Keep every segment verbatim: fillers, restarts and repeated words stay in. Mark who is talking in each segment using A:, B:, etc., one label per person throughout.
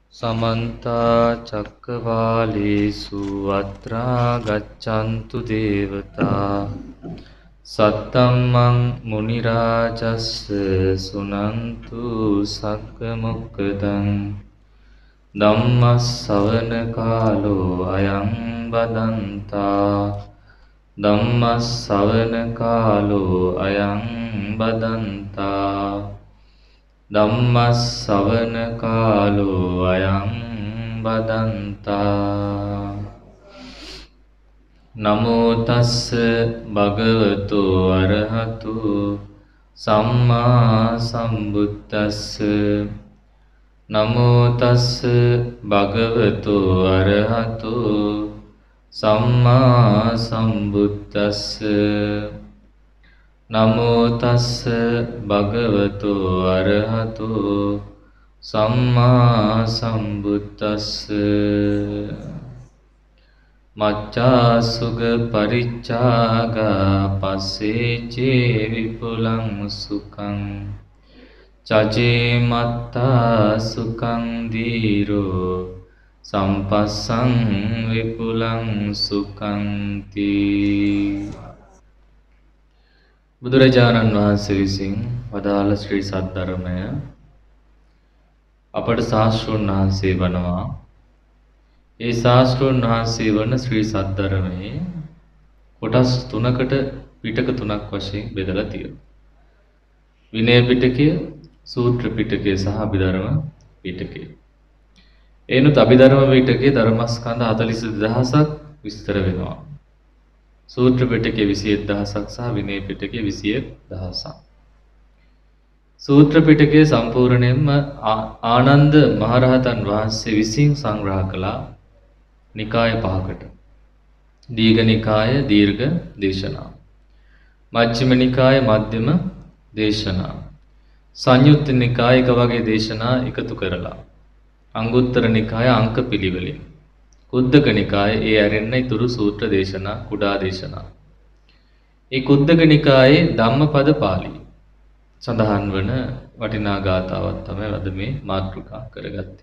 A: समन्ता चक्रवालेषु अत्रा गच्छन्तु देवता सत्तमं मुनिराजस्य सुनन्तु सक्कमुक्कदं ධම්මස්සවන කාලෝ අයං බදන්තා ධම්මස්සවන කාලෝ අයං බදන්තා ධම්මස්සවන කාලෝ අයං බදන්තා නමෝ තස්ස භගවතු අරහතු සම්මා සම්බුද්දස්ස නමෝ තස්ස භගවතු අරහතු සම්මා සම්බුද්දස්ස නමෝ තස්ස භගවතු අරහතු සම්මා සම්බුද්දස්ස මච්ඡා සුග පරිච්ඡාගා පස්සේ චේ විපුලං සුඛං චචේ මත්තා සුඛං දීරෝ සම්පස්සං විපුලං සුඛං තී. බුදුරජාණන් වහන්සේ විසින් වදාළ ශ්‍රී සද්ධර්මය අපට ශාස්ත්‍රඥ වහන්සේ වනවා. ඒ ශාස්ත්‍රඥ වහන්සේ වන ශ්‍රී සද්ධර්මයේ කොටස් තුනකට පිටක තුනක් වශයෙන් බෙදලා තියෙනවා. විනය පිටකය, සූත්‍ර පිටකය සහ අභිධර්ම පිටකය. එනොත් අභිධර්ම පිටකයේ ධර්මස්කන්ධ හතළිස් දෙදහසක් විස්තර වෙනවා. සූත්‍ර පිටකයේ විසි එක් දහසක් සහ විනය පිටකයේ විසි එක් දහසක්. සූත්‍ර පිටකයේ සම්පූර්ණයෙන්ම ආනන්ද මහරහතන් වහන්සේ විසින් සංග්‍රහ කළා නිකාය පහකට. දීඝ නිකාය දීර්ඝ දේශනා, මජ්ක්‍ධිම නිකාය මධ්‍යම දේශනා, සංයුත්ත නිකාය එක වගේ දේශනා එකතු කරලා, අංගුත්තර නිකාය අංක පිළිවෙලින්, කුද්දක නිකාය ඒ ඇරෙන්න ඉතුරු සූත්‍ර දේශනා කුඩා දේශනා. ඒ කුද්දක නිකායේ ධම්මපද පාළි සඳහන් වන වටිනා ගාථාවක් තමයි අද මේ මාතෘකා කරගත්තේ.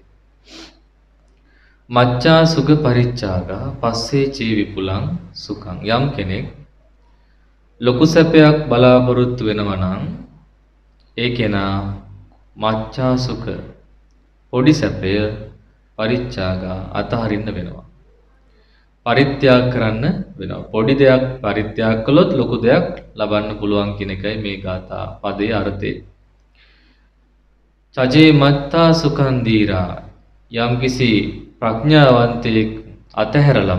A: මච්ඡා සුග පරිච්ඡාගා පස්සේ චී විපුලං සුඛං. යම් කෙනෙක් ලොකු සැපයක් බලාපොරොත්තු වෙනවා නම් ඒ කෙනා මච්ඡා සුඛ පොඩි සැපය පරිත්‍යාගා අතහරින්න වෙනවා. පරිත්‍යාග කරන්න වෙනවා. පොඩි දෙයක් පරිත්‍යාග කළොත් ලොකු දෙයක් ලබන්න පුළුවන් කියන එකයි මේ ගාථා පදයේ අර්ථය. චජේ මත්තා සුඛං දීරා. යම්කිසි ප්‍රඥාවන්තයෙක් අතහැරලම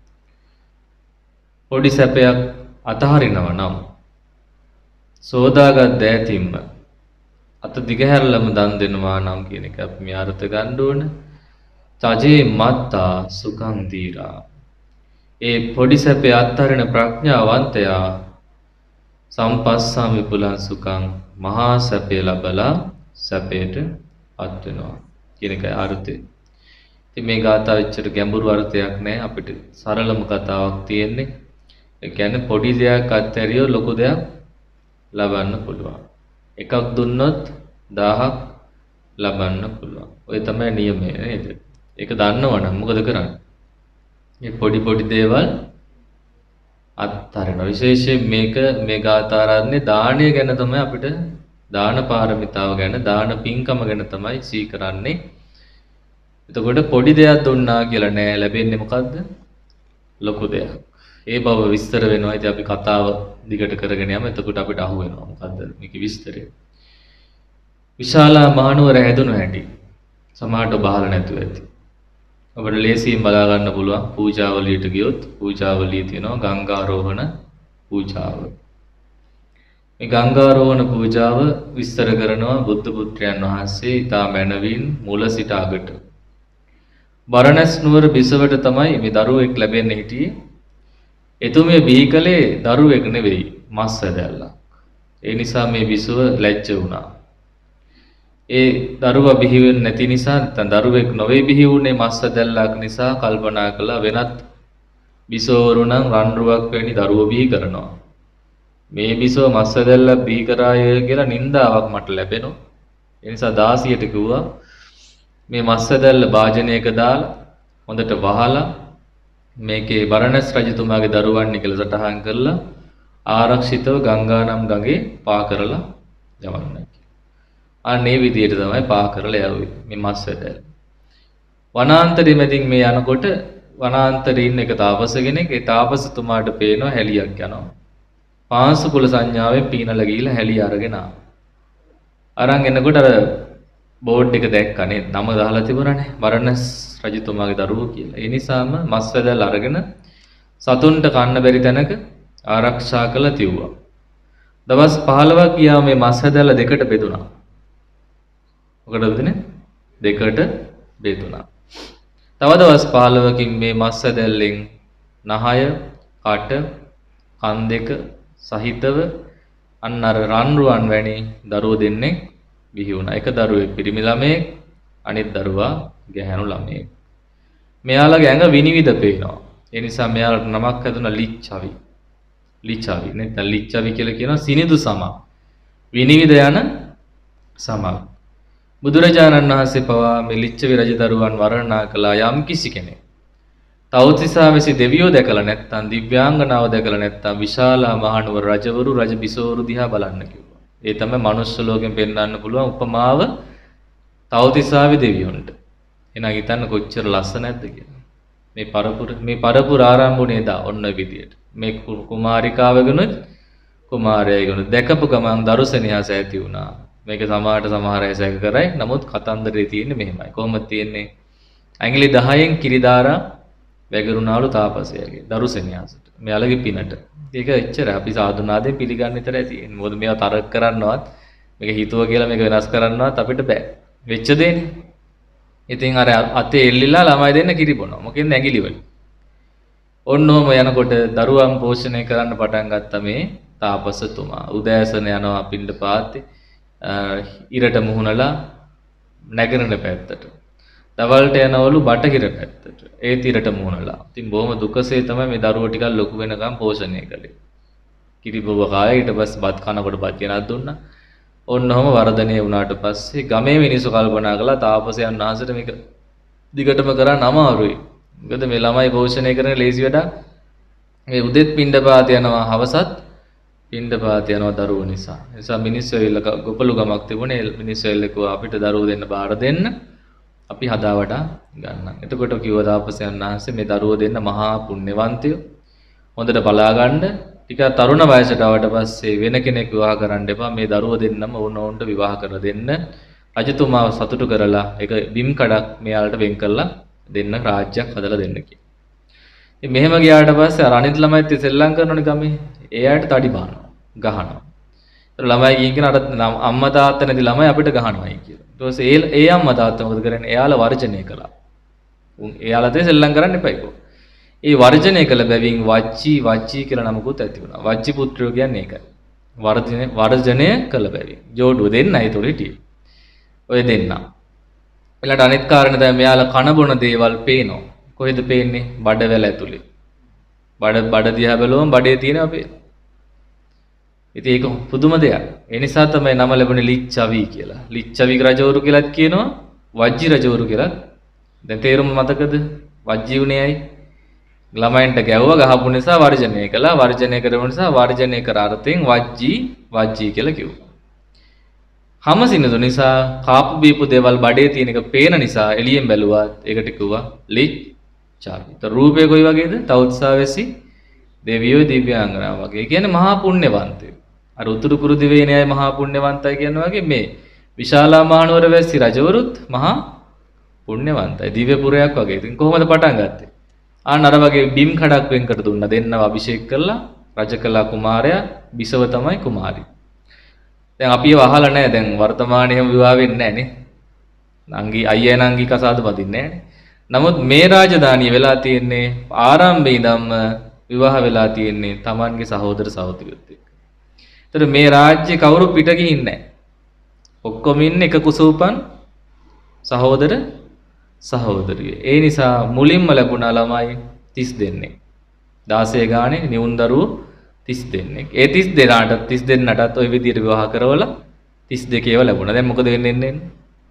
A: පොඩි සැපයක් අතහරිනවා නම් සෝදාගත් දෑතින්ම අත දිගහැරලම දන් දෙනවා නම් කියන එක අපි මේ අර්ථ ගන්න ඕන. චජේ මත්තා සුඛං දීරා. ඒ පොඩි සැපේ අත්හරින ප්‍රඥාවන්තයා සම්පස්සම් විපුලං සුඛං මහා සැපේ ලබලා සැපයට පත් වෙනවා කියන එකයි අර්ථය. ඉතින් මේ ගාථාව එච්චර ගැඹුරු අර්ථයක් නැහැ. අපිට සරලම කතාවක් තියෙන්නේ. ඒ කියන්නේ පොඩි දෙයක් අත්හැරියොත් ලොකු දෙයක් ලබන්න පුළුවන්. එකක් දුන්නොත් දහයක් ලබන්න පුළුවන්. ඔය තමයි නියමය නේද? ඒක දන්නවනම් මොකද කරන්නේ? මේ පොඩි පොඩි දේවල් අත්හරින. විශේෂයෙන් මේක මේ ගාථාරන්නේ දානය ගැන තමයි අපිට දාන පාරමිතාව ගැන දාන පින්කම ගැන තමයි සී කරන්නේ. එතකොට පොඩි දෙයක් දුන්නා කියලා නෑ ලැබෙන්නේ මොකද්ද? ලොකු දෙයක්. ඒ බව විස්තර වෙනවා. ඉතින් අපි කතාව දිගට කරගෙන යමු. එතකොට අපිට අහු වෙනවා මොකද්ද මේකේ විස්තරය. විශාලා මහනුවර හැදුණු හැටි සමහරට බහලා නැතුව ඇති. අපිට ලේසියෙන් බලා ගන්න පුළුවන්. පූජාවලියට ගියොත් පූජාවලිය තියෙනවා ගංගාරෝහණ පූජාව. මේ ගංගාරෝහණ පූජාව විස්තර කරනවා බුද්ධ පුත්‍රයන් වහන්සේ ඊතා මැනවින් මුල සිට අගට. බරණැස් නුවර බිසවට තමයි මේ දරුවෙක් ලැබෙන්න හිටියේ. එතුමිය බිහි කලේ දරුවෙක් නෙවෙයි මස් ඇදැල්ලක්. ඒ නිසා මේ බිසව ලැජ්ජ වුණා. ඒ දරුවා බිහි වෙන්නේ නැති නිසා නැත්නම් දරුවෙක් නොවේ බිහි වුණේ මස් ඇදැල්ලක් නිසා කල්පනා කළා වෙනත් බිසවරු නම් රන්රුවක් වැනි දරුවෝ බිහි කරනවා. මේ බිසව මස් ඇදැල්ලක් බිහි කරාය කියලා නින්දාවක් මට ලැබෙනවා. ඒ නිසා දාසියට කිව්වා මේ මස්සදැල්ල භාජනයක දාලා හොඳට වහලා මේකේ බරණස් රජතුමාගේ දරුවන් කියලා සටහන් කරලා ආරක්ෂිතව ගංගානම් ගඟේ පා කරලා යවන්නයි. අනේ විදියට තමයි පා කරලා යවුවේ මේ මස්සදැල්ල. වනාන්තරෙ මැදින් මේ යනකොට වනාන්තරේ ඉන්න එක තාපස කෙනෙක් ඒ තාපසතුමාට පේනවා හැලියක් යනවා. පාංශු කුල සංඥාවෙන් පීනලා ගිහිල්ලා හැලිය අරගෙන ආවා. අරන් එනකොට අර බෝඩ් එක දැක්කනේ නම දාලා තිබුණානේ බරණස් රජතුමාගේ දරුවෝ කියලා. ඒ නිසාම මස් වැදල් අරගෙන සතුන්ට කන්න බැරි තැනක ආරක්ෂා කළා තිව්වා. දවස් පහළොවක් ගියා මේ මස් වැදල් දෙකට බෙදුණා. මොකටද බෙදුනේ? දෙකට බෙදුණා. තව දවස් පහළොවකින් මේ මස් වැදල්ලෙන් නහය, කට, කන් දෙක සහිතව අන්න අර රන්රුවන් වැනි දරුවෝ දෙන්නේ බිහි වුණා. එක දරුවෙක් පිරිමි ළමයෙක්, අනිත් දරුවා ගැහැණු ළමයෙක්. මෙයාලගේ ඇඟ විනිවිද පේනවා. ඒ නිසා මෙයාලට නමක් හැදුනා ලිච්ඡවි. ලිච්ඡවි නැත්නම් ලිච්ඡවි කියලා කියනවා සිනිඳු සම. විනිවිද යන සම. බුදුරජාණන් වහන්සේ පවා මේ ලිච්ඡවි රජදරුවන් වර්ණනා කළා යම් කිසි කෙනෙක් තවතිසාවැසි දෙවියෝ දැකලා නැත්නම් දිව්‍යාංගනාව දැකලා නැත්නම් විශාලා මහනුවර රජවරු රජ බිසෝවරු දිහා බලන්න කිව්වා. ඒ තමයි මනුස්ස ලෝකෙන් පෙන්වන්න පුළුවන් උපමාව තවතිසාවේ දෙවියොන්ට. එහෙනම් හිතන්න කොච්චර ලස්සනද කියලා. මේ පරපුර මේ පරපුර ආරම්භුනේ දා ඔන්න විදියට. මේ කුමාරිකාවගුණත් කුමාරයගුණත් දැකපු ගමන් දරුසෙනියස ඇති වුණා. මේක සමාහට සමහර අය සැක කරයි. නමුත් කතන්දරේ තියෙන්නේ මෙහෙමයි. කොහොමද තියෙන්නේ? ඇඟිලි දහයෙන් කිරිදාරා වැගරුණාලු තාපසයාගේ දරුසෙනියසට. මෙයාලගේ පිනට. ඒක එච්චරයි. අපි සාදුනාදෙන් පිළිගන්න විතරයි තියෙන්නේ. මොකද මේවා තරක කරන්නවත් මේක හිතුව කියලා මේක වෙනස් කරන්නවත් අපිට බෑ. වෙච්ච දෙන්නේ. ඉතින් අර අතේ එල්ලිලා ළමයි දෙන්න කිරි බොනවා. මොකෙන්ද ඇඟිලි වලින්. ඔන්නෝම යනකොට දරුවන් පෝෂණය කරන්න පටන් ගත්ත මේ තාපසතුමා. උදෑසන යනවා පිණ්ඩපාතේ. ඉරට මුහුණලා නැගරන පැත්තට. දවල්ට යනවලු බටහිර පැත්තට. ඒ තිරට මුහුණලා. ඉතින් බොහොම දුකසේ තමයි මේ දරුවෝ ටිකක් ලොකු වෙනකම් පෝෂණය කළේ. කිරි බොව කාය ඊට පස්සේ බත් කනකොට බත් ගෙනත් දුන්නා. ඔන්නෝම වර්ධනය වුණාට පස්සේ ගමේ මිනිස්සු කල්පනා කළා තාපසයන් වහන්සේට මේක දිගටම කරන්න අමාරුයි. මොකද මේ ළමයි පෝෂණය කරන ලේසි වැඩක්. මේ උදෙත් පිණ්ඩපාත යනවා හවසත් පිණ්ඩපාත යනවා දරුවෝ නිසා. ඒ නිසා මිනිස්සු ඇවිල්ලා ගොපළු ගමක් තිබුණේ. මිනිස්සු ඇවිල්ලා කිව්වා අපිට දරුවෝ දෙන්න බාර දෙන්න. අපි හදා වඩා ගන්නම්. එතකොට කිව්වා තාපසයන් වහන්සේ මේ දරුවෝ දෙන්න මහා පුණ්‍යවන්තයෝ. හොඳට බලා ගන්න. ටික තරුණ වයසට ආවට පස්සේ වෙන කෙනෙක් විවාහ කරන්න එපා. මේ දරුවෝ දෙන්නම ඕනෝන්ට විවාහ කර දෙන්න. රජතුමාව සතුටු කරලා ඒක බිම් කඩක් මෙයාලට වෙන් කරලා දෙන්න රාජ්‍යයක් හදලා දෙන්න කියලා. ඉතින් මෙහෙම ගියාට පස්සේ අර අනිත් ළමයිත් සෙල්ලම් කරනෝනේ ගමේ. එයාට තඩි බානවා. ගහනවා. ඒතර ළමයි ගිහින් කියන අර අම්මා තාත්තා නැති ළමයි අපිට ගහනවායි කියලා. ඊට පස්සේ ඒ ඒ අම්මා තාත්තා මොකද කරන්නේ? එයාලා වර්ජනය කළා. උන් එයාලට සෙල්ලම් කරන්න එපා ඒකෝ. ඒ වර්ජනය කළ බැවින් වච්චි වච්චි කියලා නමකුත් ඇති වුණා. වච්චි පුත්‍රයෝ කියන්නේ ඒකයි. වර්ජනය වර්ජනය කළ බැවින්. ජෝඩුව දෙන්නයි ඒතොර හිටියේ. ඔය දෙන්න. ඊළඟට අනිත් කාරණේ තමයි මෙයාලා කන බොන දේවල් පේනවා. කොහෙද පේන්නේ? බඩවැල ඇතුලේ. බඩ බඩ දිහා බැලුවම බඩේ තියෙනවා පේනවා. ඉතින් ඒක පුදුම දෙයක්. ඒ නිසා තමයි නම ලැබුණේ ලිච්ඡවි කියලා. ලිච්ඡවි රජවරු කියලාත් කියනවා, වජ්ජි රජවරු කියලාත්. දැන් තේරුම මතකද? වජ්ජි උනේ ඇයි? ළමයින්ට ගැව්වා ගහපු නිසා වර්ජනය කළා. වර්ජනය කරපු නිසා වර්ජනය කර අර්ථයෙන් වජ්ජි වජ්ජි කියලා කිව්වා. හමසිනදු නිසා කාපු බීපු දේවල් බඩේ තියෙන එක පේන නිසා එළියෙන් බැලුවා ඒකට කිව්වා ලිච්ඡවි. તો රූපේ කොයි වගේද? තවුත්සාවැසි දෙවියෝ දිව්‍යාංගනාව වගේ. ඒ කියන්නේ මහා පුණ්‍යවන්තයෝ. අර උතුරු කුරු දිවයිනේ අය මහා පුණ්‍යවන්තයි කියනවා වගේ මේ විශාලා මහනුවර වැසි රජවරුත් මහා පුණ්‍යවන්තයි. දිව්‍ය පුරයක් වගේ. ඉතින් කොහොමද පටන් ගත්තේ? ආන අර වගේ බිම් කඩක් වෙන්කට දුන්නා. දෙන්නව අභිෂේක කළා. රජකලා කුමාරයා බිසව තමයි කුමාරි. දැන් අපි ඒව අහලා නැහැ. දැන් වර්තමානයේ හැම විවාහ වෙන්නේ නැහැ නේ. නංගි අයියා නංගි කසාද බදින්නේ නැහැ නේ. නමුත් මේ රාජධානිය වෙලා තියෙන්නේ ආරම්භයේ ඉඳන්ම විවාහ වෙලා තියෙන්නේ Tamanගේ සහෝදර සහෝදරියොත් එක්ක. ඒතර මේ රාජ්‍ය කවුරු පිට ගිහින් නැහැ. ඔක්කොම ඉන්නේ එක කුසූපන් සහෝදර සහෝදරිය. ඒ නිසා මුලින්ම ලැබුණා ළමයි තිස් දෙනෙක්. දාසය ගානේ නිවුන් දරුවෝ තිස් දෙනෙක්. ඒ තිස් දෙනාට තිස් දෙන්නටත් ওই විදිහට විවාහ කරවලා තිස් දෙකේව ලැබුණා. දැන් මොකද වෙන්නේ?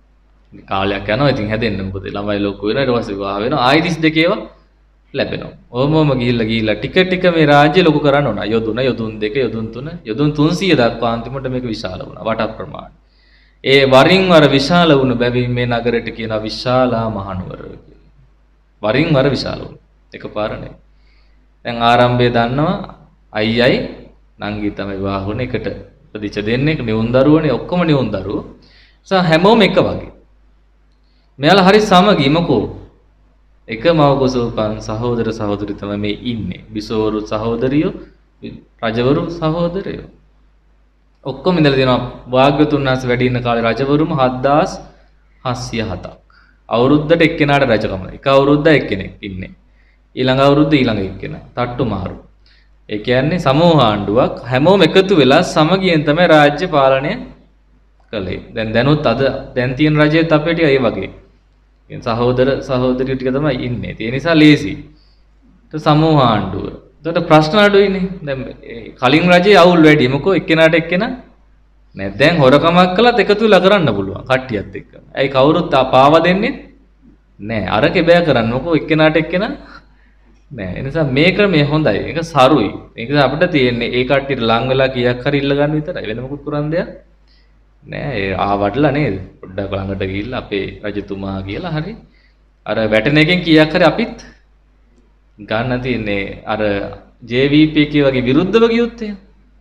A: කාලයක් යනවා. ඉතින් හැදෙන්න මොකද ළමයි ලොකු වෙනවා. ඊට පස්සේ විවාහ වෙනවා. ආයි තිස් දෙක ඒවා ලැබෙනවා. ඕමම ගිහිල්ලා ගිහිල්ලා ටික ටික මේ රාජ්‍ය ලොකු කරන්න ඕන. යොදුන, යොදුන් දෙක, යොදුන් තුන, යොදුන් තුන්සිය දක්වා අන්තිමට මේක විශාල වුණා. වට ප්‍රමාණය. ඒ වරින් වර විශාල වුණ බැවින් මේ නගරෙට කියනවා විශාලා මහනුවර කියලා. වරින් වර විශාල වුණා. එකපාර නෙවෙයි. දැන් ආරම්භයේ දන්නවා අයියයි නංගි තමයි විවාහ වුණේ එකට ප්‍රතිච දෙන්නේ නියුන් දරුවනේ ඔක්කොම නියුන් දරුවෝ. සා හැමෝම එක වගේ. මෙයාලා හරි සමගි මොකෝ එක මව්කුස උපන් සහෝදර සහෝදරි තමයි මේ ඉන්නේ. බිසෝවරු සහෝදරියෝ, රජවරු සහෝදරයෝ. ඔක්කොම ඉඳලා තියෙනවා වාග්යතුන් වහන්සේ වැඩි ඉන්න කාලේ රජවරුම හත්දාස් හත්සිය හතක්. අවුරුද්දට එක්කෙනාට රජකම. එක අවුරුද්දක් එක්කෙනෙක් ඉන්නේ. ඊළඟ අවුරුද්ද ඊළඟ එක්කෙනා. තට්ටු මාරු. ඒ කියන්නේ සමූහ ආණ්ඩුවක් හැමෝම එකතු වෙලා සමගියෙන් තමයි රාජ්‍ය පාලනය කළේ. දැන් දැනුත් අද දැන් තියෙන රජයේත් අපේ ටික ඒ වගේ. සහෝදර සහෝදරියෝ ටික තමයි ඉන්නේ. ඒ නිසා ලේසි. ඒක සමූහ ආණ්ඩුව. එතකොට ප්‍රශ්න අඩුයිනේ. දැන් කලින් රජයේ අවුල් වැඩි. මොකෝ එක්කෙනාට එක්කෙනා නෑ. දැන් හොරකමක් කළත් එකතු වෙලා කරන්න පුළුවන් කට්ටියත් එක්ක. ඇයි කවුරුත් පාව දෙන්නේ නෑ. අරකේ බෑ කරන්න. මොකෝ එක්කෙනාට එක්කෙනා නෑ. ඒ නිසා මේ ක්‍රමය හොඳයි. ඒක සරුයි. ඒක අපිට තියෙන්නේ ඒ කට්ටියට ලං වෙලා කීයක් හරි ඉල්ල ගන්න විතරයි. වෙන මොකුත් කරන්න දෙයක් නෑ. ඒ ආවඩලා නේද? පොඩ්ඩක් ළඟට ගිහිල්ලා අපේ රජතුමා කියලා හරි අර වැටෙන එකෙන් කීයක් හරි අපිත් ගන්න තියෙන්නේ අර ජේ වී පී කී වගේ විරුද්ධව ගියොත් එහෙම.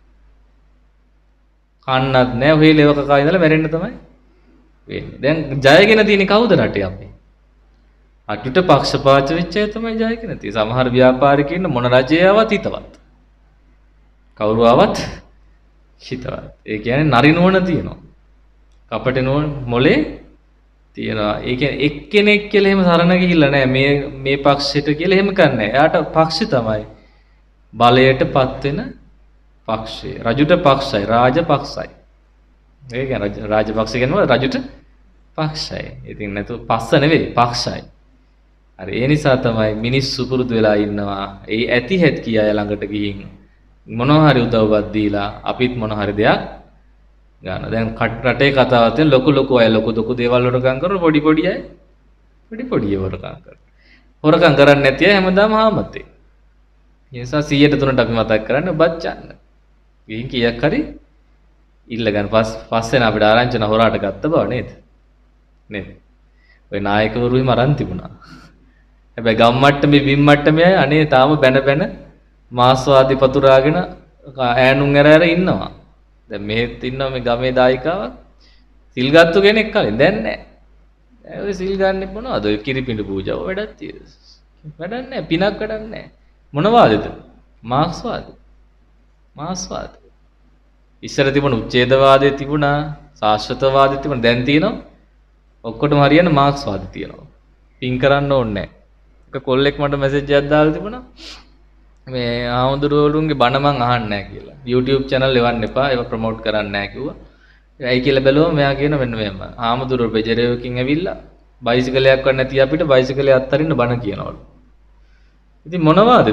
A: කන්නත් නෑ ඔහේ ලේව කකා ඉඳලා මැරෙන්න තමයි වෙන්නේ. දැන් ජයගෙන තියෙන්නේ කවුද රටේ අපි? අටුට පක්ෂපාත වෙච්ච අය තමයි ජයගෙන තියෙන්නේ. සමහර ව්‍යාපාරිකයින් මොන රජේ ආවත් හිතවත්. කවුරු ආවත් හිතවත්. ඒ කියන්නේ නරිනුවණ තියෙනවා. කපට නුවණ මොලේ තියෙනවා. ඒ කියන්නේ එක්කෙනෙක් කියලා එහෙම සරණ ගිහිල්ලා නැහැ. මේ මේ පක්ෂයට කියලා එහෙම කරන්නේ. එයාට පක්ෂ තමයි බලයටපත් වෙන පක්ෂය. රජුට පක්ෂයි, රාජපක්ෂයි. ඒ කියන්නේ රාජපක්ෂ කියනවා රජුට පක්ෂයි. ඉතින් නැතු පස්ස නෙවෙයි පක්ෂයි. හරි ඒ නිසා තමයි මිනිස්සු පුරුදු වෙලා ඉන්නවා. ඒ ඇති හැත් කිය අය ළඟට ගිහින් මොනවා හරි උදව්වක් දීලා අපිත් මොන හරි දෙයක් ගන්න. දැන් රටේ කතාවක් තියෙන ලොකු ලොකු අය ලොකු ලොකු දේවල් වලකම් කරන පොඩි පොඩි අය පොඩි පොඩි අය වලකම් කරන. හොරකම් කරන්නේ නැති අය හැමදාම ආමතේ. ඒ නිසා සීයට තුනට අපි මතක් කරන්නේ බච්චන්න. ගිහින් කීයක් හරි ඉල්ල ගන්න. පස් පස්සේ අපිට ආරංචි න හොරාට ගත්ත බව නේද? නේද? ඔය නායකවරු හිම අරන් තිබුණා. හැබැයි ගම් මට්ටමේ බිම් මට්ටමේ අය අනේ තාම බැන බැන මාස්වාදී පතුරාගෙන ඈනුන් ඇර ඇර ඉන්නවා. දැන් මෙහෙත් ඉන්නවා මේ ගමේ දායකාවක් සිල් ගත්තු කෙනෙක් කලින් දැන් නැහැ. ඔය සිල් ගන්න මොනවද? ඔය කිරිපිඬු පූජාව වැඩක් තියෙද? වැඩක් නැහැ. පිනක් වැඩක් නැහැ. මොනවාදද? මාක්ස්වාද. මාස්වාද. ඉස්සර තිබුණ උච්ඡේදවාදයේ තිබුණා, සාස්ත්‍රවාදයේ තිබුණා. දැන් තියෙනවා ඔක්කොටම හරියන මාක්ස්වාද තියෙනවා. පින් කරන්න ඕනේ නැහැ. එක කොල්ලෙක් මට මැසේජ් එකක් දාලා තිබුණා. මේ ආමුදුරුවලුන්ගේ බණ මං අහන්නේ නැහැ කියලා. YouTube channel එවන්න එපා. ඒව ප්‍රොමෝට් කරන්නේ නැහැ කිව්වා. ඒයි කියලා බැලුවම මෙයා කියන මෙන්න මෙහෙම. ආමුදුරුවෝ බෙජරේවකින් ඇවිල්ලා බයිසිකලයක් වත් නැති අපිට බයිසිකලේ අත්තරින්න බණ කියනවලු. ඉතින් මොනවාදද?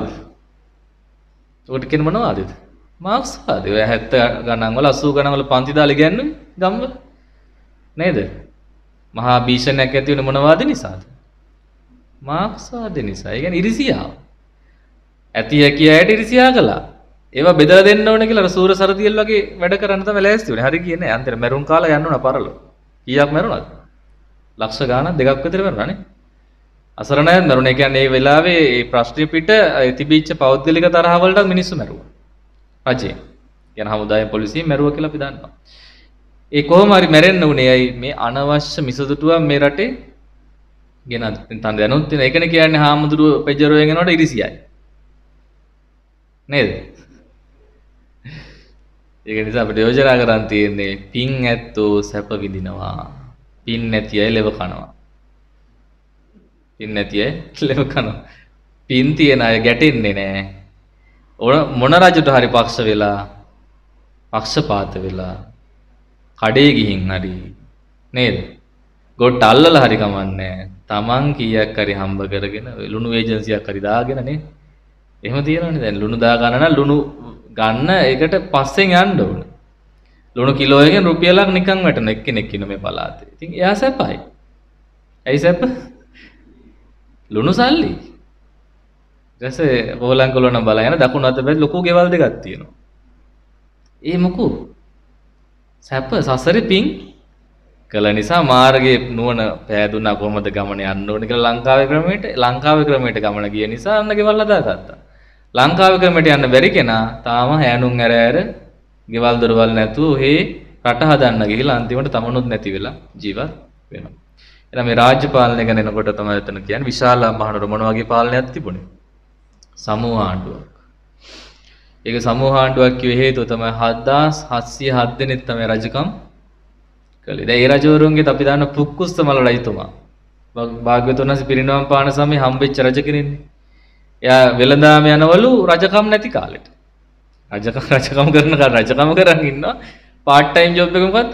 A: උකට කියන මොනවාදද? මාක්ස්වාදී. ඔය හැත්තෑ ගණන් වල අසූ ගණන් වල පන්ති දාලා ඉගෙනුනේ ගම්වල. නේද? මහා භීෂණයක් ඇති වෙන මොනවාද නිසාද? මාක්ස්වාද නිසා. ඒ කියන්නේ ඉරිසියාව. ඇති හැකි අයට ඉරිසියා කළා. ඒවා බෙදලා දෙන්න ඕන කියලා අර සූර සරදියල් වගේ වැඩ කරන්න තමයි ලෑස්ති වෙන්නේ. හරි කියන්නේ අන්තිර මරුන් කාලා යන්න උනා පරලෝ. කීයක් මරුණාද? ලක්ෂ ගාණක් දෙකක් විතර මරුණානේ. අසරණයන් මරුණ. ඒ කියන්නේ මේ වෙලාවේ මේ ප්‍රශ්න පිට තිබිච්ච පෞද්ගලික තරහ වලට මිනිස්සු මරුවා. රජේ. කියන හමුදායෙන් පොලිසියෙන් මරුවා කියලා අපි දන්නවා. ඒ කොහොම හරි මැරෙන්න උනේ ඇයි මේ අනවශ්‍ය මිසදුටුවක් මේ රටේ ගෙනත් තන් දැනුත් තියෙන. ඒකනේ කියන්නේ හාමුදුරුව පෙජරෝයෙන් එනකොට ඉරිසියයි. නේද? ඒක නිසා අපිට යෝජනා කරන් තියෙන්නේ පින් ඇත්තෝ සැප විඳිනවා. පින් නැති අය ලෙව කනවා. පින් නැති අය ලෙව කනවා. පින් තියන අය ගැටෙන්නේ නැහැ. මොන රජුට හරි පක්ෂ වෙලා පක්ෂපාත වෙලා කඩේ ගිහින් හරි නේද? ගොඩ අල්ලලා හරි කමන්නේ. Taman කීයක් හරි හම්බ කරගෙන ලුණු ඒජන්සියක් හරි දාගෙන නේ. එහෙම තියෙනවනේ දැන් ලුණු දා ගන්න නම් ලුණු ගන්න ඒකට පස්සෙන් යන්න ඕනේ. ලුණු කිලෝ එකෙන් රුපියලක් නිකන් වැටෙන එක්කෙනෙක් ඉන්න මේ පළාතේ. ඉතින් එයා සැපයි. ඇයි සැප? ලුණු සල්ලි. ඊට පස්සේ බෝලංකොල නම් බලයන දකුණු අත පැත්තේ ලොකු ගෙවල් දෙකක් තියෙනවා. ඒ මොකෝ? සැප සසරේ පිං කළ නිසා මාර්ගයේ නුවණ පෑදුනා කොහොමද ගමන යන්න ඕනේ කියලා ලංකාවේ ක්‍රමයට ලංකාවේ ක්‍රමයට ගමන ගිය නිසා අන්න ගෙවල් හදාගත්තා. ලංකාවේ ක්‍රමයට යන්න බැරි කෙනා තාම හැනුම් ඇර ඇර ගෙවල් දොරවල් නැතුව ඔහේ රට හදන්න ගිහිල්ලා අන්තිමට තමනුත් නැති වෙලා ජීවත් වෙනවා. එහෙනම් මේ රාජ්‍ය පාලනය ගැන එනකොට තමයි එතන කියන්නේ විශාල මහනුවර මොන වගේ පාලනයක් තිබුණේ? සමූහ ආණ්ඩුවක්. ඒක සමූහ ආණ්ඩුවක් කිය හේතුව තමයි හත්දාස් හත්සිය හත් දෙනෙක් තමයි රජකම් කළේ. දැන් ඒ රජවරුන්ගෙත් අපි දන්න පුක්කුස්සමල රජතුමා. භාග්‍යවතුන් වහන්සේ පිරිනවම් පාන සමයේ හම්බෙච්ච රජ කෙනෙක්නේ. එයා වෙළඳාම යනවලු රජකම් නැති කාලෙට. රජකම් රජකම් කරන කර රජකම කරන් ඉන්නවා. පාර්ට් ටයිම් ජොබ් එක මොකද්ද?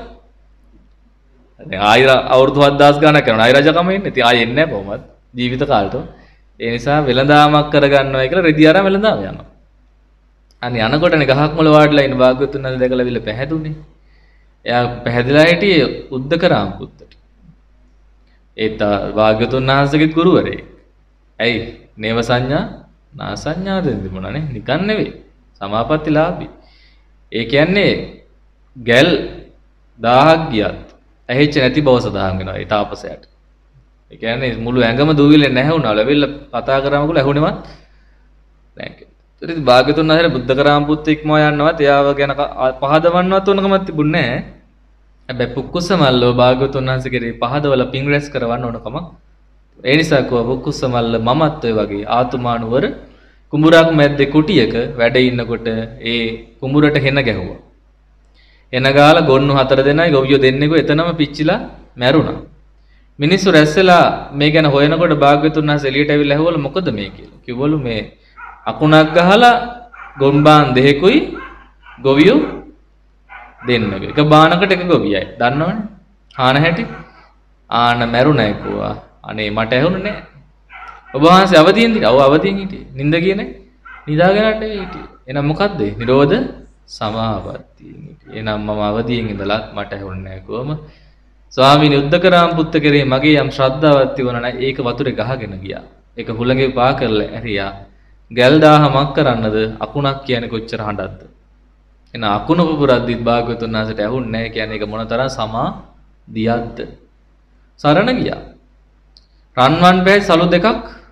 A: දැන් ආයෙ අවුරුදු හත්දාස් ගණක් කරනවා. ආයෙ රජකම එන්නේ. ඉතින් ආයෙ එන්නේ නැහැ කොහොමද? ජීවිත කාලෙට. ඒ නිසා වෙළඳාමක් කරගන්නවා කියලා රෙදි අරන් වෙළඳාම යනවා. අනේ යනකොටනේ ගහක් මුල වාඩිලා ඉන්න භාග්‍යවතුන් වහන්සේ දැකලා විල පැහැදුනේ. එයා පැහැදිලා හිටියේ උද්දකරාම පුත්තට. ඒත් භාග්‍යවතුන් වහන්සේගේ ගුරුවරයෙක්. ඇයි? නේව සංඥා නා සංඥා දෙන්නේ මොනනේ? නිකන් නෙවෙයි. සමාපත්තිලාභී. ඒ කියන්නේ ගැල් දහයක් ගියත් ඇහිච්ච නැති බව සදාහන් වෙනවා ඒ තාපසයාට. ඒ කියන්නේ මුළු ඇඟම දුවිලෙන් නැහැ වුණා. ලැබෙල්ල කතා කරාමකල ඇහුණෙවත් නැහැ. ඒත් භාග්‍යතුන් වහන්සේ බුද්ධකරාම පුත්තික්ම යන්නවත් එයාව ගැන පහදවන්නවත් උනකමක් තිබුණේ නැහැ. හැබැයි පුක්කුසමල්ලෝ භාග්‍යතුන් වහන්සේ කෙරේ පහදවල පිං රැස් කරවන්න උනකම. ඒ නිසා කව පුක්කුසමල්ල මමත් ඔය වගේ ආතුමානුවර කුඹුරක් මැද්දේ කුටියක වැඩ ඉන්නකොට ඒ කුඹුරට හෙන ගැහුවා. එන ගාලා ගොන්නු හතර දෙනයි ගොවියෝ දෙන්නෙකු එතනම පිච්චිලා මැරුණා. මිනිස්සු රැස්සලා මේ ගැන හොයනකොට භාග්‍යතුන් වහන්සේ එළියට ඇවිල්ලා ඇහුවලු මොකද මේ කියලා. කිව්වලු මේ අකුණක් ගහලා ගොම්බාන් දෙකකුයි ගොවියෝ දෙන්නක. එක බානකට එක ගොවියයි. දන්නවනේ? හාන හැටි. ආන මැරුණා කිව්වා. අනේ මට ඇහුනේ නෑ. ඔබ වහන්සේ අවදියෙන් හිටියා. ඔව් අවදියෙන් හිටියේ. නිින්ද ගියේ නෑ. නිදාගෙන හිටියේ. එහෙනම් මොකද්ද? නිරෝධ සමාපත්තියෙන් හිටියේ. එහෙනම් මම අවදියෙන් ඉඳලා මට ඇහුන්නේ නෑ කොහොම. ස්වාමීනි උද්දකරාම පුත්ත කරේ මගේ යම් ශ්‍රද්ධාවක් තිබුණා නම් ඒක වතුරේ ගහගෙන ගියා. ඒක හුළඟේ පා කරලා ඇරියා. ගැල් දාහමක් කරන්නද අකුණක් කියන්නේ කොච්චර හඬක්ද? එන අකුණ පුපුරද්දිත් භාග්‍යවතුන් වහන්සේට ඇහුන්නේ නැහැ කියන්නේ ඒක මොනතරම් සමා දියක්ද? සරණ ගියා. රන්වන් බෑ සලු දෙකක්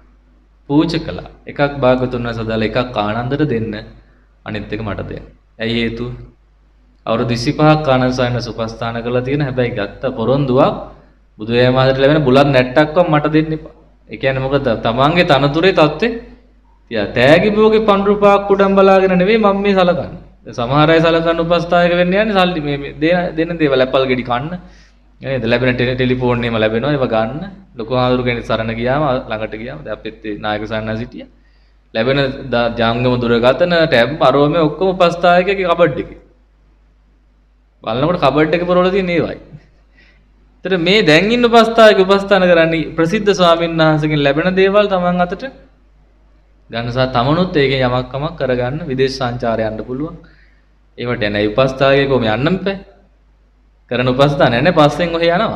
A: පූජා කළා. එකක් භාග්‍යවතුන් වහන්සේ දාලා එකක් ආනන්දට දෙන්න අනිත් එක මට දෙන්න. ඇයි හේතුව? අවුරුදු විසිපහක් ආනන්ද සයන සුපස්ථාන කරලා තියෙන හැබැයි ගත්ත පොරොන්දුවක් බුදුරජාණන් වහන්සේට ලැබෙන බුලත් නැට්ටක්වත් මට දෙන්න එපා. ඒ කියන්නේ මොකද තමන්ගේ තනතුරේ தත්ත්වේ තියා තෑගි භෝගේ පඳුරු පාක් කුඩම් බලාගෙන නෙවෙයි මම මේ සලකන්නේ. සමහර අය සලකන උපස්ථායක වෙන්න යන්නේ සල්ලි මේ දෙන දේවල් ඇපල් ගෙඩි කන්න. නේද? ලැබෙන ටෙලිෆෝන් එකම ලැබෙනවා ඒව ගන්න. ලොකු ආඳුරු කෙනෙක් සරණ ගියාම ළඟට ගියාම දැන් අපිත් නායක සන්නා සිටියා. ලැබෙන ජංගම දුරකථන ටැබ් අරෝමේ ඔක්කොම උපස්ථායකගේ කබඩ් එකේ. බලනකොට කබඩ් එකේ පොරවල තියෙන ඒවයි. ඒතර මේ දැන් ඉන්න උපස්ථායක උපස්ථාන කරන්නේ ප්‍රසිද්ධ ස්වාමීන් වහන්සේගෙන් ලැබෙන දේවල් තමන් අතට ගන්නසා තමනුත් ඒකෙන් යමක් කමක් කරගන්න විදේශ සංචාරය යන්න පුළුවන්. ඒවට එනයි උපස්ථායකේ කොහොම යන්නම් බෑ. කරන උපස්ථාන නැහැ පස්සෙන් ඔහෙ යනවා.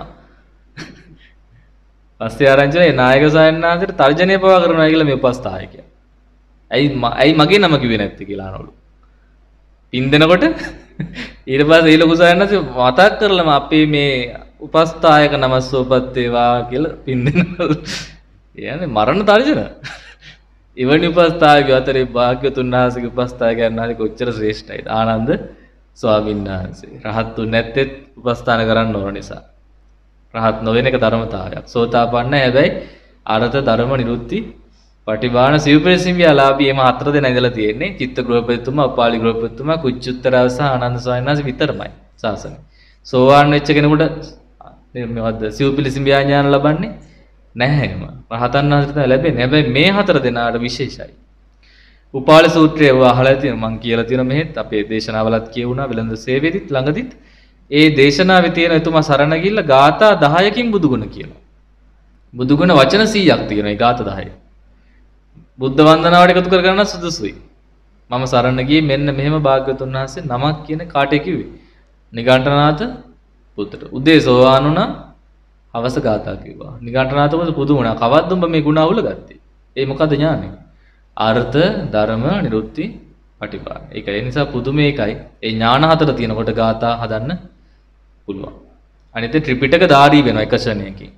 A: පස්සේ ආරංචිලා ඒ නායක සයන්නාන්සේට තර්ජනය පවා කරනවා කියලා මේ උපස්ථායකයා. ඇයි ඇයි මගේ නම කිව්වේ නැත්තේ කියලා අහනවලු. පින් දෙනකොට ඊට පස්සේ ඒ ලොකු සයන්නාන්සේ මතක් කරලම අපේ මේ උපස්ථායක නමස්සෝපත් වේවා කියලා පින් දෙනවලු. කියන්නේ මරණ තර්ජන. එවැනි උපස්ථායකයෝ අතරේ භාග්‍යවතුන් වහන්සේගේ උපස්ථායකයන් වහන්සේ කොච්චර ශ්‍රේෂ්ඨයිද? ආනන්ද ස්වාමීන් වහන්සේ. රහත් නැත්තේ උපස්ථාන කරන්න ඕන නිසා. රහත් නොවන එක ධර්මතාවයක්. සෝතාපන්න හැබැයි අරත ධර්ම නිරුත්ති පටිභාන සිව්පරිසිම්බියාලාභී එම හතර දෙනා ඉඳලා තියෙන්නේ. චිත්ත ගෘහපතිතුමා, උපාලි ගෘහපතිතුමා, කුච්චුත්තරව සහ ආනන්ද ස්වාමීන් වහන්සේ විතරමයි ශාසනය. සෝවාන් වෙච්ච කෙනෙකුට මේවද සිව්පරිසිම්බියා ඥාන ලබන්නේ නැහැ එම. රහතන් වහන්සේට ලැබෙන්නේ. හැබැයි මේ හතර දෙනාට විශේෂයි. උපාලි සූත්‍රය අහලා තියෙන මම කියලා තියෙන මෙහෙත් අපේ දේශනාවලත් කියවුණා වෙළඳ සේවෙදිත් ළඟදිත් ඒ දේශනාවේ තියෙන එතුමා සරණ ගිහිල්ලා ගාථා දහයකින් බුදුගුණ කියනවා. බුදුගුණ වචන සීයක් තියෙනවා ඒ ගාථා දහය. බුද්ධ වන්දනාවට එකතු කර ගන්න සුදුසුයි. මම සරණ ගියේ මෙන්න මෙහෙම භාග්‍යවතුන් වහන්සේ නමක් කියන කාටේ කිව්වේ. නිගණ්ඨනාථ පුත්‍රට. උදේ සෝවාන් වුණා. අවස ගාථා කිව්වා. නිගණ්ඨනාථපද පුදු වුණා. කවද්ද උඹ මේ ගුණ අවුල ගත්තේ? ඒ මොකද ඥානෙ? අර්ථ, ධර්ම, නිරුක්ති, පටිපාද. ඒක ඒ නිසා පුදුමේ එකයි. ඒ ඥාන හතර තියෙනකොට ගාථා හදන්න පුළුවන්. අනිත් ත්‍රිපිටක ධාරී වෙනවා එක ශරණයකින්.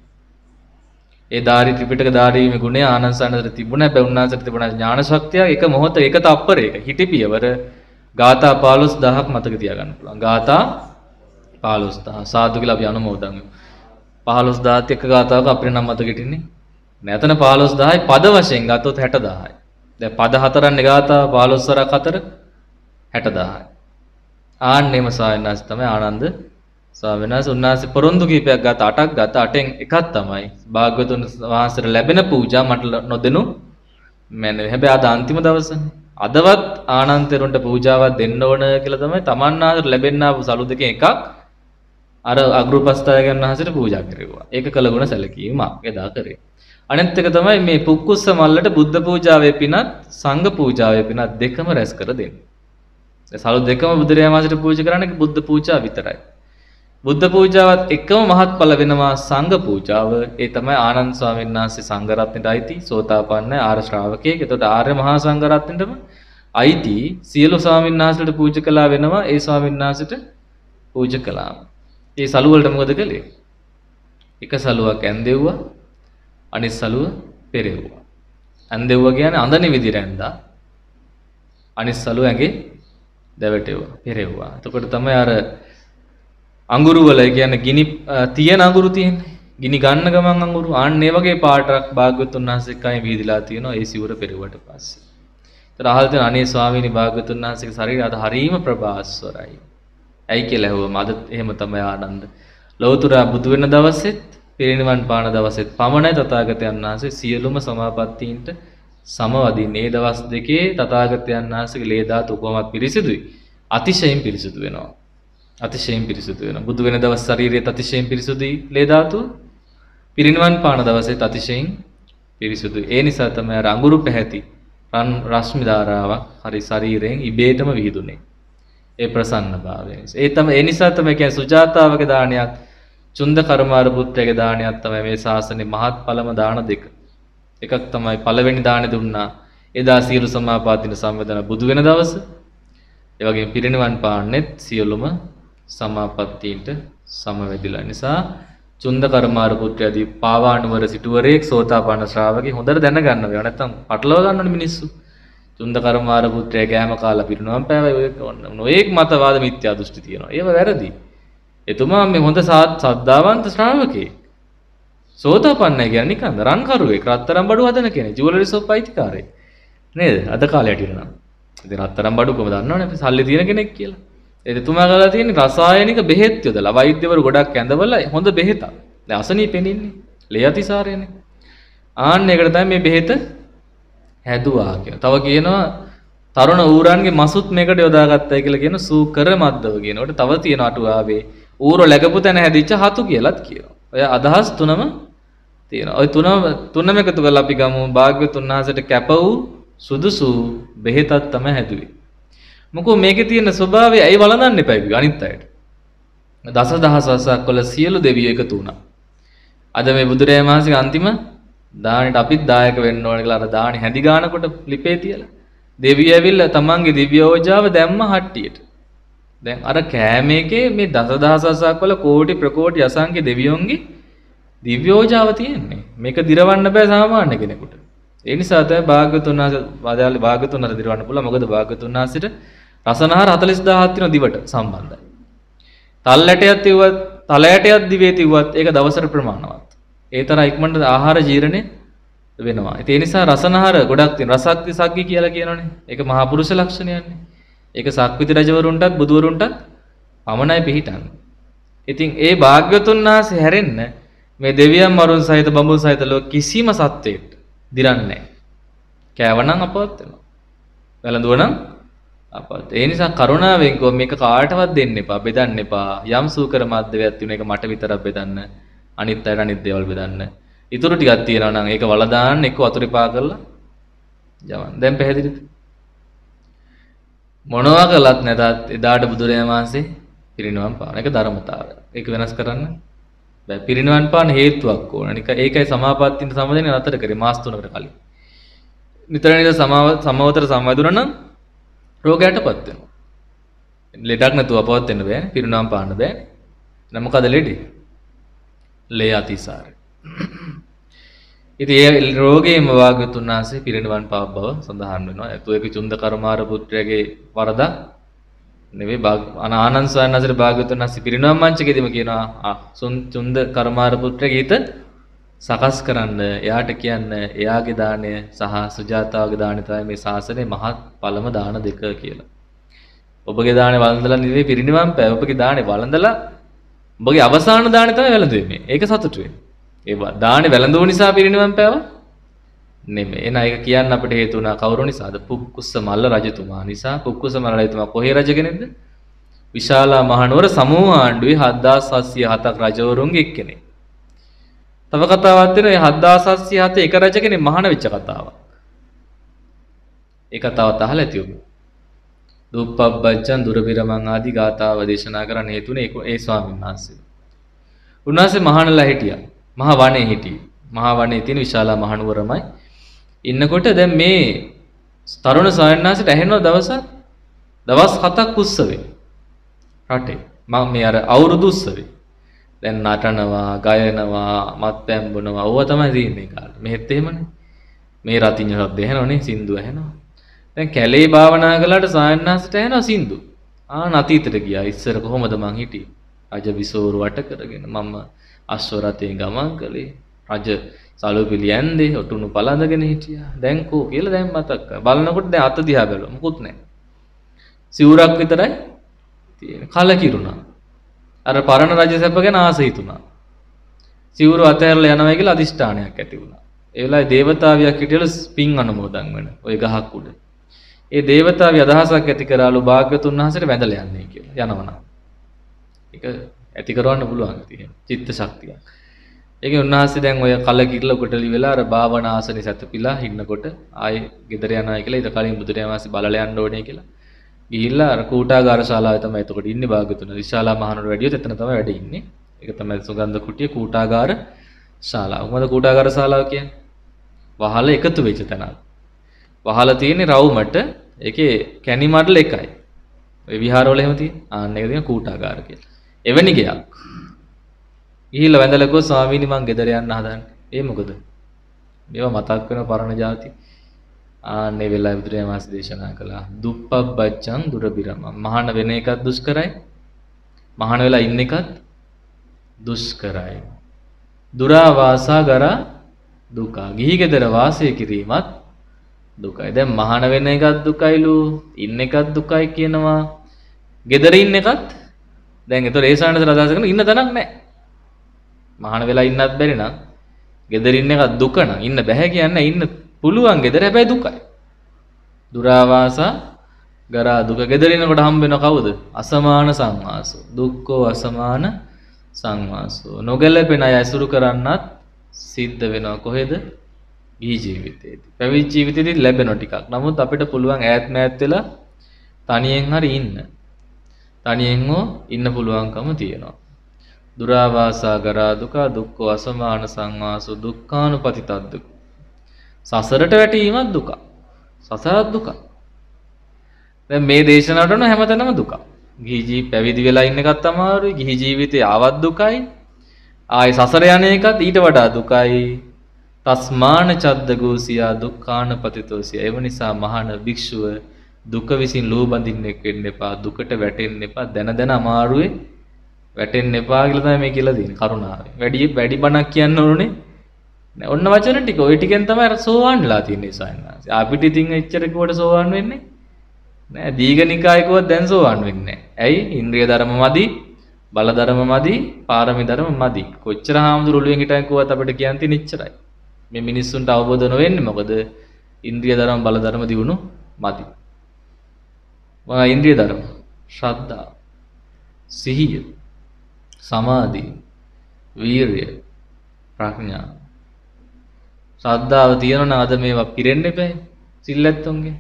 A: ඒ ධාරී ත්‍රිපිටක ධාරීමේ ගුණය ආනන්සන්නතර තිබුණා. බැවුන්නාසට තිබුණා ඥාන ශක්තිය එක මොහොත එක තප්පරයක හිටි පියවර ගාථා පහළොස් දහසක් මතක තියාගන්න පුළුවන්. ගාථා පහළොස් දහස් සාදු කියලා අපි අනුමෝදන් වෙමු. පහළොස් දහසත් එක්ක ගාථාවක අපේ නම් මතක හිටින්නේ. නැතන පහළොස් දහසයි පද වශයෙන් ගත්තොත් හැට දහසයි. දැන් පද හතරන්නේ ගාථා පහළොස් වරක් හතර හැට දහසයි. ආන්නෙම සායනාස් තමයි ආනන්ද ස්වාමීනාස් උන්වහන්සේ පොරොන්දු කීපයක් ගත අටක් ගත අටෙන් එකක් තමයි භාග්‍යවතුන් වහන්සේට ලැබෙන පූජා මට නොදෙනු මැන. හැබැයි අද අන්තිම දවසනේ. අදවත් ආනන්තරුන්ට පූජාවක් දෙන්න ඕන කියලා තමයි තමන්නාට ලැබෙන්නා වූ සලු දෙකෙන් එකක් අර අග්‍රපස්ථායකයන් වහන්සේට පූජා කෙරෙව්වා. ඒක කළගුණ සැලකීමක් එදා කරේ. අනිත් එක තමයි මේ පුක්කුස්ස මල්ලට බුද්ධ පූජාවේ පිනත් සංඝ පූජාවේ පිනත් දෙකම රැස් කර දෙන්නේ. ඒ සලු දෙකම බුදුරජාණන් වහන්සේට පූජා කරන්නේ බුද්ධ පූජා විතරයි. බුද්ධ පූජාවත් එකම මහත්ඵල වෙනවා සංඝ පූජාව. ඒ තමයි ආනන්ද ස්වාමීන් වහන්සේ සංඝ රත්නයට අයිති සෝතාපන්න ආර්ය ශ්‍රාවකයෙක්. එතකොට ආර්ය මහා සංඝ රත්නෙටම අයිති සියලු ස්වාමීන් වහන්සේලාට පූජා කළා වෙනවා. ඒ ස්වාමීන් වහන්සේට පූජා කළාම ඒ සලු වලට මොකද කළේ? එක සලුවක් ඇන්දෙව්වා අනිත් සලුව පෙරෙව්වා. ඇන්දෙව්වා කියන්නේ අඳනේ විදිහට ඇන්දා. අනිත් සලුව ඇඟේ දැවටෙව්වා පෙරෙව්වා. එතකොට තමයි අර අඟුරු වල කියන්නේ ගිනි තියෙන අඟුරු තියෙන්නේ. ගිනි ගන්න ගමන් අඟුරු ආන්න ඒ වගේ පාටක් භාග්‍යවතුන් වහන්සේ කයි වීදිලා තියෙනවා ඒ සිවුර පෙරුවට පස්සේ. ඒතර අහල් තියෙන අනේ ස්වාමීනි භාග්‍යවතුන් වහන්සේගේ ශරීරය අද හරීම ප්‍රභාස්වරයි. ඇයි කියලා ඇහුවම අද එහෙම තමයි ආනන්ද. ලෞතර බුදු වෙන දවසෙත් පිරිනිවන් පාන දවසෙත් පමණයි තථාගතයන් වහන්සේ සියලුම සමාපත්තීන්ට සමවදින්නේ. මේ දවස් දෙකේ තථාගතයන් වහන්සේගේ ලේ ධාතු කොහොමත් පිරිසිදුයි. අතිශයින් පිරිසිදු වෙනවා. අතිශයින් පිරිසුදු වෙනවා. බුදු වෙන දවස් ශරීරයත් අතිශයින් පිරිසුදුයි ලේ ධාතුව. පිරිනිවන් පාන දවසේත් අතිශයින් පිරිසුදුයි. ඒ නිසා තමයි අර අඟුරු පැහැති රන් රශ්මි ධාරාවක් හරි ශරීරයෙන් ඉබේටම විහිදුනේ. ඒ ප්‍රසන්න භාවය. ඒ තමයි ඒ නිසා තමයි කියන්නේ සුජාතාවගේ දානයත් චුන්ද කර්මාර පුත්‍රයාගේ දානයත් තමයි මේ ශාසනයේ මහත්ඵලම දාන දෙක. එකක් තමයි පළවෙනි දානෙ දුන්නා. එදා සියලු සමාපාදින සම්වදන බුදු වෙන දවස. ඒ වගේම පිරිනිවන් පාන්නෙත් සියලුම සමාපත්තීන්ට සමවැදිලා නිසා චුන්ද කර්මාර පුත්‍රයාදී පාවානුවර සිටුවරේක් සෝතාපන්න ශ්‍රාවකෙක් හොඳට දැනගන්න වෙනවා. නැත්තම් පටලවා ගන්නවනේ මිනිස්සු. චුන්ද කර්මාර පුත්‍රයා ගෑම කාලා පිරිනවම් පෑවයි ඔය නොඑක් මතවාද මිත්‍යා දෘෂ්ටි තියෙනවා. ඒව වැරදි. එතුමා මේ හොඳ සද්ධාවන්ත ශ්‍රාවකෙක්. සෝතාපන්නයි කියන්නේ නිකන් රන් කරුවෙක්, රත්තරන් බඩු හදන කෙනෙක්, ජුවලරි ෂොප් අයිතිකාරයෙක්. නේද? අද කාලේ හැටියට නම්. ඉතින් රත්තරන් බඩු කොහොමද දන්නවනේ අපි සල්ලි තියෙන කෙනෙක් කියලා. එතුමා ගාලා තියෙන රසායනික බෙහෙත් යොදලා වෛද්‍යවරු ගොඩක් ඇඳවලා හොඳ බෙහෙතක්. දැන් අසනීප පෙනින්නේ. ලේ අතිසාරයනේ. ආන්න ඒකට තමයි මේ බෙහෙත හැදුවා කියලා. තව කියනවා තරුණ ඌරන්ගේ මසුත් මේකට යොදාගත්තයි කියලා කියන සූකර මද්දව කියනකොට තව තියෙන අටුවාවේ ඌර läගපු තැන හැදිච්ච හතු කියලාත් කියනවා. ඔය අදහස් තුනම තියෙනවා. ඔය තුනම තුනම එකතු කරලා අපි ගමු භාග්‍යවතුන් වහන්සේට කැප වූ සුදුසු බෙහෙතක් තමයි හැදුවේ. මොකෝ මේකේ තියෙන ස්වභාවය ඇයි වළඳන්න එපා කිව්වේ අනිත් අයට. දසදහස් වසක් වල සියලු දෙවියෝ එකතු වුණා. අද මේ බුදුරජාණන් වහන්සේගේ අන්තිම දානෙට අපිත් දායක වෙන්න ඕන කියලා අර දානි හැදි ගන්නකොට ලිපේ තියලා. දෙවියෝ ඇවිල්ලා තමන්ගේ දිව්‍ය ඕජාව දැම්ම හට්ටියට. දැන් අර කෑමේකේ මේ දසදහස් වසක් වල කෝටි ප්‍රකෝටි අසංඛ්‍ය දෙවියොන්ගේ දිව්‍ය ඕජාව තියෙන්නේ. මේක දිරවන්න බෑ සාමාන්‍ය කෙනෙකුට. ඒ නිසා තමයි භාග්‍යවතුන් වහන්සේ වාදාලේ භාග්‍යවතුන් වහන්සේ දිරවන්න පුළුවන්. මොකද භාග්‍යවතුන් වහන්සේට රසනහර හතළිස් දහසක් තියෙන දිවට සම්බන්ධයි. තල් ඇටයක් තියුවත්, තල ඇටයක් දිවේ තියුවත් ඒක දවසට ප්‍රමාණවත්. ඒ තරම් ඉක්මනට ආහාර ජීර්ණය වෙනවා. ඒ නිසා රසනහර ගොඩක් තියෙන රසක්ති සග්ගි කියලා කියනවනේ. ඒක මහා පුරුෂ ලක්ෂණයන්නේ. ඒක සක්විති රජවරුන්ටත් බුදුවරුන්ටත් පමණයි පිහිටන්නේ. ඉතින් ඒ භාග්‍යවතුන් වහන්සේ හැරෙන්න මේ දෙවියන් මරුන් සහිත බඹුන් සහිත ලෝක කිසිම සත්වයකට දිරන්නේ නැහැ. කෑවනම් අපවත් වෙනවා. වැළඳුවනම් අපවත්. ඒ නිසා කරුණාවෙන් කෝ මේක කාටවත් දෙන්න එපා, බෙදන්න එපා. යම් සූකර මද්දවයක් තියෙන එක මට විතරක් බෙදන්න. අනිත් අයට අනිත් දේවල් බෙදන්න. ඉතුරු ටිකක් තියෙනවා නම් ඒක වල දාන්න එක්ක වතුර පා කරලා යවන්න. දැන් පැහැදිලිද? මොනවා කළත් නැතත් එදාට බුදුරජාණන් වහන්සේ පිරිනිවන් පාන එක ධර්මතාවය. ඒක වෙනස් කරන්න බෑ පිරිනිවන් පාන හේතුවක් ඕන. නික ඒකයි සමාපත්තියට සම්බන්ධයෙන් නතර කරේ මාස තුනකට කලින්. නිතර නිතර සමාව සමවතර සම්වැදුණා නම් රෝගයටපත් වෙනවා. ලෙඩක් නැතුව අපවත් වෙන්න බෑනේ. පිරිනිවන් පාන්න බෑනේ. නම් මොකද ලෙඩේ? ලේ අතිසාරය. ඉතින් ඒ රෝගයේම වාග්යතුන් වහන්සේ පිරිනිවන් පාව බව සඳහන් වෙනවා. ඒතු ඒක චුන්ද කර්මාර පුත්‍රයාගේ වරද නෙවෙයි ආනන්ද ස්වාමීන් වහන්සේ භාග්‍යවතුන් වහන්සේ පිරිනිවන් මංචකෙදිම කියනවා ආ චුන්ද කර්මාර පුත්‍රයාගේ හිත සකස් කරන්න එයාට කියන්න එයාගේ දාණය සහ සුජාතාවගේ දාණය තමයි මේ ශාසනයේ මහත් පළම දාන දෙක කියලා. ඔබගේ දාණය වළඳලා නෙවෙයි පිරිනිවන් පෑ. ඔබගේ දාණය වළඳලා ඔබගේ අවසාන දාණය තමයි වැළඳෙන්නේ. ඒක සතුටු වෙන්න. ඒ දාණය වැළඳුව නිසා පිරිනිවන් පෑවා නෙමෙයි. එන ඒක කියන්න අපිට හේතු වුණා කවුරු නිසාද? පුක්කුස්ස මල්ල රජතුමා නිසා. පුක්කුස්ස මල්ල රජතුමා කොහේ රජ කෙනෙක්ද? විශාලා මහනුවර සමූහ ආණ්ඩුවේ හත්දාස් හත්සිය හතක් රජවරුන්ගේ එක්කෙනෙක්. තව කතාවක් තියෙනවා මේ හත්දාස් හත්සිය හත එක රජ කෙනෙක් මහාන වෙච්ච කතාවක්. ඒ කතාවත් අහලා ඇති ඔබ. දුප්පබ්බච්චන් දුරබිරමන් ආදී ගාථාව දේශනා කරන්න හේතුනේ ඒ ස්වාමීන් වහන්සේ. උන්වහන්සේ මහානලා හිටියා. මහා වනයේ හිටියේ. මහා වනයේ තියෙන විශාලා මහනුවරමයි. ඉන්නකොට දැන් මේ තරුණ ස්වාමීන් වහන්සේට ඇහෙනවා දවසක් දවස් හතක් උත්සවේ. රටේ. මම මේ අර අවුරුදු උත්සවේ. දැන් නටනවා, ගයනවා, මත්පැන් බොනවා. ඕවා තමයි තියෙන්නේ කාලේ. මෙහෙත් එහෙමනේ. මේ රතිඤ්ඤ ශබ්ද ඇහෙනවනේ, සින්දු ඇහෙනවා. දැන් කැලේ භාවනා කළාට ස්වාමීන් වහන්සේට ඇහෙනවා සින්දු. ආ නතීතට ගියා. ඉස්සර කොහොමද මං හිටියේ? රජ විසෝරු වට කරගෙන මම අශ්ව රථයෙන් ගමන් කළේ. රජ සලුපිලි ඇන්දේ ඔටුනු පළඳගෙන හිටියා. දැන් කෝ කියලා දැන් මතක් කරා. බලනකොට දැන් අත දිහා බැලුවා. මොකුත් නැහැ. සිවුරක් විතරයි තියෙන්නේ. කලකිරුණා. අර පරණ රජ සැප ගැන ආස හිතුණා. සිවුර අතහැරලා යනවා කියලා අදිෂ්ඨානයක් ඇති වුණා. ඒ වෙලාවේ දේවතාවියක් හිටියලු පින් අනුමෝදන් වෙන ওই ගහක් උඩ. ඒ දේවතාවිය අදහසක් ඇති කරාලු භාග්‍යතුන් වහන්සේට වැඳලා යන්නේ කියලා. යනවනම්. ඒක ඇති කරවන්න පුළුවන් තියෙන චිත්ත ශක්තියක්. ඒකේ උන්වහන්සේ දැන් ඔය කලකිරලා කොටලි වෙලා අර භාවනා ආසනේ සැතපීලා ඉන්නකොට ආයේ ගෙදර යනවා කියලා ඊට කලින් බුදුරජාණන් වහන්සේ බලලා යන්න ඕනේ කියලා. ගිහිල්ලා අර කූටාගාර ශාලාවේ තමයි එතකොට ඉන්නේ භාග්‍යතුන්. විශාලා මහනුවර වැඩියොත් එතන තමයි වැඩ ඉන්නේ. ඒක තමයි සුගන්ධ කුටිය කූටාගාර ශාලාව. මොකද කූටාගාර ශාලාව කියන්නේ? වහල එකතු වෙච්ච තැනක්. වහල තියෙන්නේ රවුමට. ඒකේ කැණි මඩල එකයි. ඔය විහාරවල එහෙම තියෙන. ආන්න ඒක තියෙන කූටාගාර කියලා. එවැනි ගයක්. ගිහිල්ලා වැඳලා ගෝ ස්වාමීනි මං ගෙදර යන්න හදන්නේ. ඒ මොකද? මේවා මතක් වෙන පරණ જાති. ආන්නේ වෙලාවේ බුදුරජාණන් වහන්සේ දේශනා කළා. දුප්පබ්බච්චං දුරබිරම. මහාන වෙන එකත් දුෂ්කරයි. මහාන වෙලා ඉන්න එකත් දුෂ්කරයි. දුරා වාසාගරා දුක. ගිහි ගෙදර වාසය කිරීමත් දුකයි. දැන් මහාන වෙන එකත් දුකයිලු. ඉන්න එකත් දුකයි කියනවා. ගෙදර ඉන්න එකත් දැන් ඒතර ඒ සානතර අදහස කරන ඉන්න තැනක් නැහැ. මහාන වෙලා ඉන්නත් බැරි නම් ගෙදර ඉන්න එකත් දුක නම් ඉන්න බෑ කියන්නේ ඉන්න පුළුවන් ගෙදර හැබැයි දුකයි. දුරාවාසා ගරා දුක. ගෙදර ඉන්නකොට හම්බ වෙන කවුද? අසමාන සංවාසෝ. දුක්ඛෝ අසමාන සංවාසෝ. නොගැලපෙන අය ඇසුරු කරන්නත් සිද්ධ වෙනවා කොහෙද? ගිහි ජීවිතේදී. පැවිදි ජීවිතේදී ලැබෙන ටිකක්. නමුත් අපිට පුළුවන් ඈත් මෑත් වෙලා තනියෙන් හරි ඉන්න. තනියෙන් හෝ ඉන්න පුළුවන්කම තියෙනවා. දුරාවාසා ගරා දුක දුක්ඛෝ අසමාන සංවාසෝ දුක්ඛානුපතිතද්දුක. සසරට වැටීමත් දුක. සසරත් දුක. දැන් මේ දේශනාවට උන හැමතැනම දුක. ගිහි ජී පැවිදි වෙලා ඉන්න එකත් අමාරුයි. ගිහි ජීවිතේ ආවත් දුකයි. ආයි සසර යන එකත් ඊට වඩා දුකයි. තස්මාන චද්දගෝසියා දුක්ඛානපතිතෝසියා. ඒ නිසා මහාන භික්ෂුව දුක විසින් ලෝ බඳින්නෙක් වෙන්න එපා. දුකට වැටෙන්න එපා. දන දන අමාරුවේ වැටෙන්න එපා කියලා තමයි මේ කියලා දෙන්නේ කරුණාවෙන්. වැඩි වැඩි බණක් කියන්න ඕනේ. නෑ ඔන්න වචන ටික ওই ටිකෙන් තමයි අර සෝවන්ලා තියෙන්නේ සයන්නාස. අපිට ඉතින් එච්චර කිව්වට සෝවන් වෙන්නේ නෑ. දීඝනිකාය කිව්වත් දැන් සෝවන් වෙන්නේ නෑ. ඇයි? ඉන්ද්‍රිය ධර්ම මදි, බල ධර්ම මදි, පාරමී ධර්ම මදි. කොච්චර හාමුදුරු ඔළුවෙන් හිටන් කිව්වත් අපිට කියන්න තියෙන ඉච්චරයි. මේ මිනිස්සුන්ට අවබෝධ නොවෙන්නේ මොකද? ඉන්ද්‍රිය ධර්ම බල ධර්ම දිනුනු මදි. වා ඉන්ද්‍රිය ධර්ම ශ්‍රද්ධා, සිහිය, සමාධි, වීරිය, ප්‍රඥා. ශ්‍රද්ධාව තියෙනවා නම් අද මේවා පිරෙන්න එපා. සිල්ලැත්තොන්ගේ.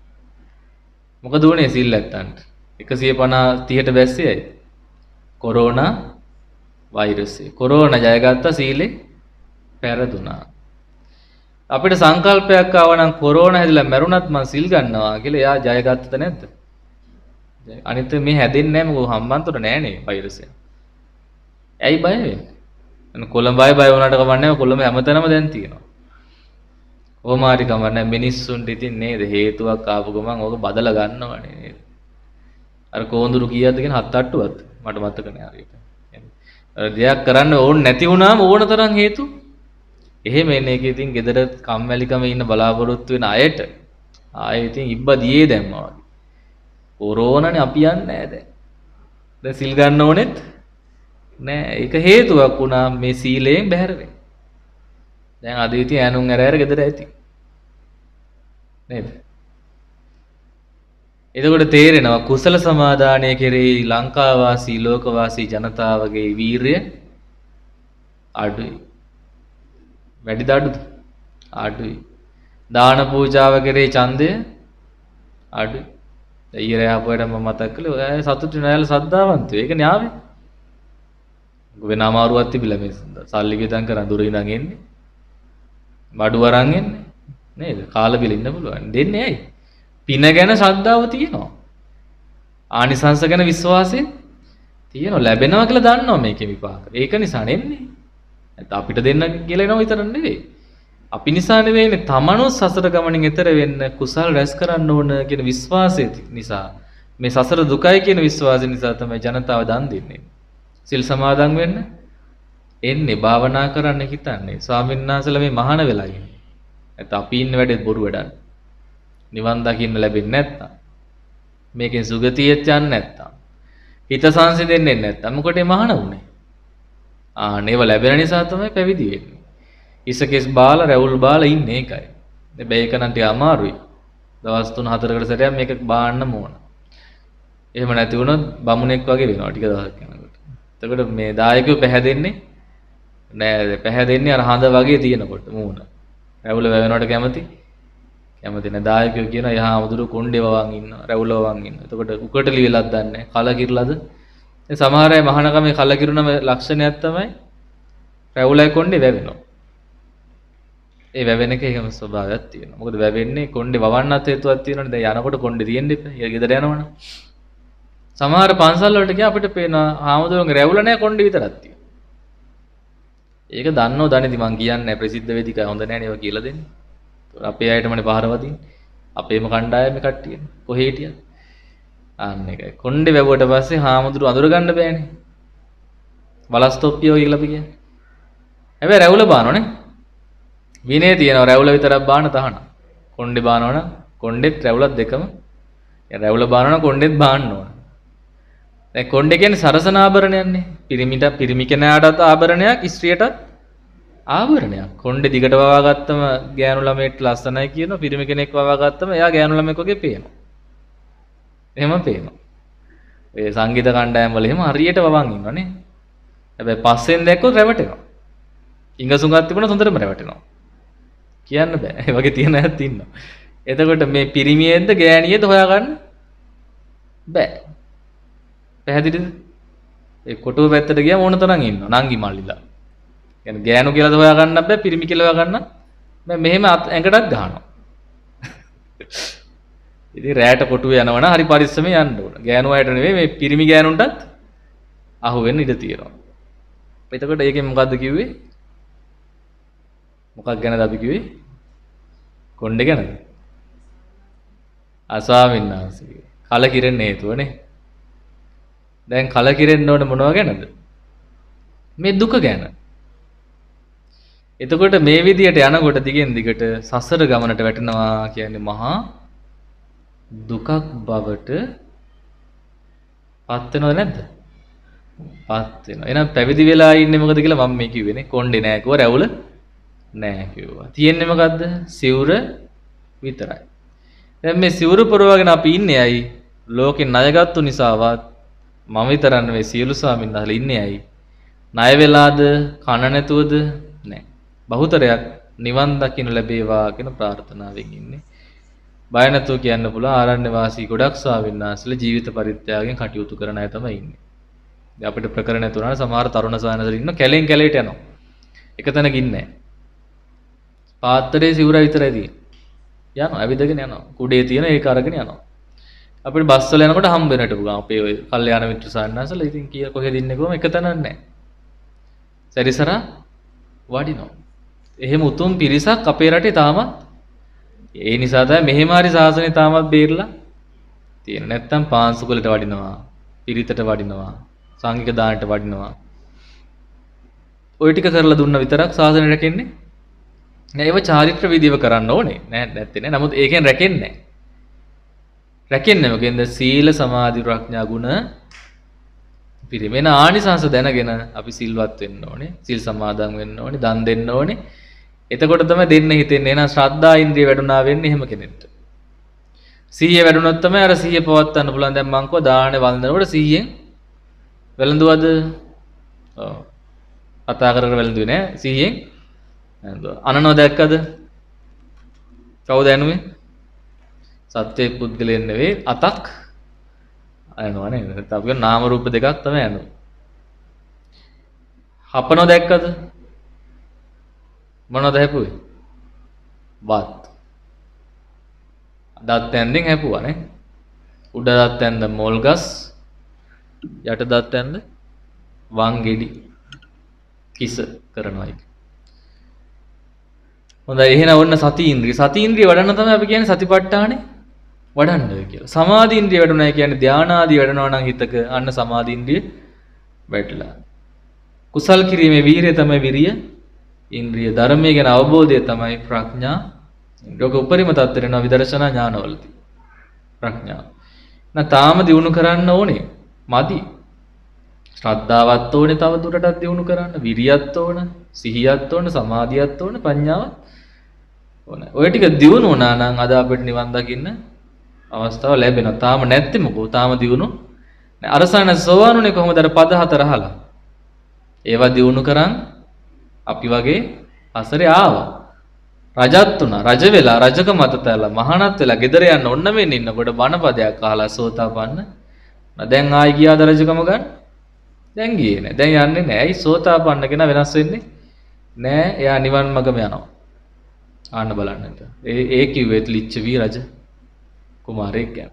A: මොකද උනේ සිල්ලැත්තන්ට? එකසිය පනහ තිහට බැස්සේ ඇයි? කොරෝනා වෛරසය. කොරෝනා ජයගත්ත සීලේ පෙරදුනා. අපිට සංකල්පයක් ආව නම් කොරෝනා හැදිලා මැරුණත් මං සිල් ගන්නවා කියලා එයා ජයගත්තද නැද්ද? අනිත් මේ හැදෙන්නේ නැහැ මොකද හම්බන්තොට නෑනේ වෛරසය. ඇයි බය වෙන්නේ? අන්න කොළඹයි බය වුණාට කමන්නේ කොළඹ හැමතැනම දැන් තියෙනවා. කොහොම හරි කමන්නේ මිනිස්සුන්ට ඉතින් නේද හේතුවක් ආපු ගමන් ඕක බදලා ගන්නවනේ නේද? අර කොඳුරු කීයක්ද කියන හත් අට්ටුවක්ද? මට මතක නෑ හරියට. අර දෙයක් කරන්න ඕන නැති වුණාම ඕන තරම් හේතු එහෙම එන්නේ ඒක ඉතින් gedara කම්මැලිකම ඉන්න බලාපොරොත්තු වෙන අයට ආයේ ඉතින් ඉබ්බ දියේ දැම්මා වගේ. කොරෝනානේ අපි යන්නේ නැහැ දැන්. දැන් සිල් ගන්න ඕනෙත් නෑ. ඒක හේතුවක් වුණා මේ සීලයෙන් බැහැර වෙන්න. දැන් අද ඉතින් ඈනුන් ඇර ඇර gedara ඇති. නේද? එතකොට තේරෙනවා කුසල සමාදානය කෙරෙහි ලංකාවාසී ලෝකවාසී ජනතාවගේ වීරිය අඩුයි. වැඩිද අඩුද? අඩුයි. දාන පූජාව කෙරේ ඡන්දය අඩුයි. ඊයේ ආපුවට මම මතක් කළේ ඔය සතුටු නැයල සද්දාවන්තයෝ. ඒක න්යාවේ. වෙන අමාරුවක් තිබිලා මේ සල්ලි වියදම් කරන් දුර ඉඳන් එන්නේ. බඩු අරන් එන්නේ. නේද? කාලා බිල ඉන්න පුළුවන්. දෙන්නේ ඇයි? පින ගැන ශ්‍රද්ධාව තියෙනවා. ආනිසංස ගැන විශ්වාසය තියෙනවා. ලැබෙනවා කියලා දන්නවා මේකේ විපාක. ඒක නිසා නෙන්නේ. අපිට දෙන්න කියලා එනවා විතර නෙවෙයි. අපි නිසා නෙවෙයිනේ තමනුත් සසර ගමනින් එතර වෙන්න කුසල් රැස් කරන්න ඕන කියන විශ්වාසය නිසා මේ සසර දුකයි කියන විශ්වාසය නිසා තමයි ජනතාව දන් දෙන්නේ. සිල් සමාදන් වෙන්න එන්නේ භාවනා කරන්න හිතන්නේ. ස්වාමීන් වහන්සේලා මේ මහාන වෙලා ඉන්නේ. නැත්නම් අපි ඉන්න වැඩේ බොරු වැඩක්. නිවන් දකින්න ලැබෙන්නේ නැත්නම් මේකෙන් සුගතියට යන්නේ නැත්නම් හිත සංසිඳෙන්නේ නැත්නම් මොකටද මහාන වුනේ? ආනේව ලැබෙන නිසා තමයි පැවිදි වෙන්නේ. ඉසකෙස් බාලා රැවුල් බාලා ඉන්නේ ඒකයි. හැබැයි ඒක නම් ටික අමාරුයි. දවස් තුන හතරකට සැරයක් මේක බාන්න ඕන. එහෙම නැති වුණොත් බමුණෙක් වගේ වෙනවා ටික දවසක් යනකොට. එතකොට මේ දායකයෝ පැහැදෙන්නේ නෑ පැහැදෙන්නේ අර හඳ වගේ තියෙනකොට මූණ. රැවුල වැවෙනවට කැමති කැමති නෑ දායකයෝ කියන යහා මුදුරු කොණ්ඩේ වවන් ඉන්නවා රැවුල වවන් ඉන්නවා. එතකොට උකටලි වෙලක් දන්නේ කලකිරලාද? ඒ සමහර අය මහානකමේ කලකිරුණම ලක්ෂණයක් තමයි රැවුලයි කොණ්ඩේ වැවෙනවා. ඒ වැවෙන එක එහෙම ස්වභාවයක් තියෙනවා. මොකද වැවෙන්නේ කොණ්ඩේ වවන්නත් හේතුවක් තියෙනවනේ. දැන් යනකොට කොණ්ඩේ තියෙන්න එපා. ඒක ගෙදර යනවනේ. සමහර පන්සල් වලට ගියා අපිට පේනවා හාමුදුරුවන්ගේ රැවුල නැහැ කොණ්ඩේ විතරක් තියෙනවා. ඒක දන්නව දන්නේදි මං කියන්නේ ප්‍රසිද්ධ වේදිකාව හොඳ නැහැ නේව කියලා දෙන්නේ. අපේ අයටමනේ පහර වදින්නේ. අපේම කණ්ඩායමේ කට්ටියනේ. කොහේ හිටියද? අන්න එකයි. කොණ්ඩේ වැවුවට පස්සේ හාමුදුරුව අඳුර ගන්න බෑනේ. වලස්තොප්පියෝ කියලා අපි කියන්නේ. හැබැයි රැවුල බානවනේ. විනේ තියෙනවා රැවුල විතරක් බාන තහන. කොණ්ඩේ බානවනම් කොණ්ඩෙත් රැවුලත් දෙකම රැවුල බානවනම් කොණ්ඩෙත් බාන්න ඕන. දැන් කොණ්ඩේ කියන්නේ සරසන ආභරණයක්නේ. පිරිමිට පිරිමි කෙනාටත් ආභරණයක්, ස්ත්‍රියටත් ආභරණයක්. කොණ්ඩේ දිගට වවා ගත්තම ගෑනු ළමයට ලස්සනයි කියනවා. පිරිමි කෙනෙක් වවා ගත්තම එයා ගෑනු ළමෙක් වගේ පේනවා. එහෙම පේනවා. ඒ සංගීත කණ්ඩායම් වල එහෙම හරියට වවන් ඉන්නවනේ. හැබැයි පස්සෙන් දැක්කොත් රැවටෙනවා. ඉංගසුඟක් තිබුණොත් හොඳටම රැවටෙනවා. කියන්න බෑ. ඒ වගේ තියෙන අයත් ඉන්නවා. එතකොට මේ පිරිමියෙක්ද ගෑණියෙක්ද හොයාගන්න බෑ. පැහැදිලිද? ඒ කොටුව පැත්තට ගියාම ඕන තරම් ඉන්නවා. නංගි මල්ලිලා. කියන්නේ ගෑනු කියලාද හොයාගන්නත් බෑ, පිරිමි කියලා හොයාගන්න බෑ. මෙහෙම ඇඟටත් ගහනවා. ඉතින් රැයට කොටුව යනවනම් හරි පරිස්සමෙන් යන්න ඕන. ගෑනු අයට නෙවෙයි මේ පිරිමි ගෑනුන්ටත් අහු වෙන්න ඉඩ තියෙනවා. එතකොට ඒකෙන් මොකද්ද කිව්වේ? මොකක් ගැනද අපි කිව්වේ? කොණ්ඩේ ගැනද? අස්වාමීන් වහන්සේ. කලකිරෙන්න හේතුවනේ. දැන් කලකිරෙන්න ඕනේ මොනව ගැනද? මේ දුක ගැන. එතකොට මේ විදියට යනකොට දිගෙන් දිගට සසර ගමනට වැටෙනවා කියන්නේ මහා දුකක් බවට පත් වෙනවද නැද්ද? පත් වෙනවා. එහෙනම් පැවිදි වෙලා ඉන්නේ මොකද කියලා මම මේ කිව්වේනේ. කොණ්ඩේ නෑ කිව්වා රැවුල නෑ කිව්වා. තියෙන්නේ මොකද්ද? සිවුර විතරයි. දැන් මේ සිවුර පුරවගෙන අපි ඉන්නේ ඇයි? ලෝකේ ණයගත්තු නිසාවත් මම විතරක් නෙවෙයි සියලු ස්වාමීන් වහන්සේලා ඉන්නේ ඇයි? ණය වෙලාද? කන නැතුවද? නෑ. බහුතරයක් නිවන් දකින්න ලැබේවා කියන ප්‍රාර්ථනාවෙන් ඉන්නේ. බය නැතුව කියන්න පුළුවන් ආරණ්‍ය වාසී ගොඩක් ස්වාමීන් වහන්සේලා ජීවිත පරිත්‍යාගයෙන් කටයුතු කරන අය තමයි ඉන්නේ. අපිට ප්‍රකරණ තුනන සමහර තරුණ සායනසල ඉන්න කැලෙන් කැලේට යනවා. එක තැනක ඉන්නේ නැහැ. පාත්‍රයේ සිවුර විතරයි තියෙන්නේ. යනවා ඇවිදගෙන යනවා. කුඩේ තියෙන ඒක අරගෙන යනවා. අපිට බස් වල යනකොට හම්බ වෙනට පුගා අපේ ඔය කල්යාණ මිත්‍ර සායනසල ඉතින් කීය කොහෙද ඉන්නේ කොහොම එක තැනක් නැහැ. සැරිසරා වඩිනවා. එහෙම උතුම් පිරිසක් අපේ රටේ තාමත් ඒ නිසා තමයි මෙහෙම හරි සාසනය තාමත් බේරලා තියෙන. නැත්තම් පාන්සුකලට වඩිනවා, පිරිතට වඩිනවා, සංඝික දානට වඩිනවා. ওই ටික කරලා දුන්න විතරක් සාසනය රැකෙන්නේ නෑ. ඒව චාරිත්‍ර විදිව කරන්න ඕනේ. නෑ නැත්තේ නෑ. නමුත් ඒකෙන් රැකෙන්නේ නෑ. රැකෙන්නේ මොකෙන්ද? සීල සමාධි ප්‍රඥා ගුණ පිරිමෙන ආනිසංස දැනගෙන අපි සිල්වත් වෙන්න ඕනේ. සිල් සමාදන් වෙන්න ඕනේ. දන් දෙන්න ඕනේ. එතකොට තමයි දෙන්න හිතෙන්නේ. එහෙනම් ශ්‍රද්ධා ඉන්ද්‍රිය වැඩුණා වෙන්නේ එහෙම කෙනෙක්ට. සීය වැඩුණොත් තමයි අර සීය පවත්වන්න පුළුවන්. දැන් මං කව දාහනේ වන්දනකොට සීයෙන් වැළඳුවද? ඔව්. කතා කර කර වැළඳුවේ නෑ සීයෙන්. අනනෝ දැක්කද? කවුද ඇනුවේ? සත්‍ය පුද්ගලයන් නෙවෙයි අතක් අයනවා නේද? නැත්නම් අපි කියන නාම රූප දෙකක් තමයි අයනවා. හපනෝ දැක්කද? මොනවද හැපුවේ? වත්. දත් ඇන්දෙන් හැපුවා නේ. උඩ දත් ඇන්ද මොල් ගස්, යට දත් ඇන්ද වං ගෙඩි කිස කරනවා ඒක. හොඳයි එහෙනම් ඔන්න සති ඉන්ද්‍රිය. සති ඉන්ද්‍රිය වඩන්න තමයි අපි කියන්නේ සතිපට්ඨානේ වඩන්න කියලා. සමාධි ඉන්ද්‍රිය වැඩුණා කියන්නේ ධානාදී වැඩනවා නම් හිතක අන්න සමාධි ඉන්ද්‍රිය වැඩිලා. කුසල් කිරීමේ වීරිය තමයි විරිය ඉන්ද්‍රිය. ධර්මයේ ගැන අවබෝධය තමයි ප්‍රඥා. ඒක උපරිම තත්ත්වයට වෙනවා විදර්ශනා ඥානවලදී. ප්‍රඥාව. නැත්නම් තාම දිනු කරන්න ඕනේ. මදි. ශ්‍රද්ධාවත් ඕනේ තව දුරටත් දිනු කරන්න. විරියත් ඕන, සිහියත් ඕන, සමාධියත් ඕන, ප්‍රඥාවත් ඕන. ඔය ටික දිනු වුණා නම් අද අපිට නිවන් දකින්න අවස්ථාව ලැබෙනවා. තාම නැත්තේ මොකෝ? තාම දිනු නෑ. අරසන සෝවානුනේ කොහොමද අර පද හතර අහලා? ඒවා දිනු කරන් අපි වගේ අසරේ ආවා. රජත් උනා. රජ වෙලා රජක මතතලා මහානත් වෙලා ගෙදර යන්න ඔන්න මෙන්න ඉන්නකොට බණපදයක් අහලා සෝතාපන්න. දැන් ආයි ගියාද රජකම ගන්න? දැන් ගියේ නෑ. දැන් යන්නේ නෑ. ඇයි සෝතාපන්න කෙනා වෙනස් වෙන්නේ නෑ. එයා නිවන් මගම යනවා. ආන්න බලන්න. ඒ ඒ කිව්වෙත් ලිච්ඡවි රජ කුමාරයෙක් ගැන.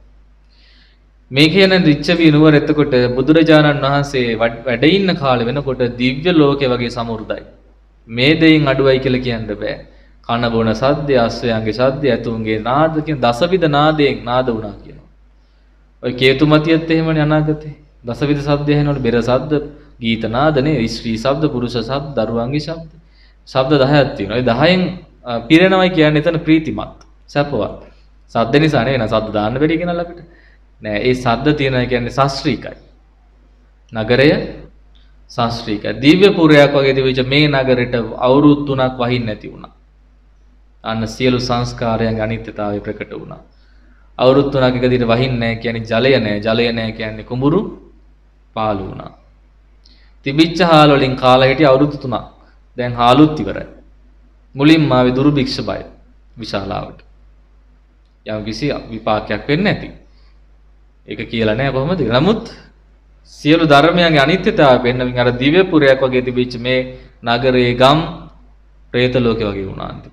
A: මේ කියන ලිච්ඡවි නුවර එතකොට බුදුරජාණන් වහන්සේ වැඩ ඉන්න කාලේ වෙනකොට දිව්‍ය ලෝකේ වගේ සමෘද්ධයි. මේ දෙයින් අඩුවයි කියලා කියන්න බෑ. කන බොන සද්දය, අස්වැයන්ගේ සද්දය, ඇතුන්ගේ නාද කියන දසවිධ නාදයෙන් නාද වුණා කියනවා. ඔය කේතුමතියත් එහෙමනේ අනාගතේ. දසවිධ සද්ද ඇහෙනකොට බෙර සද්ද, ගීත නාදනේ, ස්ත්‍රී ශබ්ද, පුරුෂ ශබ්ද, දරුවන්ගේ ශබ්ද. ශබ්ද දහයක් තියෙනවා. ඒ දහයෙන් පිරෙනවයි කියන්නේ එතන ප්‍රීතිමත්, සැපවත්. සද්ද නිසා නෙවෙයි නා සද්ද දාන්න බැරි කෙනාලා අපිට. නෑ ඒ සද්ද තියෙනවා කියන්නේ ශාස්ත්‍රීකයි. නගරය ශාස්ත්‍රීකයි. දිව්‍ය පුරයක් වගේ තිබිච්ච මේ නගරෙට අවුරුදු තුනක් වහින්න නැති වුණා. අන්න සියලු සංස්කාරයන්ගේ අනිත්‍යතාවය ප්‍රකට වුණා. අවුරුදු තුනක් එක දිගට වහින්නේ නැහැ කියන්නේ ජලය නැහැ. ජලය නැහැ කියන්නේ කුඹුරු පාළු වුණා. තිබිච්ච හාල් වලින් කාලා හිටිය අවුරුදු තුනක්. දැන් හාලුත් ඉවරයි. මුලින්ම ආවේ දුර්භික්ෂ බය විශාලාවට. යම් කිසි විපාකයක් වෙන්නේ නැති. ඒක කියලා නෑ කොහොමද? නමුත් සියලු ධර්මයන්ගේ අනිත්‍යතාවය පෙන්වමින් අර දිව්‍ය පුරයක් වගේ තිබිච්ච මේ නගරයේ ගම් പ്രേත ලෝකෙ වගේ වුණා අන්තිමට.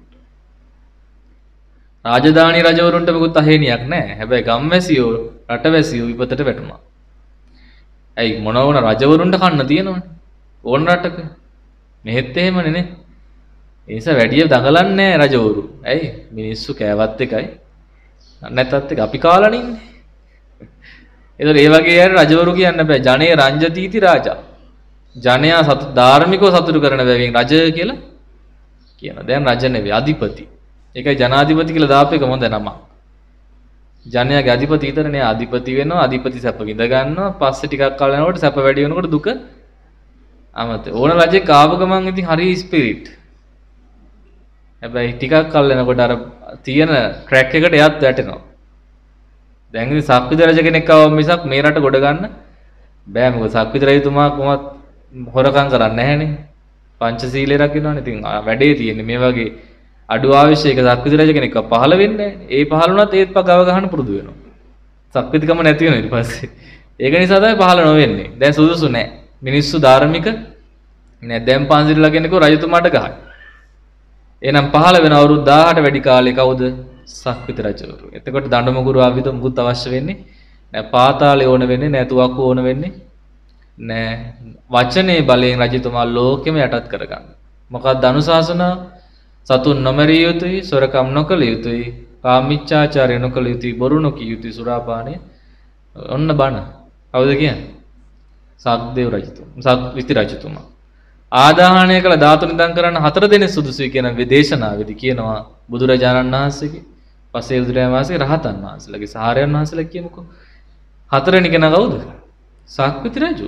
A: රාජධානී රජවරුන්ට මොකුත් අහේනියක් නෑ. හැබැයි ගම්වැසියෝ රටවැසියෝ විපතට වැටුණා. ඇයි මොන වුණ රජවරුන්ට කන්න තියෙනවනේ. ඕන රටක. මෙහෙත් එහෙමනේ නේ. ඒ නිසා වැඩි දඟලන්නේ නෑ රජවරු. ඇයි? මිනිස්සු කෑවත් එකයි. නැත්ත් එක අපි කාලානේ ඉන්නේ. ඒතර ඒ වගේ අය රජවරු කියන්න බෑ. ජනේ රංජතීති රාජා. ජනයා සතු ධාර්මිකව සතුටු කරන බැවින් රජ කියලා කියනවා. දැන් රජ නෙවෙයි අධිපති. ඒකයි ජනාධිපති කියලා දාපේක හොඳ නම. ජනයාගේ අධිපති විතරනේ අධිපති වෙනවා. අධිපති සැප විඳ ගන්නවා. පස්සේ ටිකක් කාල යනකොට සැප වැඩි වෙනකොට දුක අමතේ. ඕන රජෙක් ආව ගමන් ඉතින් හරි ස්පිරිට්. හැබැයි ටිකක් කාල යනකොට අර තියෙන ට්‍රැක් එකට එයත් වැටෙනවා. දැන් ඉතින් සක්විති රජ කෙනෙක් ආවම මිසක් මේ රට ගොඩ ගන්න බෑ. මොකද සක්විති රජතුමා කොහොමත් හොරකම් කරන්නේ නැහනේ. පංචශීලයේ රකින්නවනේ. ඉතින් වැඩේ තියෙන්නේ මේ වගේ අඩු ආවශ්‍යක සක්විති රජ කෙනෙක් පහළ වෙන්නේ නැහැ. ඒ පහළ වුණත් ඒත් පගව ගන්න පුරුදු වෙනවා. සක්විතිකම නැති වෙනවා ඊට පස්සේ. ඒක නිසා තමයි පහළ නොවෙන්නේ. දැන් සුදුසු නැහැ. මිනිස්සු ධාර්මික නෑ. දැන් පන්සිල් ලගෙනකෝ රජතුමාට ගහයි. එහෙනම් පහළ වෙන අවුරුදු දහඅට වැඩි කාලේ කවුද? සක්විති රජවරු. එතකොට දඬුමුගුරු ආවිද මුකුත් අවශ්‍ය වෙන්නේ නෑ. පාතාලේ ඕන වෙන්නේ නෑ. තුවක්කු ඕන වෙන්නේ නෑ. වචනේ බලයෙන් රජතුමා ලෝකෙම යටත් කරගන්න. මොකක්ද අනුශාසනාව? සතුන් නොමරිය යුතුයි, සොරකම් නොකළ යුතුයි, කාමීච්ඡාචාරය නොකළ යුතුයි, බොරු නොකිය යුතුයි, සුරාපානය ඔන්න බණ. කවුද කියන්නේ? සක්දේව රජතුමා. සක්විති රජතුමා. ආදාහණය කළ ධාතු නිදන් කරන්න හතර දෙනෙක් සුදුසුයි කියන විදේශනාවේදී කියනවා බුදුරජාණන් වහන්සේගේ, පසේ බුදුරජාණන් වහන්සේ, රහතන් වහන්සේලාගේ, සාරයන් වහන්සේලා කියමුකෝ. හතරවෙනි කෙනා කවුද? සක්විති රජු.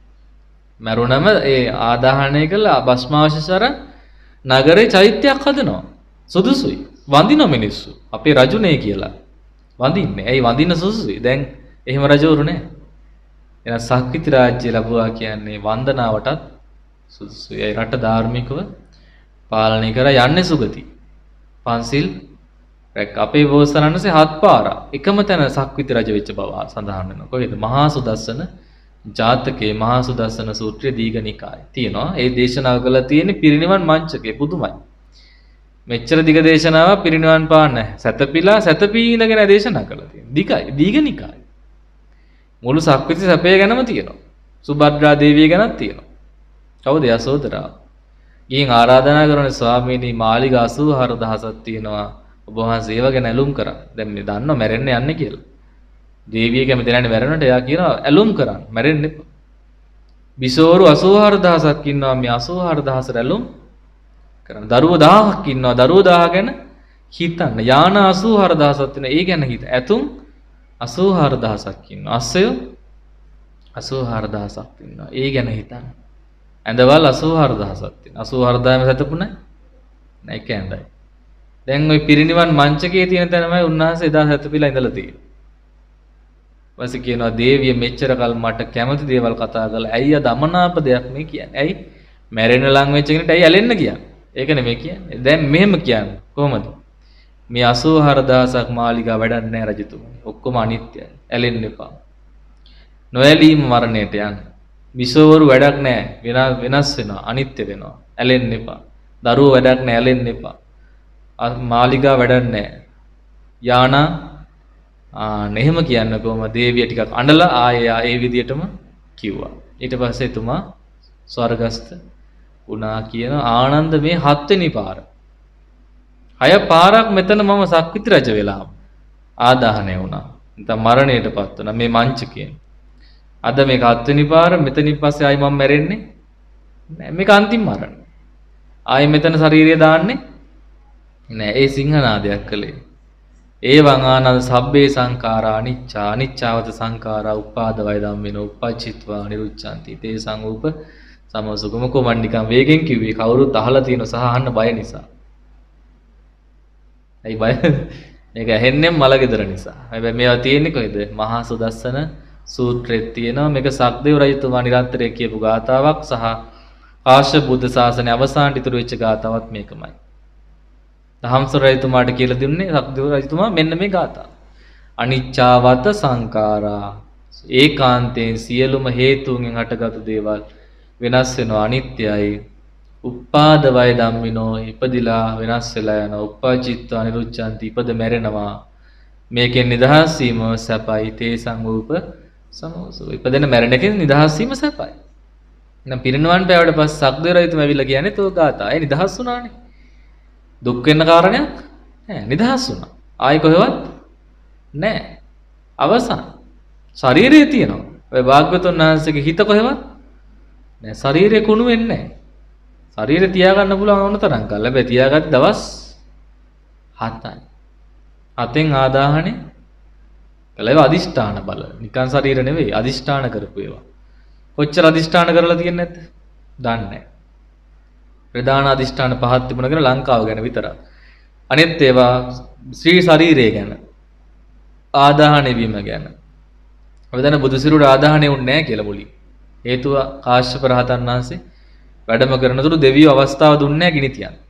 A: මරුණම ඒ ආදාහණය කළ භස්මාවශේෂර නගරේ චෛත්‍යයක් හදනවා. සුදුසුයි. වඳින මිනිස්සු අපේ රජුනේ කියලා. වඳින්නේ. ඇයි වඳින්න සුදුසුයි? දැන් එහෙම රජවරු නැහැ. එහෙනම් සක්විති රාජ්‍ය ලැබුවා කියන්නේ වන්දනාවටත් සුදුසුයි. ඒ රට ධාර්මිකව පාලනය කර යන්නේ සුගති. පන්සිල් රැක් අපේ බෝසතාණන්සේ හත් පාරක් එකම තැන සක්විති රජ වෙච්ච බව සඳහන් වෙනවා. කොහෙද? මහා සුදස්සන ජාතකයේ මහා සුදස්සන සූත්‍රයේ දීඝනිකායේ තියෙනවා. ඒ දේශනාව කළා තියෙන්නේ පිරිනිවන් මංචකේ. පුදුමයි. මෙච්චර දිග දේශනාවක් පිරිනිවන් පාන්න සැතපීලා සැතපීලාගෙන දේශනා කළා තියෙනවා. දිගයි දීඝනිකායේ. මුළු සක්විති සැපය ගැනම තියෙනවා. සුභද්‍රා දේවිය ගැනත් තියෙනවා. කවුද? යසෝදරා. ගිහින් ආරාධනා කරන ස්වාමීනි මාලිගා අසූ හාර දහසක් තියෙනවා. ඔබ වහන්සේ ඒව ගැන ඇලුම් කරා. දැන් මේ දන්නව මැරෙන්න යන්නේ කියලා. දේවිය කැමති නැහැ මැරෙන්නට. එයා කියනවා ඇලුම් කරන්න. මැරෙන්න එපා. බිසෝරු අසූ හාර දහසක් ඉන්නවා. මේ අසූ හාර දහස ඇලුම් කරන්න. දරුවෝ දහසක් ඉන්නවා. දරුවෝ දහස ගැන හිතන්න. යාන අසූ හාර දහසක් තියෙනවා. ඒ ගැන හිත. ඇතුම් අසූ හාර දහසක් ඉන්නවා. අස්සයෝ අසූ හාර දහසක් ඉන්නවා. ඒ ගැන හිතන්න. ඇඳවල් අසූ හාර දහසක් තියෙනවා. අසූ හාර දහසම සැතපුණා නෑ. ඒක ඇඳයි. දැන් ওই පිරිනිවන් මංචකයේ තියෙන තැනමයි උන්වහන්සේ එදා සැතපීලා ඉඳලා තියෙන්නේ. ඊපස්සේ කියනවා දේවිය මෙච්චර කල් මට කැමති දේවල් කතා කළා. ඇයි අද අමනාප දෙයක් මේ කියන්නේ? ඇයි මැරෙන්න ලං වෙච්ච කෙනෙක්ට ඇයි ඇලෙන්න කියන්නේ? ඒක නෙමෙයි කියන්නේ. දැන් මෙහෙම කියන්නේ කොහොමද? මේ අසූ හාර දහසක් මාලිගා වැඩක් නැහැ රජතුමනි. ඔක්කොම අනිත්‍යයි. ඇලෙන්න එපා. නොඇලීම මරණයට යන්න. විසවරු වැඩක් නැහැ. වෙනස් වෙනවා. අනිත්‍ය වෙනවා. ඇලෙන්න එපා. දරුවෝ වැඩක් නැහැ. ඇලෙන්න එපා. මාලිගා වැඩක් නැහැ. යානා ආ එහෙම කියන්න කොහම දේවිය ටිකක් අඬලා ආයේ ඒ විදියටම කිව්වා. ඊට පස්සේ එතුමා ස්වර්ගස්ත වුණා කියන ආනන්ද මේ හත්වෙනි පාර. හය පාරක් මෙතන මම සක්විති රජ වෙලා ආදාහණය වුණා. නැත්නම් මරණයටපත් වුණා මේ මංචකයෙන්. අද මේක හත්වෙනි පාර. මෙතනින් පස්සේ ආයි මම මැරෙන්නේ නෑ. මේක අන්තිම මරණ. ආයි මෙතන ශරීරය දාන්නේ නෑ. ඒ සිංහනාදයක් කළේ. ඒවං ආනන්ද සබ්බේ සංඛාරා අනිච්චා අනිච්චාවත සංඛාරා උපාද වය ධම්මිනෝ උපච්චිත්වා නිරුච්ඡanti තේ සංූප සමසුගම කොමන් නිකන් වේගෙන් කිව්වේ කවුරුත් අහලා තියෙන සහ අහන්න බය නිසා. ඇයි බය? මේක ඇහෙන්නේ මලගෙදර නිසා. හැබැයි මේවා තියෙන්නේ කොහෙද? මහා සුදස්සන සූත්‍රයේ තියෙනවා. මේක සක්දේව රජතුමා නිරන්තරයෙන් කියපු ගාතාවක් සහ කාශ්‍යප බුද්ධ ශාසනයේ අවසානට ඉතුරු වෙච්ච ගාතාවක් මේකමයි. දහම්සර රජතුමාට කියලා දුන්නේ සක්දේව රජතුමා මෙන්න මේ ගාථා. අනිච්චාවත සංඛාරා ඒකාන්තයෙන් සියලුම හේතුන්ගෙන් හටගත් දේවල් වෙනස් වෙනවා අනිත්‍යයි. උපාද වය ධම්මිනෝ ඉපදිලා වෙනස් වෙලා යනවා. උපචිත්ත අනිරුච්ඡanti ඉපද මැරෙනවා. මේකෙන් නිදහස් වීම සැපයි. තේ සංූප සමෝසෝ ඉපදෙන මැරෙන එකෙන් නිදහස් වීම සැපයි. එහෙනම් පිරිනවන් පෑවට පස්සේ සක්දේව රජතුමා ඇවිල්ලා කියන්නේ තෝ ගාථා. ඒ නිදහස් වුණානේ. දුක් වෙන්න කාරණයක් නෑ. නිදහස් වුණා. ආයි කොහෙවත් නෑ. අවසන්. ශරීරය තියෙනවා. ඔය භාග්‍යවතුන් වහන්සේගේ හිත කොහෙවත් නෑ. ශරීරය කුණු වෙන්නේ නෑ. ශරීරය තියාගන්න පුළුවන් ඕන තරම් කල්. හැබැයි තියාගත්ත දවස් හතයි. හතෙන් ආදාහනේ කළේ අදිෂ්ඨාන බල. නිකන් ශරීර නෙවෙයි අදිෂ්ඨාන කරපු ඒවා. කොච්චර අදිෂ්ඨාන කරලා තියෙන්නේ නැද්ද? දන්නේ නෑ. ප්‍රධාන අධිෂ්ඨාන පහක් තිබුණා කියලා ලංකාව ගැන විතරක්. අනිත් ඒවා ශ්‍රී ශරීරය ගැන ආදාහණය වීම ගැන. අපි දන්න බුදු සිරුර ආදාහණය වුණේ නැහැ කියලා මුලින්. හේතුව කාශ්‍යප රහතන් වහන්සේ වැඩම කරනතුරු දෙවියෝ අවස්ථාව දුන්නේ නැහැ ගිනි තියන්න.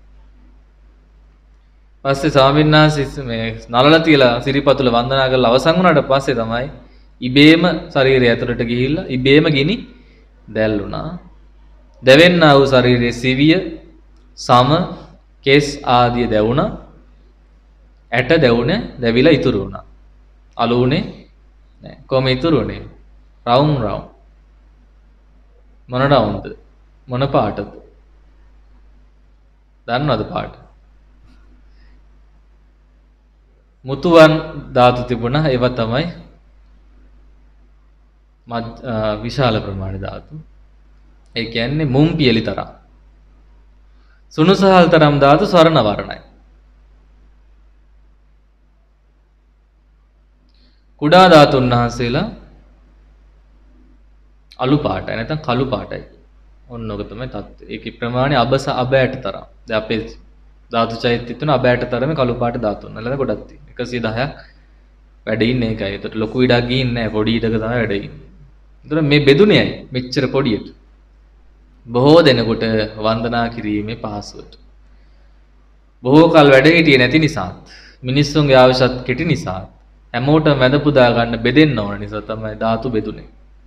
A: පස්සේ ස්වාමීන් වහන්සේ මේ නලල තියලා සිරිපතුල වන්දනා කරලා අවසන් වුණාට පස්සේ තමයි ඉබේම ශරීරය ඇතුළට ගිහිල්ලා ඉබේම ගිනි දැල්ුණා. දැවෙන්නා වූ ශරීරයේ සිවිය, සම, කෙස් ආදිය දැවුණා. ඇට දැවුනේ දැවිලා ඉතුරු වුණා. අලුුනේ නෑ. කොහොම ඉතුරු වුනේ? රවුම් රවුම්. මොන රවුම්ද? මොන පාටද? දන්නවද පාට? මුතුවන් ධාතු තිබුණා. ඒවා තමයි විශාල ප්‍රමාණ ධාතු. ඒ කියන්නේ මුම් පියලි තරම්. සුනුසහල් තරම් ධාතු ස්වර්ණ වර්ණයි. කුඩා ධාතුන් වහන්සේලා අලු පාටයි නැත්නම් කළු පාටයි. ඔන්න ඔක තමයි තත්ත්වය. ඒකේ ප්‍රමාණය අබස අබෑට තරම්. දැන් අපේ ධාතු චෛත්‍ය තුන අබෑට තරමේ කළු පාට ධාතුන් වල ගොඩක් තියෙනවා. එකසිය දහයක් වැඩ ඉන්නේ ඒකයි. ඒකට ලොකු ඉඩක් ගිහින් නැහැ. පොඩි ඉඩක තමයි වැඩ ඉන්නේ. ඒතර මේ බෙදුනේ ඇයි? මෙච්චර පොඩියට. බොහෝ දෙනෙකුට වන්දනා කිරීමේ පහසුවට. බොහෝ කල් වැඩ හිටියේ නැති නිසා, මිනිස්සුන්ගේ ආයුෂත් කෙටි නිසා, හැමෝටම වැඳ පුදා ගන්න බෙදෙන්න ඕන නිසා තමයි ධාතු බෙදුනේ.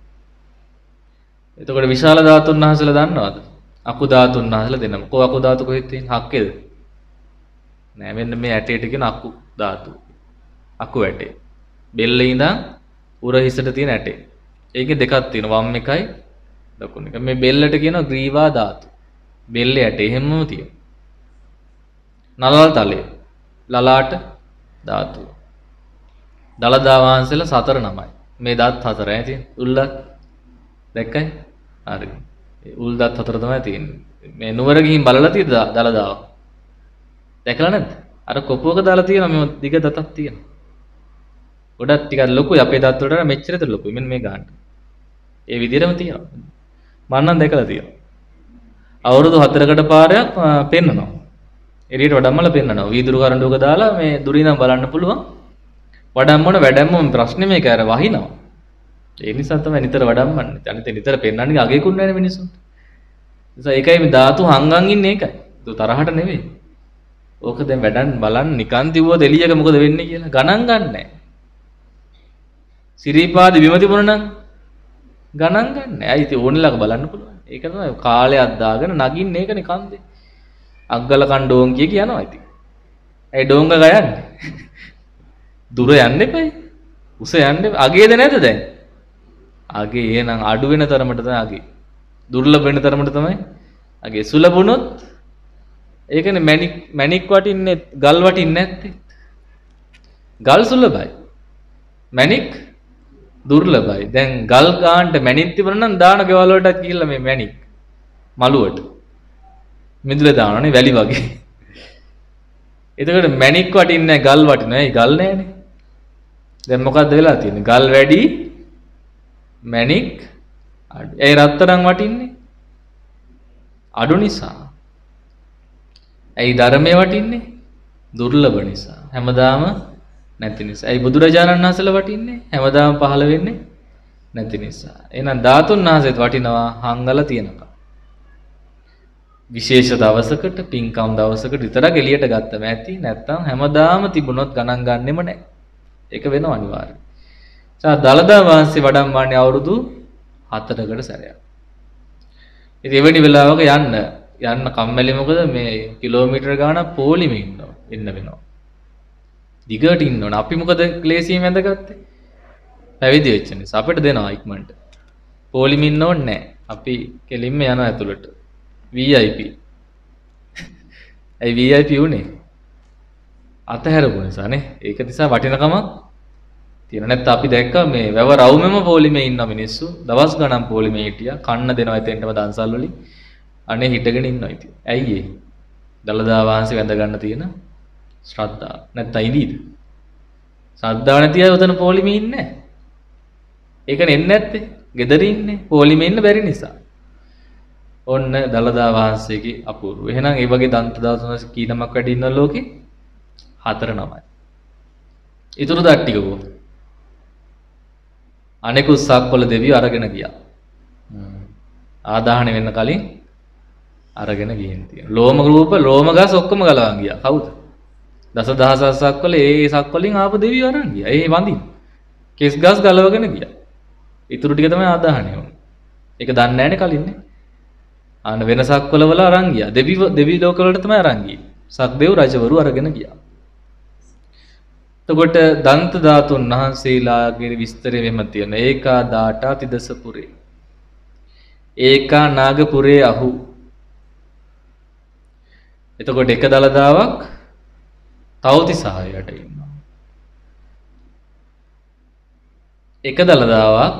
A: එතකොට විශාල ධාතුන් වහන්සේලා දන්නවද? අකු ධාතුන් වහන්සේලා දෙනම. කො අකු ධාතු කොහෙද තියෙන්නේ? හක්කේද? නෑ මෙන්න මේ ඇටේට කියන අකු ධාතු. අකු ඇටේ. බෙල්ලේ ඉඳන් උර හිසට තියෙන ඇටේ. ඒකේ දෙකක් තියෙනවා. වම් එකයි දකුණු එක. මේ බෙල්ලට කියනවා ග්‍රීවා ධාතු. බෙල්ලේ ඇටේ හැමම තියෙනවා. නලල් තලයේ ලලාට ධාතු. දලදා වහන්සේලා සතර නමයි. මේ දත් හතර ඈ තියෙන. උල්ලත් දැක්කයි? හරි. ඒ උල් දත් හතර තමයි තියෙන්නේ. මේ නුවර ගිහින් බලලා තියෙද දලදාව? දැකලා නැද්ද? අර කොපුවක දාලා තියෙනවා මේ දිග දතක් තියෙනවා. ගොඩක් ටිකක් ලොකුයි අපේ දත් වලට මෙච්චරද ලොකුයි. මෙන්න මේ ගානට. ඒ විදිහටම තියෙනවා. මම නම් දැකලා තියෙනවා. අවුරුදු හතරකට පාරයක් පෙන්නනවා. එළියට වඩම්මල පෙන්නනවා. වීදුරු කරඬුවක දාලා මේ දුරින් නම් බලන්න පුළුවන්. වඩම්මන වැඩම්ම ප්‍රශ්නේ මේක අර වහිනවා. ඒ නිසා තමයි නිතර වඩම්මන්නේ. අනිත් නිතර පෙන්නන්නේ අගේකුත් නැහැ මිනිස්සුන්ට. නිසා ඒකයි මේ ධාතු හංගන් ඉන්නේ ඒකයි. ඒක තරහට නෙවෙයි. ඕක දැන් වැඩන් බලන්න නිකන් දිවුවොත් එළියක මොකද වෙන්නේ කියලා ගණන් ගන්නෑ. සිරිපාද බිම තිබුණා නම් ගණන් ගන්නෑ. ඇයි ඉතින් ඕනෙලක බලන්න පුළුවන්. ඒක තමයි කාලයක් දාගෙන නගින්නේ ඒකනේ කන්දේ. අග්ගල කණ්ඩෝන් කිය කියනවා ඉතින්. ඇයි ඩෝංග ගයන්නේ? දුර යන්න එපයි. උස යන්න එපා. අගේද නැද්ද දැන්? අගේ එහෙනම් අඩු වෙන තරමට තමයි අගේ. දුර්ලභ වෙන තරමට තමයි අගේ. සුලභුනොත් ඒකනේ මැණික් මැණික් වටින්නේ ගල් වටින්නේ නැත්තේ. ගල් සුලභයි. මැණික් දුර්ලභයි. දැන් ගල් ගානට මැණික් තිබුණා නම් දාන ගෙවල් වලට ගිහිල්ලා මේ මැණික් මලුවට මිදුල දානනේ වැලි වගේ. එතකොට මැණික් වටින්නේ නැහැ ගල් වටිනවා. ඒ ගල් නැහැනේ. දැන් මොකද්ද වෙලා තියෙන්නේ? ගල් වැඩි මැණික් අඩු. ඒ රත්තරන් වටින්නේ අඩු නිසා. ඇයි ධර්මයේ වටින්නේ? දුර්ලභ නිසා. හැමදාම නැති නිසා. ඇයි බුදුරජාණන් වහන්සේලා වටින්නේ? හැමදාම පහළ වෙන්නේ නැති නිසා. එහෙනම් ධාතුන් වහන්සේත් වටිනවා හංගලා තියෙනකම්. විශේෂ දවසකට පින්කම් දවසකට විතරක් එළියට ගත්තම ඇති. නැත්තම් හැමදාම තිබුණොත් ගණන් ගන්නෙම නැහැ. ඒක වෙනව අනිවාර්යයි. සා දලදා වහන්සේ වඩම්මන්නේ අවුරුදු හතරකට සැරයක්. ඉතින් එවැනි වෙලාවක යන්න යන්න කම්මැලි මොකද මේ කිලෝමීටර ගාණක් පොලිමේ ඉන්නවා ඉන්න වෙනවා. දිගට ඉන්න ඕන. අපි මොකද ක්ලේසියෙන් වැඳගත්තේ? පැවිදි වෙච්ච නිසා අපිට දෙනවා ඉක්මනට. පොලිමේ ඉන්න ඕනේ නැහැ. අපි කෙලින්ම යනවා ඇතුළට. V I P. ඇයි V I P උනේ? අතහැරපු නිසා නේ. ඒක නිසා වටිනකමක් තියෙන. නැත්නම් අපි දැක්කා මේ වැව රවුමෙම පොලිමේ ඉන්න මිනිස්සු දවස් ගණන් පොලිමේ හිටියා. කන්න දෙනවා එතෙන්ටම දන්සල් වලින්. අනේ හිටගෙන ඉන්නවා ඉතින්. ඇයි ඒ? දලදා වහන්සේ වැඳ ගන්න තියෙන ශ්‍රද්ධාව. නැත්නම් ඉදීද? ශ්‍රද්ධාව නැති අය උතන පොලිමේ ඉන්නේ නැහැ. ඒකනේ එන්නේ නැත්තේ. ගෙදර ඉන්නේ. පොලිමේ ඉන්න බැරි නිසා. ඔන්න දලදා වහන්සේගේ අපූර්ව. එහෙනම් ඒ වගේ දන්ත දාතුන කී නමක් වැඩි ඉන්න ලෝකේ? හතර නමයි. ඊටු දත් ටිකකෝ. අනෙකුත් සක්වල දෙවියෝ අරගෙන ගියා. ආදාහන වෙන්න කලින් අරගෙන ගිහින් තියෙනවා. ලෝම රූප ලෝම ගස් ඔක්කොම ගලවන් ගියා. කවුද? දසදහසක් සක්වල ඒ සක්වලින් ආපු දෙවියෝ අරන් ගියා. ඒ වඳින්. කෙස් ගස් ගලවගෙන ගියා. ඊටු ටික තමයි ආදාහණය වුනේ. ඒක දන්නේ නැහැනේ කලින්නේ. ආන වෙනසක් වලවල අරන් ගියා. දෙවි දෙවි ලෝක වලට තමයි අරන් ගියේ. සක්දේව් රජවරු අරගෙන ගියා. එතකොට දන්ත ධාතුන් වහන්සේලාගේ විස්තරය මෙහෙම තියෙනවා. ඒකා දාඨා තිදසපුරේ. ඒකා නාගපුරේ අහු. එතකොට එක දළදාවක් තවතිසාරයට ඉන්නවා. එක දළදාවක්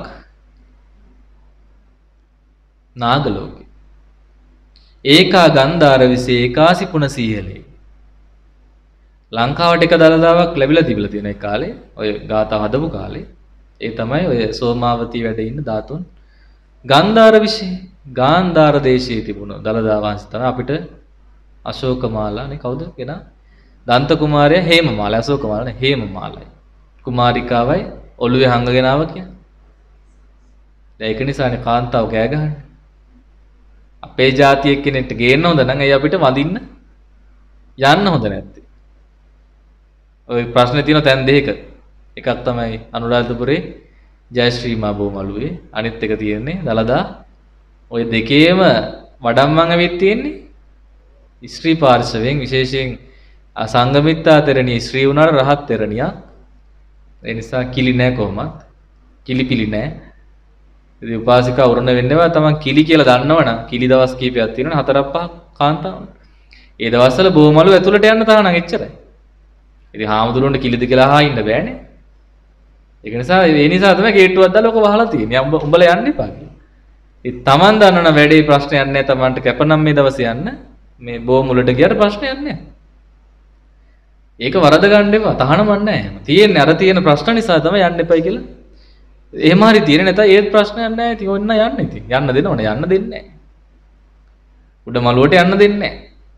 A: නාග ලෝකේ. ඒකා ගන්ධාර විසේ ඒකාසි පුන සීහලේ. ලංකාවට එක දළදාවක් ලැබිලා තිබිලා තියෙන ඒ කාලේ ඔය ගාථා හදපු කාලේ ඒ තමයි ඔය සෝමාවතී වැඩ ඉන්න ධාතුන් ගන්ධාර විශේ ගාන්ධාර දේශයේ තිබුණු දළදා වංශ තමයි අපිට අශෝකමාලානේ කවුද කෙනා දන්ත කුමාරයා හේමමාලා අශෝකමාලානේ හේමමාලයි කුමාරිකාවයි ඔළුවේ හංගගෙන ආව කියන්නේ දැන් ඒක නිසානේ කාන්තාව කෑ ගහන්නේ අපේ ජාතියේ කෙනෙක්ට ගේන්න හොඳ නම් එයි අපිට වඳින්න යන්න හොඳ නැත්තේ ඔය ප්‍රශ්නේ තියෙන තැන් දෙකක එකක් තමයි අනුරාධපුරේ ජයශ්‍රී මා බෝමළුවේ අනිත් එක තියෙන්නේ දලදා ඔය දෙකේම වඩම්මන් ඇවිත් තියෙන්නේ ස්ත්‍රී පාර්ශවයෙන් විශේෂයෙන් සංගමිත්තා තෙරණිය ස්ත්‍රී වුණාට රහත් තෙරණියක් ඒ නිසා කිලි නැහැ කොහොමත් කිලිපිලි නැහැ ඉතින් උපාසිකා උරණ වෙන්නේවා තමන් කිලි කියලා දන්නවනම් කිලි දවස් කීපයක් තියෙනවනේ හතරක් පහක් කාන්තාවන් ඒ දවස්වල බෝමළුව ඇතුළට යන්න තානම් එච්චරයි ඉතින් හාමුදුරුවන්ට කිලිද කියලා අහා ඉන්න බෑනේ. ඒක නිසා ඒ නිසා තමයි ගේට්ටුවක් දාලා ඔක වහලා තියෙන්නේ. උඹ උඹලා යන්න එපා කියලා. ඒ Taman දන්නන වැඩේ ප්‍රශ්නයක් නැහැ Tamanට කැපනම් මේ දවසේ යන්න. මේ බෝ මුලට ගියට ප්‍රශ්නයක් නැහැ. ඒක වරද ගන්න එපා. තහනමක් නැහැ. තියෙන්නේ අර තියෙන ප්‍රශ්න නිසා තමයි යන්න එපයි කියලා. එහෙම හරි තියෙන්නේ නැත්නම් ඒත් ප්‍රශ්නයක් නැහැ. ඉතින් ඔන්න යන්න ඉතින්. යන්න දෙනවනේ. යන්න දෙන්නේ නැහැ. උඩ මළුවට යන්න දෙන්නේ නැහැ.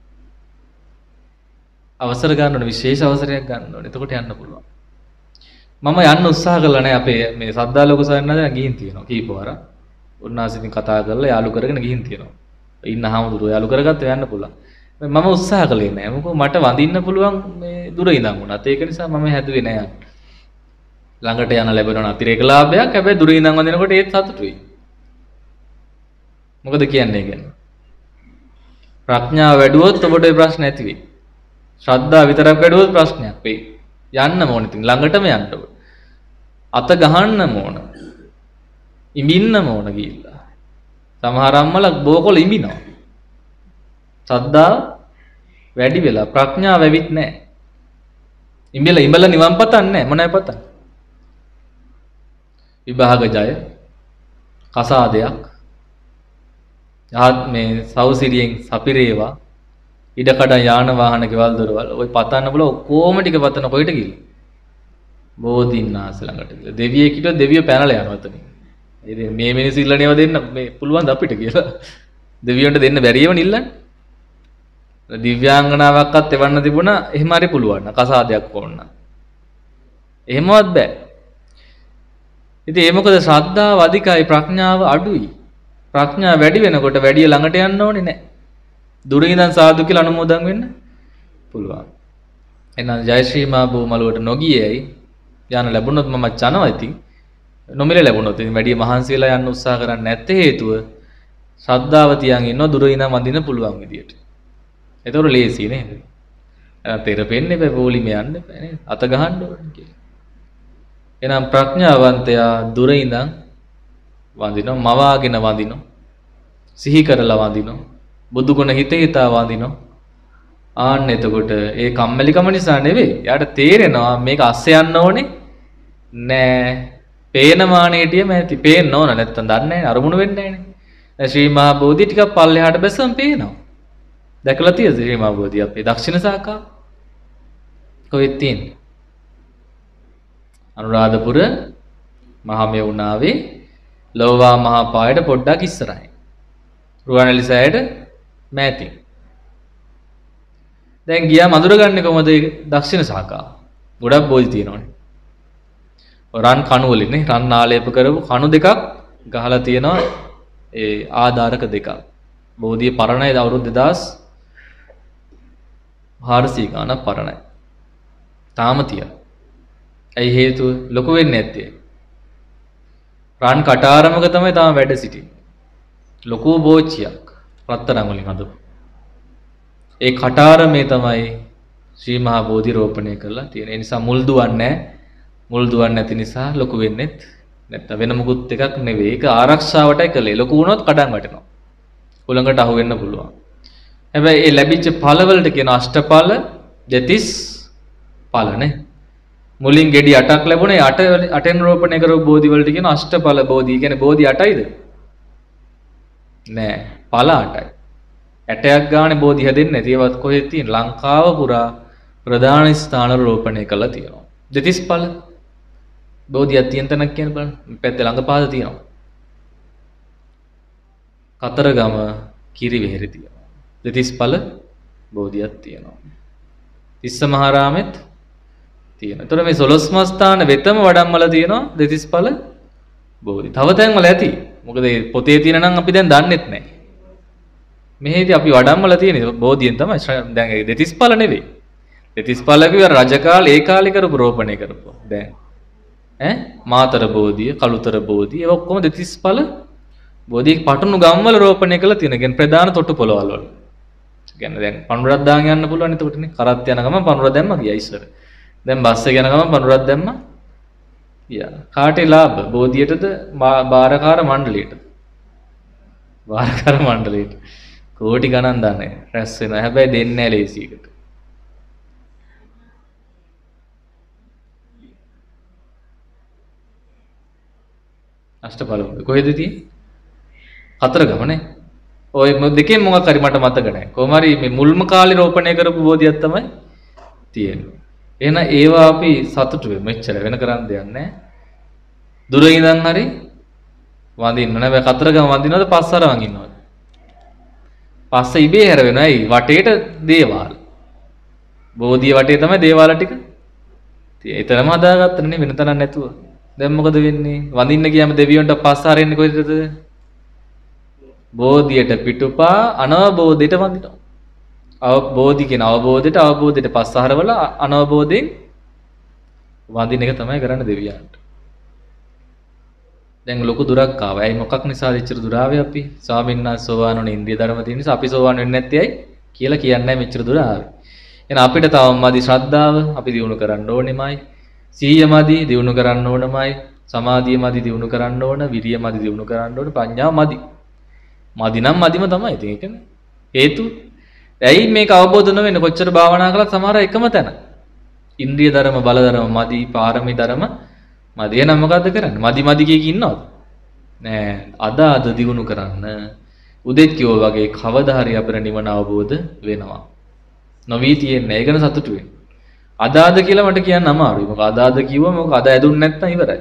A: අවසර ගන්න ඕනේ විශේෂ අවසරයක් ගන්න ඕනේ. එතකොට යන්න පුළුවන්. මම යන්න උත්සාහ කළා නේ අපේ මේ සද්දා ලෝක සයන්නාද ගිහින් තියෙනවා කීප වරක්. උන්වහන්සේ ඉතින් කතා කරලා යාළු කරගෙන ගිහින් තියෙනවා. ඉන්න හාමුදුරුවෝ යාළු කරගත්තා යන්න පුළුවන්. මම උත්සාහ කළේ නෑ. මොකද මට වඳින්න පුළුවන් මේ දුර ඉඳන් වුණත්. ඒක නිසා මම හැදුවේ නෑ යන්න. ළඟට යන ලැබෙන අතිරේක ලාභයක්. හැබැයි දුර ඉඳන් වඳිනකොට ඒත් සතුටුයි. මොකද කියන්නේ කියන්නේ? ප්‍රඥාව වැඩුවොත් ඔබට ඒ ප්‍රශ්න ඇති වෙයි. ශ්‍රද්ධාව විතරක් වැඩුවොත් ප්‍රශ්නයක් වෙයි. යන්න ඕන ඉතින් ළඟටම යන්න ඕන. අත ගහන්න ඕන. ඉඹින්න ඕන ගිහිල්ලා. සමහර අම්මලා බෝකොල ඉඹිනවා. ශ්‍රද්ධාව වැඩි වෙලා ප්‍රඥාව වෙවිත් නැහැ. ඉඹලා ඉඹලා නිවන් පතන්නේ නැහැ. මොනයි පතන්නේ? විභාග ජය කසාදයක් යහත් මේ සෞසිරියෙන් සපිරේවා ඉඩකඩ යාන වාහන ගෙවල් දොරවල් ඔය පතන්න බල ඔක්කොම ටික පතන කොයිට ගිහින් බෝධින්නාස ළඟට ගිහලා දෙවියෙක් හිටියොත් දෙවියෝ පැනලා යනවා එතනින්. ඉතින් මේ මිනිස්සු ඉල්ලන්නේව දෙන්න මේ පුළුවන් ද අපිට කියලා. දෙවියන්ට දෙන්න බැරියම නිල්ලන්නේ. දිව්‍යාංගනාවක්වත් එවන්න තිබුණා එහෙම හරි පුළුවන් න කසාදයක් ඕන. එහෙමවත් බෑ. ඉතින් ඒ මොකද ශ්‍රද්ධාව අධිකයි ප්‍රඥාව අඩුයි. ප්‍රඥාව වැඩි වෙනකොට වැඩි ළඟට යන්න ඕනේ නැහැ. දුරින් ඉඳන් සාදු කියලා අනුමෝදන් වෙන්න පුළුවන්. එහෙනම් ජයශ්‍රී මා බෝමළුවට නොගියේයි යන්න ලැබුණොත් මම යනවා ඉතින්. නොමිලේ ලැබුණොත් ඉතින් වැඩි මහන්සි වෙලා යන්න උත්සාහ කරන්නේ නැත්තේ හේතුව ශ්‍රද්ධාව තියන් ඉන්නවා දුරින් ඉඳන් වඳින්න පුළුවන් විදියට. ඒතකොට ලේසි නේද? එහෙනම් තෙරපෙන්නේ බෑ පොලිමේ යන්න බෑ නේද? අත ගහන්න ඕනේ කියලා. එහෙනම් ප්‍රඥාවන්තයා දුරින් ඉඳන් වඳිනවා මවාගෙන වඳිනවා. සිහි කරලා වඳිනවා. බුදු ගුණ හිත හිතා වඳිනවා. ආන්න එතකොට ඒ කම්මැලිකම නිසා නෙවෙයි. යාට තේරෙනවා මේක අස්සේ යන්න ඕනේ නෑ. පේන මානෙටිය මෑති පේන්න ඕන නැත්තම් දන්නේ නැහැ අරමුණු වෙන්නේ නැහැ නේ. ශ්‍රී මහා බෝධිය ටිකක් පල්ලෙහාට බැස්සම පේනවා. දැකලා තියෙද ශ්‍රී මහා බෝධිය අපේ දක්ෂිණ ශාඛාව? කොහෙද තියෙන්නේ? අනුරාධපුර මහමෙවුනාවේ ලෝවා මහා පායට පොඩ්ඩක් ඉස්සරහින්. රුවන්වැලි සෑයට මෑතින්. දැන් ගියා මధుර ගන්නේ කොහමද දක්ෂිණ ශාඛාව? ගොඩක් බෝධි තියෙනවනේ. රන් කණු වලින් නේ රන් ආලේප කරපු කණු දෙකක් ගහලා තියෙනවා ඒ ආධාරක දෙකක්. බෝධිය පරණයි අවුරුදු දෙදාස් හාරසිය ගානක් පරණයි. තාම තියා. ඇයි හේතුව? ලොකු වෙන්නේ නැත්තේ. රන් කටාරමක තමයි තාම වැඩ සිටින්නේ. ලොකු බෝච්චියක් රත්තරන් වලින් හදපු. ඒ කටාරමේ තමයි ශ්‍රී මහා බෝධි රෝපණය කරලා තියෙන. ඒ නිසා මුල් දුවන්නේ නැහැ. මුල් දුවන්නේ නැති නිසා ලොකු වෙන්නෙත් නැත්නම් වෙන මොකුත් එකක් නෙවෙයි. ඒක ආරක්ෂාවටයි කළේ. ලොකු වුණොත් කඩන් වැටෙනවා. උලඟට අහු වෙන්න පුළුවන්. හැබැයි ඒ ලැබිච්ච ඵලවලට කියන අෂ්ටඵල දෙතිස් ඵලනේ. මුලින් ගෙඩි අටක් ලැබුණේ අට අටෙන් රෝපණය කරපු බෝධි වලට කියන අෂ්ටඵල බෝධි. කියන්නේ බෝධි අටයිද? නෑ. ඵල අටයි. ඇටයක් ගානේ බෝධි හැදෙන්නේ නැති ඒවත් කොහෙද තියෙන්නේ? ලංකාව පුරා ප්‍රධාන ස්ථාන රෝපණය කරලා තියෙනවා. දෙතිස් ඵල බෝධියක් තියෙන තැනක් කියන බලන්න. මේ පැත්තේ ළඟපාද තියෙනවා. කතරගම කිරිවෙහෙරි තියෙනවා. දෙතිස් ඵල බෝධියක් තියෙනවා. තිස්ස මහරාමෙත් තියෙනවා. ඒතර මේ සොළොස්ම ස්ථාන වෙතම වඩම්මල තියෙනවා දෙතිස් ඵල බෝධි. තව තැන්වල ඇති. මොකද මේ පොතේ තියෙන නම් අපි දැන් දන්නෙත් නැහැ. මෙහෙදි අපි වඩම්මල තියෙන බෝධියෙන් තමයි දැන් ඒ දෙතිස් ඵල නෙවෙයි. දෙතිස් ඵල කිව්ව රජ කාලේ ඒ කාලේ කරපු රෝපණය කරපුවා. දැන් ඈ මාතර බෝධිය, කළුතර බෝධිය ඒ ඔක්කොම දෙතිස් ඵල බෝධි පටුණු ගම්වල රෝපණය කරලා තියෙන. කියන්නේ ප්‍රධාන තොටු පොළවල් වල. කියන්නේ දැන් පඳුරක් දාගෙන යන්න පුළුවන් එතකොටනේ. කරත් යන ගමන් පඳුර දැම්ම ගියා ඉස්සර. දැන් බස් එක යන ගමන් පඳුරක් දැම්ම ගියා. කාටේ ලාභ? බෝධියටද බාරකාර මණ්ඩලයටද? බාරකාර මණ්ඩලයට. කෝටි ගණන් දාන්නේ රැස් වෙනවා. හැබැයි දෙන්නේ නැහැ ලේසියකට. අෂ්ටඵල කොහෙද තියෙන්නේ? කතරගමනේ. ඔය දෙකෙන් මොකක් හරි මට මතක නැහැ. කොහොම හරි මේ මුල්ම කාලේ රෝපණය කරපු බෝධියක් තමයි තියෙන්නේ. එහෙනම් ඒවා අපි සතුටු වෙමු. මෙච්චර වෙන කරන්න දෙයක් නැහැ. දුර ඉඳන් හරි වඳින්න නෑ. කතරගම වඳිනවද පස්සර වඳිනවද? පස්ස ඉබේ හැර වෙනවා. ඇයි? වටේට දේවාල. බෝධිය වටේ තමයි දේවාල ටික. ඒතරම හදාගත්තනේ වෙන තැනක් නැතුව. දැන් මොකද වෙන්නේ? වඳින්න ගියාම දෙවියන්ට පස්ස හරින්නේ කොහෙද? බෝධියට පිටුපා අනවබෝධයට වඳිනවා. අවබෝධි කියන අවබෝධයට අවබෝධයට පස්ස හරවල අනවබෝධයෙන් වඳින එක තමයි කරන්න දෙවියන්ට. දැන් ලොකු දුරක් ආවා. ඇයි මොකක් නිසාද එච්චර දුර ආවේ අපි? ස්වාමීන් වහන්සේ සෝවාන් වුණ ඉන්ද්‍රිය ධර්ම තියෙන නිසා අපි සෝවාන් වෙන්නේ නැත්තේ ඇයි කියලා කියන්නේ නැහැ මෙච්චර දුර ආවේ. එහෙනම් අපිට තවම මදි ශ්‍රද්ධාව අපි දියුණු කරන්න ඕනෙමයි. සීය මදි දියුණු කරන්න ඕනමයි. සමාධිය මදි දියුණු කරන්න ඕන. විරිය මදි දියුණු කරන්න ඕන. ප්‍රඥාව මදි. මදි නම් මදිම තමයි. ඉතින් ඒකනේ. හේතු ඇයි මේක අවබෝධ නොවෙන්නේ? කොච්චර භාවනා කළත් සමහර එකම තැන. ඉන්ද්‍රිය ධර්ම බල ධර්ම මදි පාරමී ධර්ම මදි. එහෙනම් මොකද්ද කරන්නේ? මදි මදි කිය ඉන්නවද? නෑ. අද අද දියුණු කරන්න. උදේත් කිව්වා වගේ කවදා හරි අපිට නිවන අවබෝධ වෙනවා. නොවී තියෙන්නේ. ඒක ගැන සතුටු වෙන්න. අද අද කියලා මට කියන්න අමාරුයි. මොකද අද අද කිව්වම මොකද අද ඇදුන්නේ නැත්නම් ඉවරයි.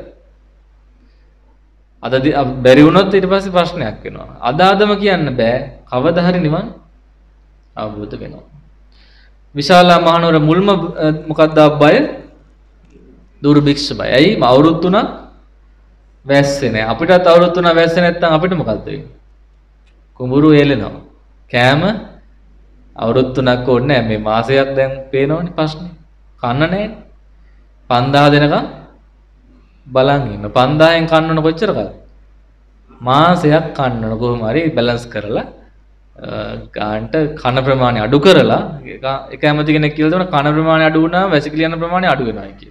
A: අද බැරි වුණොත් ඊට පස්සේ ප්‍රශ්නයක් වෙනවා. අද අදම කියන්න බෑ. කවදා හරි නිවන් අවබෝධ වෙනවා. විශාලා මහනුවර මුල්ම මොකක්ද බය? දුර්භික්ෂ බය. ඇයි? අවුරුදු තුනක් වැස්සේ නැහැ. අපිටත් අවුරුදු තුනක් වැස්සේ නැත්නම් අපිට මොකද්ද වෙන්නේ? කුඹුරු වේලෙනවා. කෑම අවුරුදු තුනක් ඕනේ නැහැ. මේ මාසයක් දැන් පේනවනේ ප්‍රශ්නේ. කන්න නැහැ. පන්දාහ දෙනකම් බලන් ඉන්න. පන්දාහෙන් කන්න ඕන කොච්චර කාලද? මාසයක් කන්න ඕන. කොහොම හරි බැලන්ස් කරලා ගාන්ට කන ප්‍රමාණය අඩු කරලා එක ඇමති කෙනෙක් කියලා දෙනවා කන ප්‍රමාණය අඩු වුණාම වැසිකිලි යන ප්‍රමාණය අඩු වෙනවා කිය.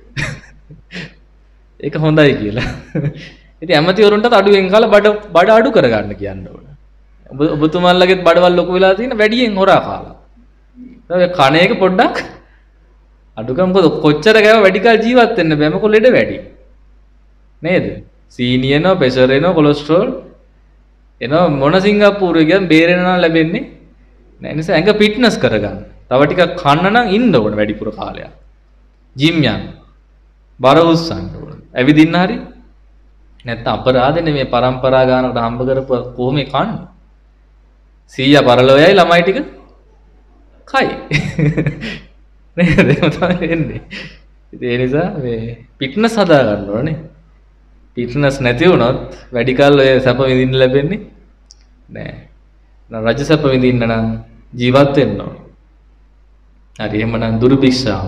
A: ඒක හොඳයි කියලා. ඉතින් ඇමතිවරුන්ටත් අඩුවෙන් කාලා බඩ බඩ අඩු කරගන්න කියන්න ඕන. ඔබ ඔබතුමාලගෙත් බඩවල් ලොකු වෙලා තියෙන වැඩියෙන් හොරා කාලා. ඒ කන එක පොඩ්ඩක් අඩු කරමු. මොකද කොච්චර ගෑව වැඩි කාල ජීවත් වෙන්න බෑ. මොකද ලෙඩ වැඩි. නේද? සීනි එනවා, ප්‍රෙෂර් එනවා, කොලෙස්ටරෝල් එනවා. මොන සිංගප්පූරුවේ ගියන් බේරෙන්න නම් ලැබෙන්නේ නෑ. නිසා ඇඟ ෆිට්නස් කරගන්න. තව ටිකක් කන්න නම් ඉන්න ඕන වැඩිපුර කාලයක්. ජිම් යන්න. බර උස්සන්න ඕන. ඇවිදින්න හරි. නැත්නම් අපරාධනේ මේ પરම්පරා ගානකට හම්බ කරපුව කොහොම කන්නේ? සීයා පරලෝයයි ළමයි ටික කයි. නේද? එහෙම තමයි වෙන්නේ. ඉතින් ඒ නිසා මේ ෆිට්නස් හදා ගන්න ඕනේ. ෆිට්නස් නැති වුණොත් වැඩි කල් ඔය සැප විඳින්න ලැබෙන්නේ නෑ. රජ සැප විඳින්න නම් ජීවත් වෙන්න ඕන. හරි එහෙමනම් දුර්භික්ෂාව.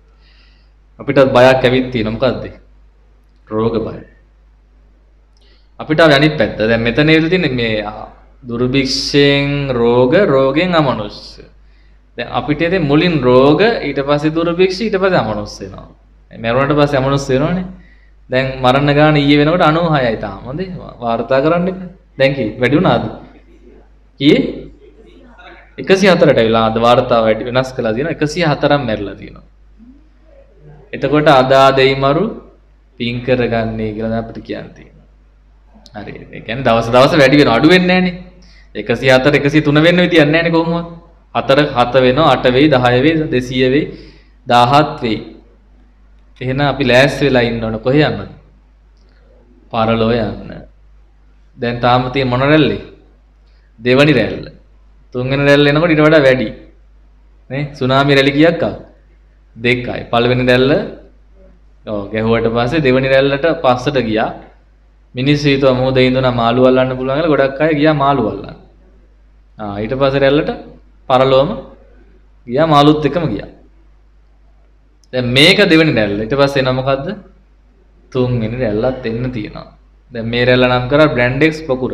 A: අපිටත් බයක් ඇවිත් තියෙනවා. මොකද්ද? රෝග බය. අපිට අනිත් පැත්ත. දැන් මෙතන ඉඳලා තියෙන්නේ මේ දුර්භික්ෂයෙන් රෝග රෝගෙන් අමනුෂ්‍ය. දැන් අපිට ඉතින් මුලින් රෝග ඊට පස්සේ දුර්භික්ෂ ඊට පස්සේ අමනුෂ්‍ය වෙනවා. මරුණට පස්සේ අමනුෂ්‍ය වෙනවනේ. දැන් මරණ ගාන ඊයේ වෙනකොට අනූහයයි තාම. හොඳේ වාර්තා කරන්න එක. දැන් කී වැඩි වුණාද? කී එකසිය හතරට ඇවිල්ලා අද වාර්තාව වැඩි වෙනස් කළා තියෙනවා. එකසිය හතරක් මැරිලා තියෙනවා. එතකොට අද ආදෙයි මරු පින් කරගන්නේ කියලා දැන් අපිට කියන්න තියෙනවා. හරි. ඒ කියන්නේ දවස් දවස් වැඩි වෙනවා අඩු වෙන්නේ නැහනේ. එකසිය හතර එකසිය තුන වෙන්න විදියක් නැහනේ කොහොමවත්. හතර හත වෙනවා අට වෙයි දහය වෙයි දෙසීය වෙයි දහහත් වෙයි. එහෙනම් අපි ලෑස්ති වෙලා ඉන්න ඕන කොහේ යන්නද? පරලෝ යන්න. දැන් තාම තියෙන මොන රැල්ලේ? දෙවනි රැල්ල. තුන්වෙනි රැල්ල එනකොට ඊට වඩා වැඩි. නේ? සුනාමි රැලි කීයක් ආවා? දෙකයි. පළවෙනි රැල්ල ඔව් ගැහුවට පස්සේ දෙවෙනි රැල්ලට පස්සට ගියා. මිනිස්සු හිතුවා මොහොතේ ඉඳුනා මාළු අල්ලන්න පුළුවන් කියලා ගොඩක් අය ගියා මාළු අල්ලන්න. ආ ඊට පස්සේ රැල්ලට පරලෝම ගියා මාළුත් එක්කම ගියා. දැන් මේක දෙවෙනි රැල්ල. ඊට පස්සේ එනවා මොකද්ද? තුන්වෙනි රැල්ලත් එන්න තියෙනවා. දැන් මේ රැල්ල නම් කරා බ්‍රැන්ඩෙක්ස් පොකුර.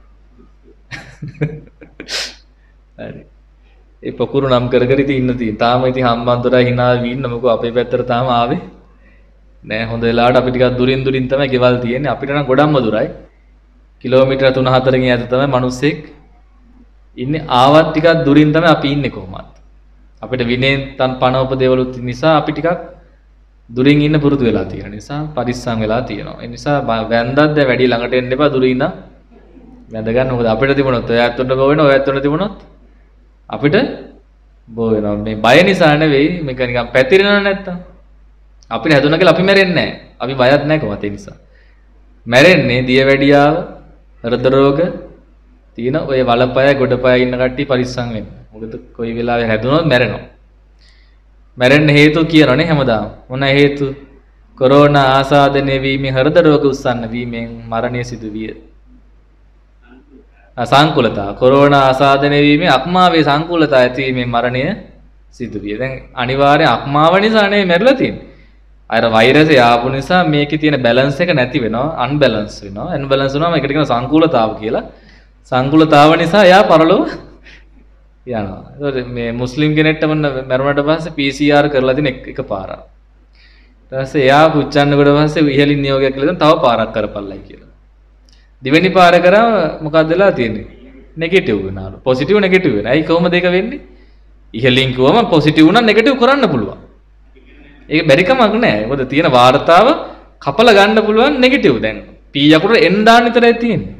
A: හරි. ඒ පොකුරු නම් කර කර ඉතින් ඉන්න තියෙන. තාම ඉතින් හම්බන්තොටයි hina වී ඉන්න මොකෝ අපේ පැත්තට තාම ආවේ නෑ. හොඳ වෙලාවට අපි ටිකක් දුරින් දුරින් තමයි ගෙවල් තියෙන්නේ. අපිට නම් ගොඩක්ම දුරයි. කිලෝමීටර තුන හතරකින් ඈත තමයි මිනිස්සෙක් ඉන්නේ. ආවත් ටිකක් දුරින් තමයි අපි ඉන්නේ කොහොමද? අපිට විනයෙන් තන් පණ උපදේවලුත් නිසා අපි ටිකක් දුරින් ඉන්න පුරුදු වෙලා තියෙන නිසා පරිස්සම් වෙලා තියෙනවා. ඒ නිසා වැන්දක් දැන් වැඩි ළඟට එන්න එපා දුරින් ඉඳන් වැඳ ගන්න. මොකද අපිට තිබුණොත් ඔයත් උඩ බෝ වෙනවා ඔයත් උඩ තිබුණොත් අපිට බෝ වෙනවා. මේ බය නිසා නෙවෙයි මේක නිකන් පැතිරෙනව නැත්තම් අපිට හැදුණා කියලා අපි මැරෙන්නේ නැහැ. අපි බයත් නැහැ කොහොමද ඒ නිසා. මැරෙන්නේ දියවැඩියාව, හෘද රෝග තියෙන ඔය වලපය ගොඩපය ඉන්න කට්ටිය පරිස්සම් වෙන්න. මොකද කොයි වෙලාවෙ හැදුනොත් මැරෙනවා. මැරෙන්න හේතු කියනවනේ හැමදාම. මොන හේතු? කොරෝනා ආසාදනය වීමෙන් හෘද රෝග උස්සන්න වීමෙන් මරණය සිදු විය. අසංකුලතා කොරෝනා ආසාදනය වීමෙන් අක්මාවේ සංකුලතා ඇතිවීමෙන් මරණය සිදු විය. දැන් අනිවාර්ය අක්මාව නිසා නේ මැරිලා තියෙන්නේ. අර වෛරසය ආපු නිසා මේකේ තියෙන බැලන්ස් එක නැති වෙනවා, අන්බැලන්ස් වෙනවා. අන්බැලන්ස් වුණාම ඒකට කියනවා සංකුලතාව කියලා. සංකුලතාව නිසා එයා පරලොව යනවා. ඒතකොට මේ මුස්ලිම් කෙනෙක්ට මොන මරුණට පස්සේ පී සී ආර් කරලා තියෙන එක පාරක්. ඊට පස්සේ එයා පුච්චන්න කොට පස්සේ ඉහළින් නියෝගයක් කියලා තව පාරක් කරපළයි කියලා. දෙවෙනි පාර කරා මොකක්ද වෙලා තියෙන්නේ? නෙගටිව් වෙනවලු. පොසිටිව් නෙගටිව් වෙනවා. ඇයි කොහොමද ඒක වෙන්නේ? ඉහළින් කිව්වම පොසිටිව් නම් නෙගටිව් කරන්න පුළුවන්. ඒක බැරි කමක් නැහැ. මොකද තියෙන වාර්තාව කපලා ගන්න පුළුවන් නෙගටිව්. දැන් පී යකුට එන් දාන්න විතරයි තියෙන්නේ.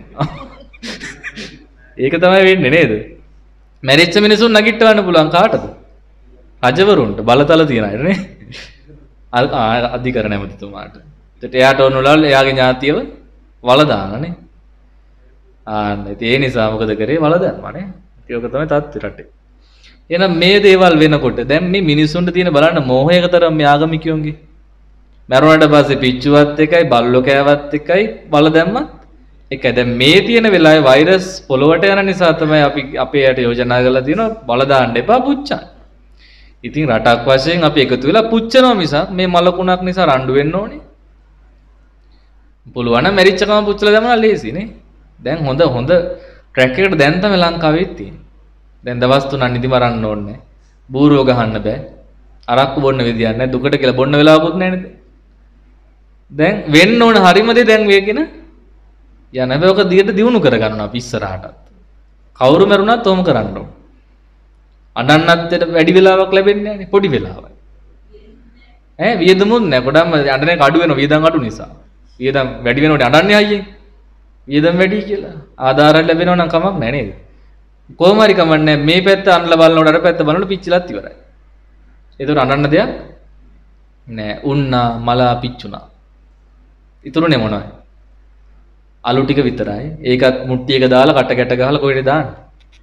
A: ඒක තමයි වෙන්නේ නේද? මැරිච්ච මිනිසුන් නැගිටවන්න පුළුවන් කාටද? රජවරුන්ට බලතල තියන අයට නේ. අධිකරණ ඇමතිතුමාට. ඒත් එයාට ඕනවල එයාගේ ඥාතියව වල දානනේ. ආන්න ඒ නිසා මොකද කරේ? වල දැම්මානේ. ඒක තමයි තත්ත්වය රටේ. එහෙනම් මේ දේවල් වෙනකොට දැන් මේ මිනිසුන්ට තියෙන බලන්න මෝහයක තරම් මේ ආගමිකයෝන්ගේ. මරුණාට පස්සේ පිච්චුවත් එකයි බල්ලෝ කෑවත් එකයි වල දැම්මත් එකයි. දැන් මේ තියෙන වෙලාවේ වෛරස් පොළොවට යන නිසා තමයි අපි අපේ යට යෝජනා කරලා තියෙනවා බල දාන්න එපා පුච්චන්න. ඉතින් රටක් වශයෙන් අපි එකතු වෙලා පුච්චනවා මිසක් මේ මලකුණක් නිසා රණ්ඩු වෙන්න ඕනේ. පුළුවන් නම් මැරිච්ච කම පුච්චලා දැම්මම ලේසිනේ. දැන් හොඳ හොඳ ට්‍රැක් එකට දැන් තමයි ලංකාවේ තියෙන්නේ. දැන් දවස් තුනක් නිදි මරන්න ඕනේ. බූරුව ගහන්න බෑ. අරක්කු බොන්න විදියක් නැහැ. දුකට කියලා බොන්න වෙලාවකුත් නැහැ නේද? දැන් වෙන්න ඕන හරිම දේ දැන් වේගෙන යන හැබැයි ඔක දිගට දියුණු කර ගන්නවා අපි ඉස්සරහටත්. කවුරු මරුණත් ඔහොම කරන්න ඕන. අඬන්නත් වැඩි වෙලාවක් ලැබෙන්නේ නැහැ නේ පොඩි වෙලාවක්. ඈ වියදමුත් නැහැ. ගොඩක්ම අඬන එක අඩු වෙනවා වියදම් අඩු නිසා. වියදම් වැඩි වෙනකොට අඬන්නේ අයියෙන්. වියදම් වැඩි කියලා. ආධාරය ලැබෙනවා නම් කමක් නැහැ නේද? කොහොම හරි කමක් නැහැ. මේ පැත්ත අඬලා බලනකොට අර පැත්ත බලනකොට පිච්චිලත් ඉවරයි. ඒතකොට අඬන්න දෙයක් නැහැ. උන්නා මලා පිච්චුණා. ඉතුරුනේ මොනවද? අලු ටික විතරයි. ඒකත් මුට්ටියක දාලා කට ගැට ගහලා කොහෙද දාන්නේ?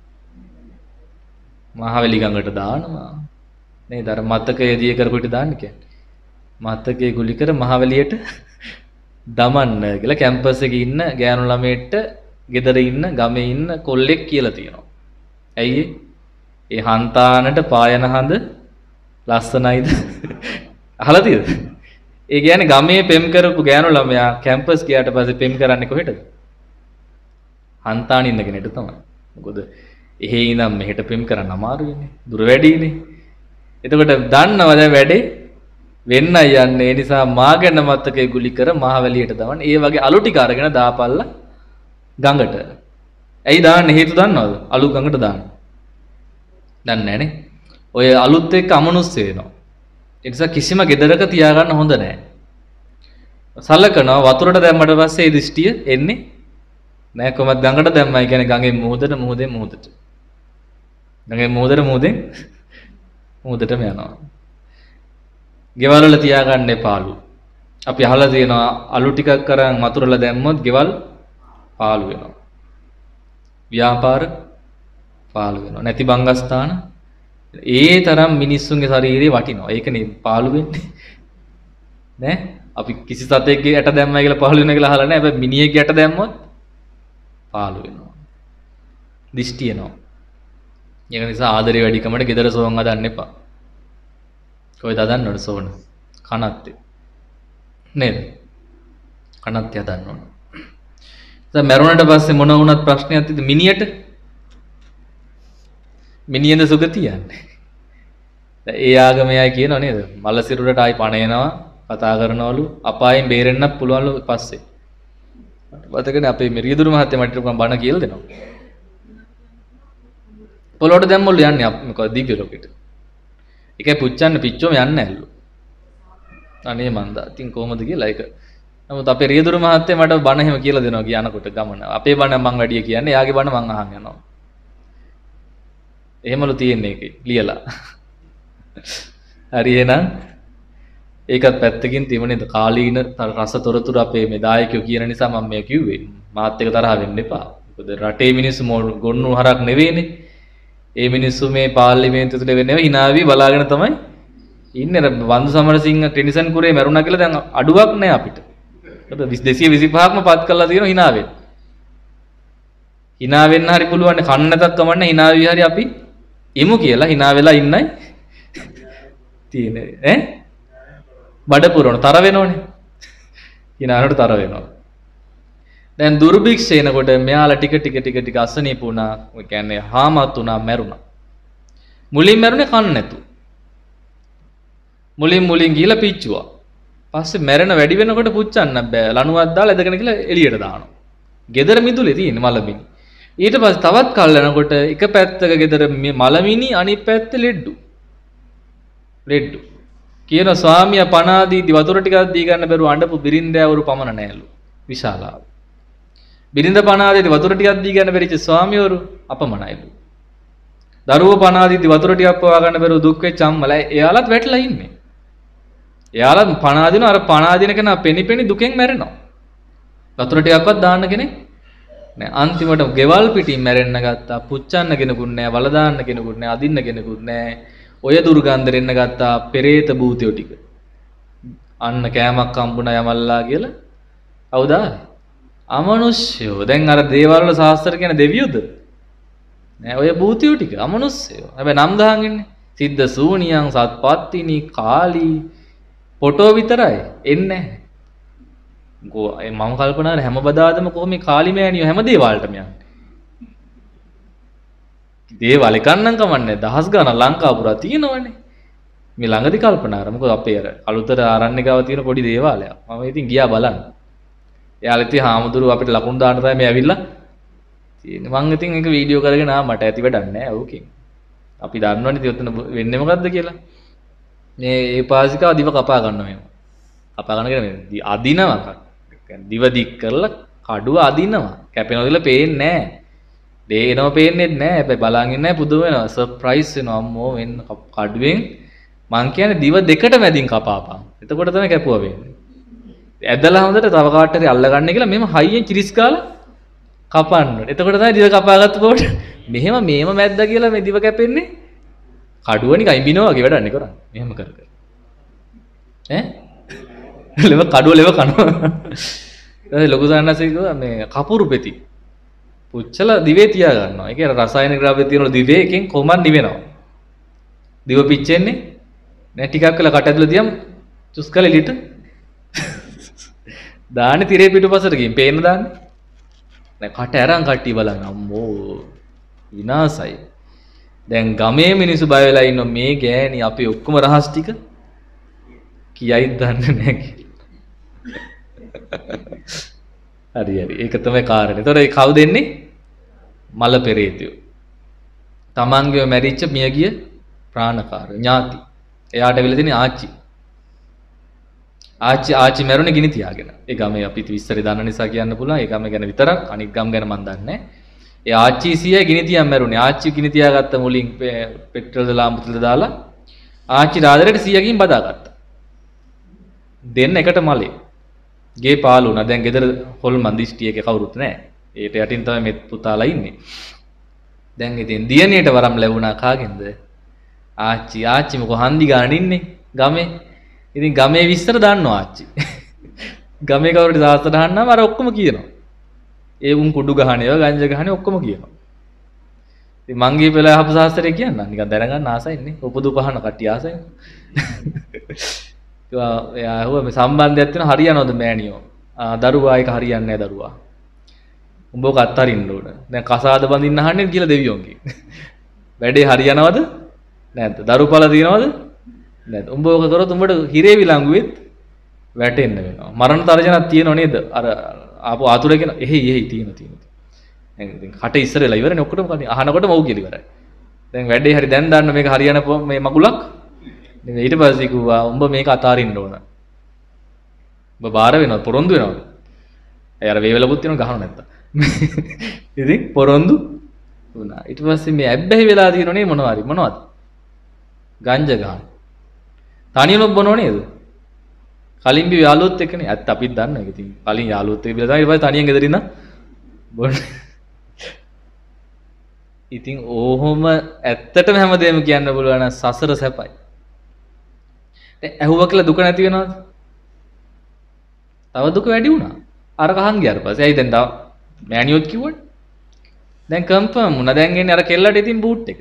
A: මහවැලි ගඟට දානවා. නේද? අර මතකයේ දිය කරපිට දාන්න කියන්නේ. මතකයේ ගුලි කර මහවැලියට දමන්න කියලා කැම්පස් එකේ ඉන්න ගෑනු ළමයිට ගෙදර ඉන්න ගමේ ඉන්න කොල්ලෙක් කියලා තියෙනවා. ඇයි ඒ හන්තානට පායන හඳ ලස්සනයිද? අහලා තියෙද? ඒ කියන්නේ ගමේ පෙම් කරපු ගෑනු ළමයා කැම්පස් ගියාට පස්සේ පෙම් කරන්නේ කොහෙටද? හන්තාන ඉන්න කෙනෙක්ට තමයි. මොකද එහෙ ඉඳන් මෙහෙට පෙම් කරන්න අමාරුයිනේ. දුර වැඩිනේ. එතකොට දන්නව දැන් වැඩේ වෙන්න යන්නේ. ඒ නිසා මාගෙන මතකේ ගුලි කර මහවැලියට දවන්න. ඒ වගේ අලු ටික අරගෙන දාපල්ලා ගඟට. ඇයි දාන්නේ හේතු දන්නවද? අලු ගඟට දාන්න. දන්නේ නැහනේ. ඔය අලුත් එක්ක අමනුෂ්‍ය වෙනවා. ඒ නිසා කිසිම gedaraක තියාගන්න හොඳ නැහැ. සලකනවා වතුරට දැම්මට පස්සේ ඒ දෘෂ්ටිය එන්නේ නෑ කොහොමද ගඟට දැම්මයි කියන්නේ ගඟේ මුහුදට මුහුදෙන් මුහුදට. ගඟේ මුහුදට මුහුදෙන් මුහුදටම යනවා. ගෙවල් වල තියාගන්න එපාලු. අපි අහලා තියෙනවා අලු ටිකක් කරන් වතුරලා දැම්මොත් ගෙවල් පාළු වෙනවා. ව්‍යාපාර පාළු වෙනවා. නැති බංගස්ථාන ඒ තරම් මිනිස්සුන්ගේ ශරීරේ වටිනවා. ඒකනේ පාළු වෙන්නේ. නෑ අපි කිසි සතෙක්ගේ ඇට දැම්මයි කියලා පාළු වෙනවා කියලා අහලා නෑ. හැබැයි මිනිහෙක්ගේ ඇට දැම්මොත් පාළු වෙනවා. දිෂ්ටි එනවා. ඒක නිසා ආදරේ වැඩිකමට gedara සෝන් හදන්න එපා. කොයිද හදන්නවද සෝන? කනත්තේ. නේද? කනත්තේ හදන්න ඕන. දැන් මරුණට පස්සේ මොන වුණත් ප්‍රශ්නයක් තියද මිනියට? මිනිහෙන්ද සුගතියන්නේ. දැන් ඒ ආගමයයි කියනවා නේද? මල සිරුරට ආයි පණ එනවා කතා කරනවලු අපායෙන් බේරෙන්නත් පුළුවන්ලු පස්සේ. මතකනේ අපේ මේ රියදුරු මහත්තයා මට බණ කියලා දෙනවා. පොළොට දැම්මොල්ලු යන්නේ මොකද දිව්‍ය ලෝකෙට. ඒකයි පුච්චන්න පිච්චෝම යන්නේ නැල්ලු. අනේ මන්දා. ඉතින් කොහොමද කියලා ඒක. නමුත් අපේ රියදුරු මහත්තයා මට බණ එහෙම කියලා දෙනවා කියනකොට ගමන. අපේ බණ මං වැඩිය කියන්නේ. එයාගේ බණ මං අහන් යනවා. එහෙමලු තියෙන්නේ ඒකේ ලියලා. හරි එහෙනම් ඒකත් පැත්තකින් තිබුණේද කාලීන රස තොරතුරු අපේ මේ දායකයෝ කියන නිසා මම මේ කිව්වේ. මාත් එක තරහ වෙන්න එපා. මොකද රටේ මිනිස්සු ගොන්නු හරක් නෙවෙයිනේ. ඒ මිනිස්සු මේ පාර්ලිමේන්තුව තුළ වෙන්නේ හිනාවි බලාගෙන තමයි ඉන්නේ. වන්දු සමරසිංහ ටෙනිසන් කුරේ මැරුණා කියලා දැන් අඩුවක් නෑ අපිට. දෙසිය විසිපහක්ම පත් කරලා තියෙනවා හිනාවෙන්. හිනාවෙන්න හරි පුළුවන් කන්න නැතත් කමන්නේ හිනාවි හරි අපි ඉමු කියලා හිනා වෙලා ඉන්නයි තියෙන්නේ ඈ බඩ පුරවන තර වෙනෝනේ. හිනානට තර වෙනවා. දැන් දුර්භික්ෂ එනකොට මෙයාලා ටික ටික ටික ටික අසනීප වුණා. ඒ කියන්නේ හාමත් වුණා මැරුණා. මුලින් මැරුණේ කන්න නැතු. මුලින් මුලින් ගිහලා පිච්චුවා. පස්සේ මැරෙන වැඩි වෙනකොට පුච්චන්න බෑ. ලණුවක් දාලා එදගෙන ගිහලා එළියට දානවා. ගෙදර මිදුලේ තියෙන මලමිනි. ඊට පස්සේ තවත් කල් යනකොට එක පැත්තක ගෙදර මේ මලමිනි අනිත් පැත්තේ ලෙඩ්ඩු. ලෙඩ්ඩු. කියන ස්වාමියා පණ ආදීදි වතුර ටිකක් දී ගන්න බැරුව අඬපු බිරින්දෑවරු පමණ නැලු. විශාලාව. බිරිඳ පණ ආදීදි වතුර ටිකක් දී ගන්න බැරිච්ච ස්වාමියවරු අපමණයිලු. දරුවෝ පණ ආදීදි වතුර ටිකක් පවා ගන්න බැරුව දුක් වෙච්ච අම්මලා එයාලත් වැටලා ඉන්නේ. එයාලත් පණ ආදින අර පණ ආදින කෙනා පෙනි පෙනි දුකෙන් මැරෙනවා. වතුර ටිකක්වත් දාන්න කෙනෙක් නෑ. අන්තිමට ගෙවල් පිටින් මැරෙන්න ගත්තා. පුච්චන්න කෙනෙකුත් නෑ, වල දාන්න කෙනෙකුත් නෑ, අදින්න කෙනෙකුත් නෑ. ඔය දුර්ගන්ධ දෙන්න ගත්තා පෙරේත භූතයෝ ටික. අන්න කෑමක් හම්බුණා යමල්ලා කියලා. කවුද? අමනුෂ්‍යයෝ. දැන් අර දේවල් වල ශාස්ත්‍ර කියන දෙවියෝද? නෑ ඔය භූතයෝ ටික අමනුෂ්‍යයෝ. හැබැයි නම් දහන් ඉන්නේ. සිද්ධ සූනියන් සත්පත්තිනි කාලී ෆොටෝ විතරයි එන්නේ. ගෝ මම කල්පනා කරා හැම බදාදම කොහොම මේ කාලි මෑණියෝ හැම දේවල්ටම යන්නේ. දේවල් එකන්නම් කමන්නේ දහස් ගණන් ලංකාව පුරා තියෙනවනේ. මේ ළඟදි කල්පනා කරා මොකද අපේ අර අලුතර ආරණ්‍ය ගාව තියෙන පොඩි දේවාලයක්. මම ඉතින් ගියා බලන්න. එයාලා ඉතින් හාමුදුරුවෝ අපිට ලකුණු දාන්න තමයි මේ ඇවිල්ලා තියෙන්නේ. මම ඉතින් ඒක වීඩියෝ කරගෙන ආ මට ඇති වැඩක් නැහැ ඕකෙන්. අපි දන්නවනේ ඉතින් ඔතන වෙන්නේ මොකද්ද කියලා. මේ ඒ පාසිකාව දිව කපා ගන්නවා මේව. කපා ගන්න කියන්නේ අදිනවා. දිව දික් කරලා කඩුව අදිනවා. කැපෙනවා කියලා පේන්නේ නැහැ. දේනව පේන්නේ නැහැ. හැබැයි බලන් ඉන්නේ නැහැ පුදුම වෙනවා. සර්ප්‍රයිස් වෙනවා අම්මෝ වෙන්න කඩුවෙන් මං කියන්නේ දිව දෙකට මැදින් කපාපන්. එතකොට තමයි කැපුවා වෙන්නේ. ඇදලා හොඳට තව කාට හරි අල්ල ගන්න කියලා මෙහෙම හයියෙන් කිරිස් කාලා කපන්න. එතකොට තමයි දිව කපාගත්ත කොට මෙහෙම මේම මැද්දා කියලා මේ දිව කැපෙන්නේ. කඩුව නිකන් ඉඹිනවා වගේ වැඩක් නේ කරන්නේ. මෙහෙම කර කර. ඈ? ලෙව කඩුව ලෙව කනවා. ඊට ලොකු සාන්නසික මේ කපුරු පෙති. පුච්චලා දිවේ තියා ගන්නවා. ඒ කියන්නේ රසායනික ද්‍රව්‍ය තියෙන දිවේ එකෙන් කොහොමද නිවෙනවා. දිව පිච්චෙන්නේ නෑ ටිකක් වෙලා කට ඇතුළේ තියම් චුස් කරලා එලිට දාන්නේ තිරේ පිටුපසට ගිහින් පේන්න දාන්නේ. දැන් කට ඇරන් කට්ටිය බලන්න අම්මෝ විනාසයි. දැන් ගමේ මිනිස්සු බය වෙලා ඉන්න මේ ගෑණි අපි ඔක්කොම රහස් ටික කියයිද දන්නේ නැහැ කියලා. හරි හරි ඒක තමයි කාරණේ. ඒතොර ඒ කවුද එන්නේ? මල පෙරේතයෝ. තමන්ගේ මැරිච්ච මියගිය ප්‍රාණකාර ඥාති. එයාට වෙලා තියෙන ආච්චි. ආච්චි ආච්චි මැරුණේ ගිනි තියාගෙන. ඒ ගමේ අපි විස්තරේ දන්න නිසා කියන්න පුළුවන්. ඒ ගම ගැන විතරක් අනිත් ගම් ගැන මම දන්නේ නැහැ. ඒ ආච්චි සීයා ගිනි තියන් මැරුණේ. ආච්චි ගිනි තියාගත්ත මුලින් පෙට්‍රල් දාලා අමුතුල දාලා ආච්චි රාදරේට සීයාකින් බදාගත්තා. දෙන්න එකට මලේ. ගේ පාළු වුණා. දැන් ගෙදර හොල්මන් දිස්ටියක කවුරුත් නැහැ. ඒට යටින් තමයි මෙත් පුතාලා ඉන්නේ. දැන් ඉතින් දියණියට වරම් ලැබුණා කාගෙන්ද? ආච්චි ආච්චි මොකෝ හන්දි ගාන ඉන්නේ ගමේ. ඉතින් ගමේ විස්තර දන්නවා ආච්චි. ගමේ කවුරුද සාස්ත්‍ර දහන්නාම අර ඔක්කොම කියනවා. ඒ උන් කුඩු ගහන ඒවා ගංජා ගහන ඔක්කොම කියනවා. ඉතින් මං ගිහපෙලා අහපු සාස්ත්‍රය කියන්න නිකන් දැනගන්න ආසයින්නේ. උපදු පහන කට්ටිය ආසයිනේ. එයා ඇහුවා මේ සම්බන්ධයක් තියෙන හරියනවද මෑණියෝ? ආ දරුවා එක හරියන්නේ නැහැ දරුවා. උඹ ඔක අත්හරින්න ඕන. දැන් කසාද බඳින්න අහන්නේ කියලා දෙවියෝන්ගේ. වැඩේ හරියනවද? නැද්ද? දරුපල තියනවද? නැද්ද? උඹ ඔක කරොත් උඹට හිරේ විලංගුවෙත් වැටෙන්න වෙනවා. මරණ තරජනක් තියෙනව නේද? අර ආපු ආතුර කියන එහෙයි එහෙයි තියෙන තියෙන. දැන් ඉතින් කට ඉස්සර වෙලා ඉවරනේ ඔක්කොටම කන්නේ. අහනකොටම ඔව් කියලා ඉවරයි. දැන් වැඩේ හරි දැන් දාන්න මේක හරියන මේ මගුලක්. ඉතින් ඊට පස්සේ කිව්වා උඹ මේක අතාරින්න ඕන. උඹ බාර වෙනවද? පොරොන්දු වෙනවද? අය අර වේවලපුත් වෙනව ගහන නැත්තම්. ඉතින් පොරොන්දු වුණා. ඊට පස්සේ මේ ඇබ්බැහි වෙලා තියෙනනේ මොනවාරි මොනවද? ගංජා ගන්න. තනියම බොනව නේද? කලින් බි යාළුවොත් එක්කනේ. ඇත්ත අපිත් දන්නවා ඒක. ඉතින් කලින් යාළුවොත් එක්ක බිලා තමයි ඊට පස්සේ තනියෙන් ගෙදර ඉඳන් බොන්නේ. ඉතින් ඕහොම ඇත්තටම හැමදේම කියන්න පුළුවන් නම් සසර සැපයි. දැන් ඇහුවා කියලා දුක නැති වෙනවද? තව දුක වැඩි වුණා. අර කහන් ගියාට පස්සේ. ඇයි දැන් තව මෑණියොත් කිව්වනේ. දැන් කන්ෆර්ම් වුණා. දැන් එන්නේ අර කෙල්ලට ඉතින් බූට් එක.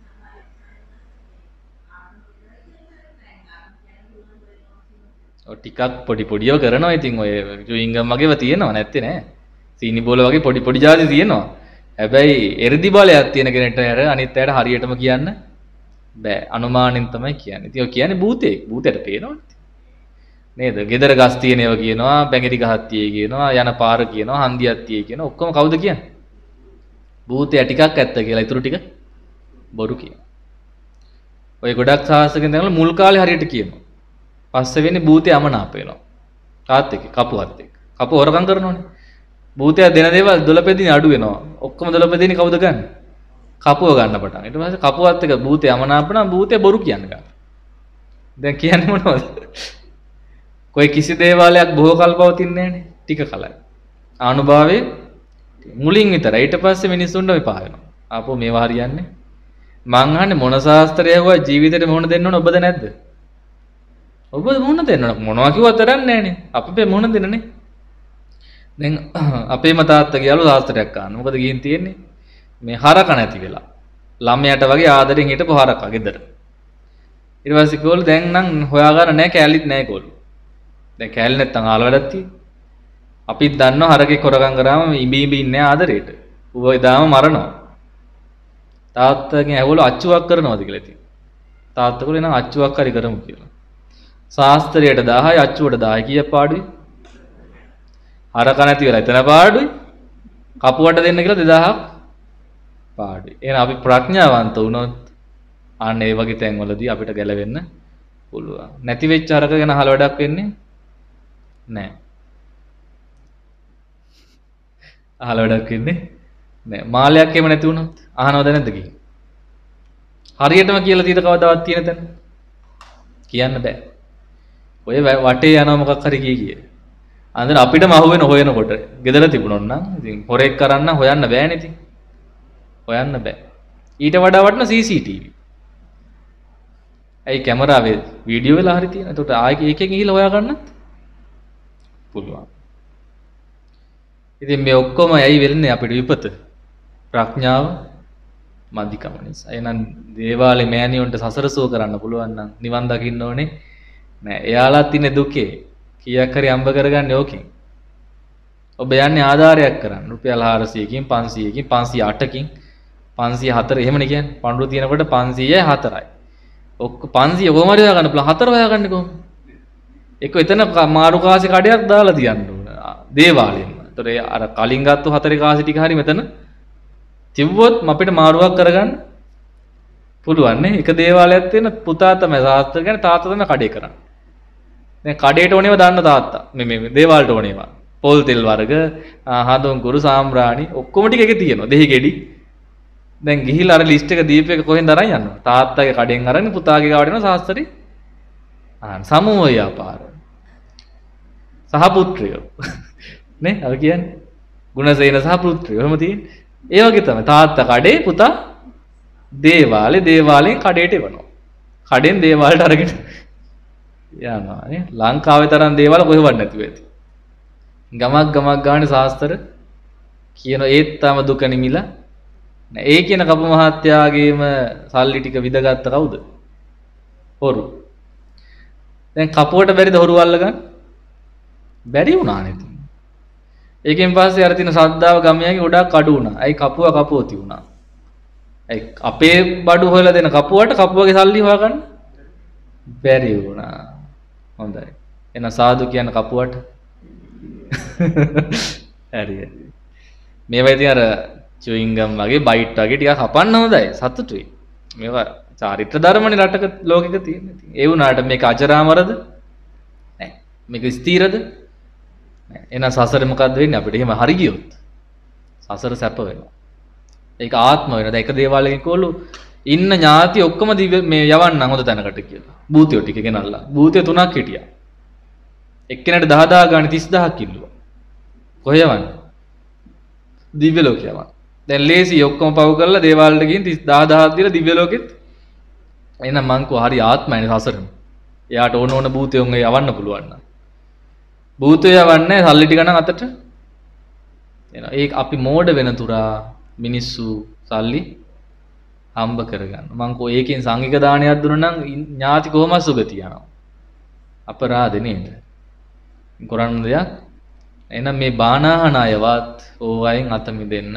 A: ඔය ටිකක් පොඩි පොඩිව කරනවා. ඉතින් ඔය චුයින්ගම් වගේව තියෙනවා නැත්තේ නෑ. සීනි බෝල වගේ පොඩි පොඩි જાති තියෙනවා. හැබැයි එර්දි බලයක් තියෙන කෙනෙක්ට අර අනිත් අයට හරියටම කියන්න බෑ. අනුමානෙන් තමයි කියන්නේ. ඉතින් ඔය කියන්නේ භූතේ. භූතයට පේනවනේ. නේද? ගෙදර ගස් තියෙන ඒවා කියනවා, බැඟිරි ගහක් තියෙයි කියනවා, යන පාර කියනවා, හන්දියක් තියෙයි කියනවා. ඔක්කොම කවුද කියන්නේ? භූතය ටිකක් ඇත්ත කියලා. ඊටු ටික බොරු කියනවා. ඔය ගොඩක් සාහසකෙන් දැනලා මුල් කාලේ හරියට කියනවා. පස්සේ වෙන්නේ භූතය අමනාප වෙනවා. කාත් එක්ක කපුවත් එක්ක. කපුව හොරකම් කරනෝනේ. භූතය දෙන දේවල් දොළපෙදිනේ අඩු වෙනවා. ඔක්කොම දොළපෙදිනේ කවුද ගන්න? කපුව ගන්න පටන්. ඊට පස්සේ කපුවත් එක්ක භූතය අමනාප නම් භූතය බොරු කියන්න ගන්නවා. දැන් කියන්නේ මොනවද? કોઈ කිසි දේවාලයක් බොහෝ කල් පවතින්නේ නැහනේ. ටික කලයි. ආනුභාවයේ මුලින් විතරයි. ඊට පස්සේ මිනිස්සුන්ට විපා වෙනවා. ආපෝ මේවා හරියන්නේ. මං අහන්නේ මොන ශාස්ත්‍රය හුවා ජීවිතේට මොන දෙන්න ඕන ඔබද නැද්ද? ඔබ මොන දෙන්න ඕන මොනවා කිව්වත් කරන්නේ නැහනේ. අපේ මොන දෙන්නනේ. දැන් අපේම තාත්තා ගියලු ශාස්ත්‍රයක් ගන්න. මොකද ගිහින් තියෙන්නේ? මේ හරක නැති වෙලා. ළමයට වගේ ආදරෙන් හිටපු හරකා ගෙදර. ඊට පස්සේ කිව්වලු දැන් නම් හොයාගන්න නැහැ කැලිත් නැහැ කිව්වලු. දැන් කැලේ නැත්තම් ආල වැඩක් තියෙන්නේ. අපිත් දන්නවා හරකේ කොරගම් කරාම ඉඹි ඉඹි ඉන්නේ ආදරේට. ඌ එදාම මරනවා. තාත්තගෙන් ඇහුවලු අච්චුවක් කරනවද කියලා ඉතින්. තාත්තා කිව්වලු එහෙනම් අච්චුවක් හරි කරමු කියලා. ශාස්ත්‍රයට දහයයි අච්චුවට දහයයි කීයක් පාඩුයි? හරක නැති වෙලා එතන පාඩුයි. කපුවට දෙන්න කියලා දෙදාහක් පාඩුයි. එහෙනම් අපි ප්‍රඥාවන්ත වුණොත් අන්න ඒ වගේ තැන්වලදී අපිට ගැලවෙන්න පුළුවන්. නැති වෙච්ච හරක ගැන අහල වැඩක් වෙන්නේ නෑ. අහල වැඩක් වෙන්නේ නෑ. මාළයක් එහෙම නැති වුණොත් අහනවද නැද්ද කියලා? හරියටම කියලා තියෙද කවදාවත් තියෙන තැන? කියන්න බෑ. ඔය වටේ යනවා මොකක් හරි කිය කිය. අන්දර අපිටම අහු වෙන හොයනකොට ගෙදර තිබුණොත් නම් ඉතින් හොරෙක් කරන්න හොයන්න බෑනේ ඉතින්. හොයන්න බෑ. ඊට වඩා වටන සී සී ටී වී. ඇයි කැමරාවේ වීඩියෝ වෙලා හරි තියෙන. එතකොට ආයෙ එකෙන් ගිහිල්ලා හොයා ගන්නත් පුළුවන්. ඉතින් මේ ඔක්කොම ඇයි වෙන්නේ අපිට විපත? ප්‍රඥාව මන්දිකම නිසා. එහෙනම් දේවාලේ මෑණියොන්ට සසර සුව කරන්න පුළුවන් නම් නිවන් දකින්න ඕනේ නෑ. එයාලත් ඉන්නේ දුකේ. කීයක් හරි අම්බ කරගන්නේ ඕකෙන්. ඔබ යන්නේ ආධාරයක් කරන්න. රුපියල් හාරසියකින් පන්සීයකින් පන්සිය අටකින් පන්සිය හතර එහෙමනේ කියන්නේ. පඳුරු තියෙනකොට පන්සීයයි හතරයි. ඔක්ක පන්සිය කොහොම හරි හොයාගන්න පුළුවන්. හතර හොයාගන්නේ කොහොමද? එක්ක එතන මාරු කාසි කඩයක් දාලා තියන්න ඕන. දේවාලෙන්න. ඒතර අර කලින් ගත්ත හතරේ කාසි ටික හරි මෙතන තිබ්බොත් අපිට මාරුවක් කරගන්න පුළුවන් නේ. එක දේවාලයක් තියෙන පුතා තමයි සාස්ත්‍ර කියන්නේ තාත්තා තමයි කඩේ කරන්නේ. දැන් කඩේට ඕනේව දාන්න තාත්තා. මේ මේ දේවාලට ඕනේව. පොල් තෙල් වර්ග, හඳුන් කුරු, සාම්රාණි ඔක්කොම ටික එකේ තියෙනවා. දෙහි ගෙඩි. දැන් ගිහිල්ලා අර ලිස්ට් එක දීප එක කොහෙන්ද අරන් යනවා? තාත්තාගේ කඩෙන් අරන් පුතාගේ ගාවට යනවා සාස්ත්‍රේ. ආ සමූහ ව්‍යාපාර. සහපුත්‍රයෝ. නේ? අර කියන්නේ ගුණසේන සහපුත්‍රයෝ. එහෙම තියෙන්නේ. ඒ වගේ තමයි තාත්තා කඩේ පුතා දේවාලේ දේවාලෙන් කඩේට එවනවා. කඩෙන් දේවාලට අරගෙන යනවා නේ. ලංකාවේ තරම් දේවාල කොහෙවත් නැතුව ඇති. ගමක් ගමක් ගානේ සාස්ත්‍ර කියන ඒත් තම දුක නිමිලා නෑ. ඒ කියන කපු මහත්තයාගේම සල්ලි ටික විදගත්ත කවුද? හොරු. දැන් කපුවට බැරිද හොරු අල්ලගන්න? බැරි වුණානේ ඉතින්. ඒකෙන් පස්සේ අර තියෙන ශ්‍රද්ධාව ගමයාගේ ගොඩක් අඩු වුණා. ඇයි කපුවා කපෝති වුණා. ඇයි අපේ බඩු හොයලා දෙන කපුවට කපුවගේ සල්ලි හොයාගන්න බැරි වුණා. හොඳයි. එහෙනම් සාදු කියන කපුවට හරි හරි. මේවා ඉතින් අර චුයින්ගම් වගේ බයිට් වගේ ටිකක් කපන්න හොඳයි. සතුටුයි. මේවා චාරිත්‍ර ධර්මනේ රටක ලෝකෙක තියෙන. ඉතින් ඒ වුණාට මේක අජරාමරද? නෑ. මේක ස්ථීරද? එහෙනම් සසරේ මොකද්ද වෙන්නේ අපිට? එහෙම හරි ගියොත් සසර සැප වෙනවා. ඒක ආත්ම වෙනවා. දැන් එක දේවාලයකින් කොල්ලු ඉන්න ඥාති ඔක්කොම දිව්‍ය මේ යවන්නම් හොඳ තැනකට කියලා. භූතයෝ ටික ගෙනල්ලා. භූතයෝ තුනක් හිටියා. එක්කෙනාට දහ දහ ගානේ තිස් දහක් කිල්ලුවා. කොහෙ යවන්නේ? දිව්‍ය ලෝකේ යවන්න. දැන් ලේසි ඔක්කොම පව් කරලා දේවාලෙට ගිහින් දහ දහක් දීලා දිව්‍ය ලෝකෙත් එහෙනම් මං කෝ හරි ආත්මයනේ සසරම. එයාට ඕන ඕන භූතයෝන් යවන්න පුළුවන් නම්. භූතය යවන්නේ සල්ලි ටික නම් අතට එනවා. ඒක අපි මෝඩ වෙන තුරා මිනිස්සු සල්ලි හම්බ කරගන්න. මං කෝ ඒකෙන් සංඝික දානයක් දුන්නා නම් ඥාති කොහොමද සුගතිය යනවා. අපරාධ නේද? කරන්න දෙයක්. එහෙනම් මේ බානාහන අයවත් ඕවයින් අත මිදෙන්න.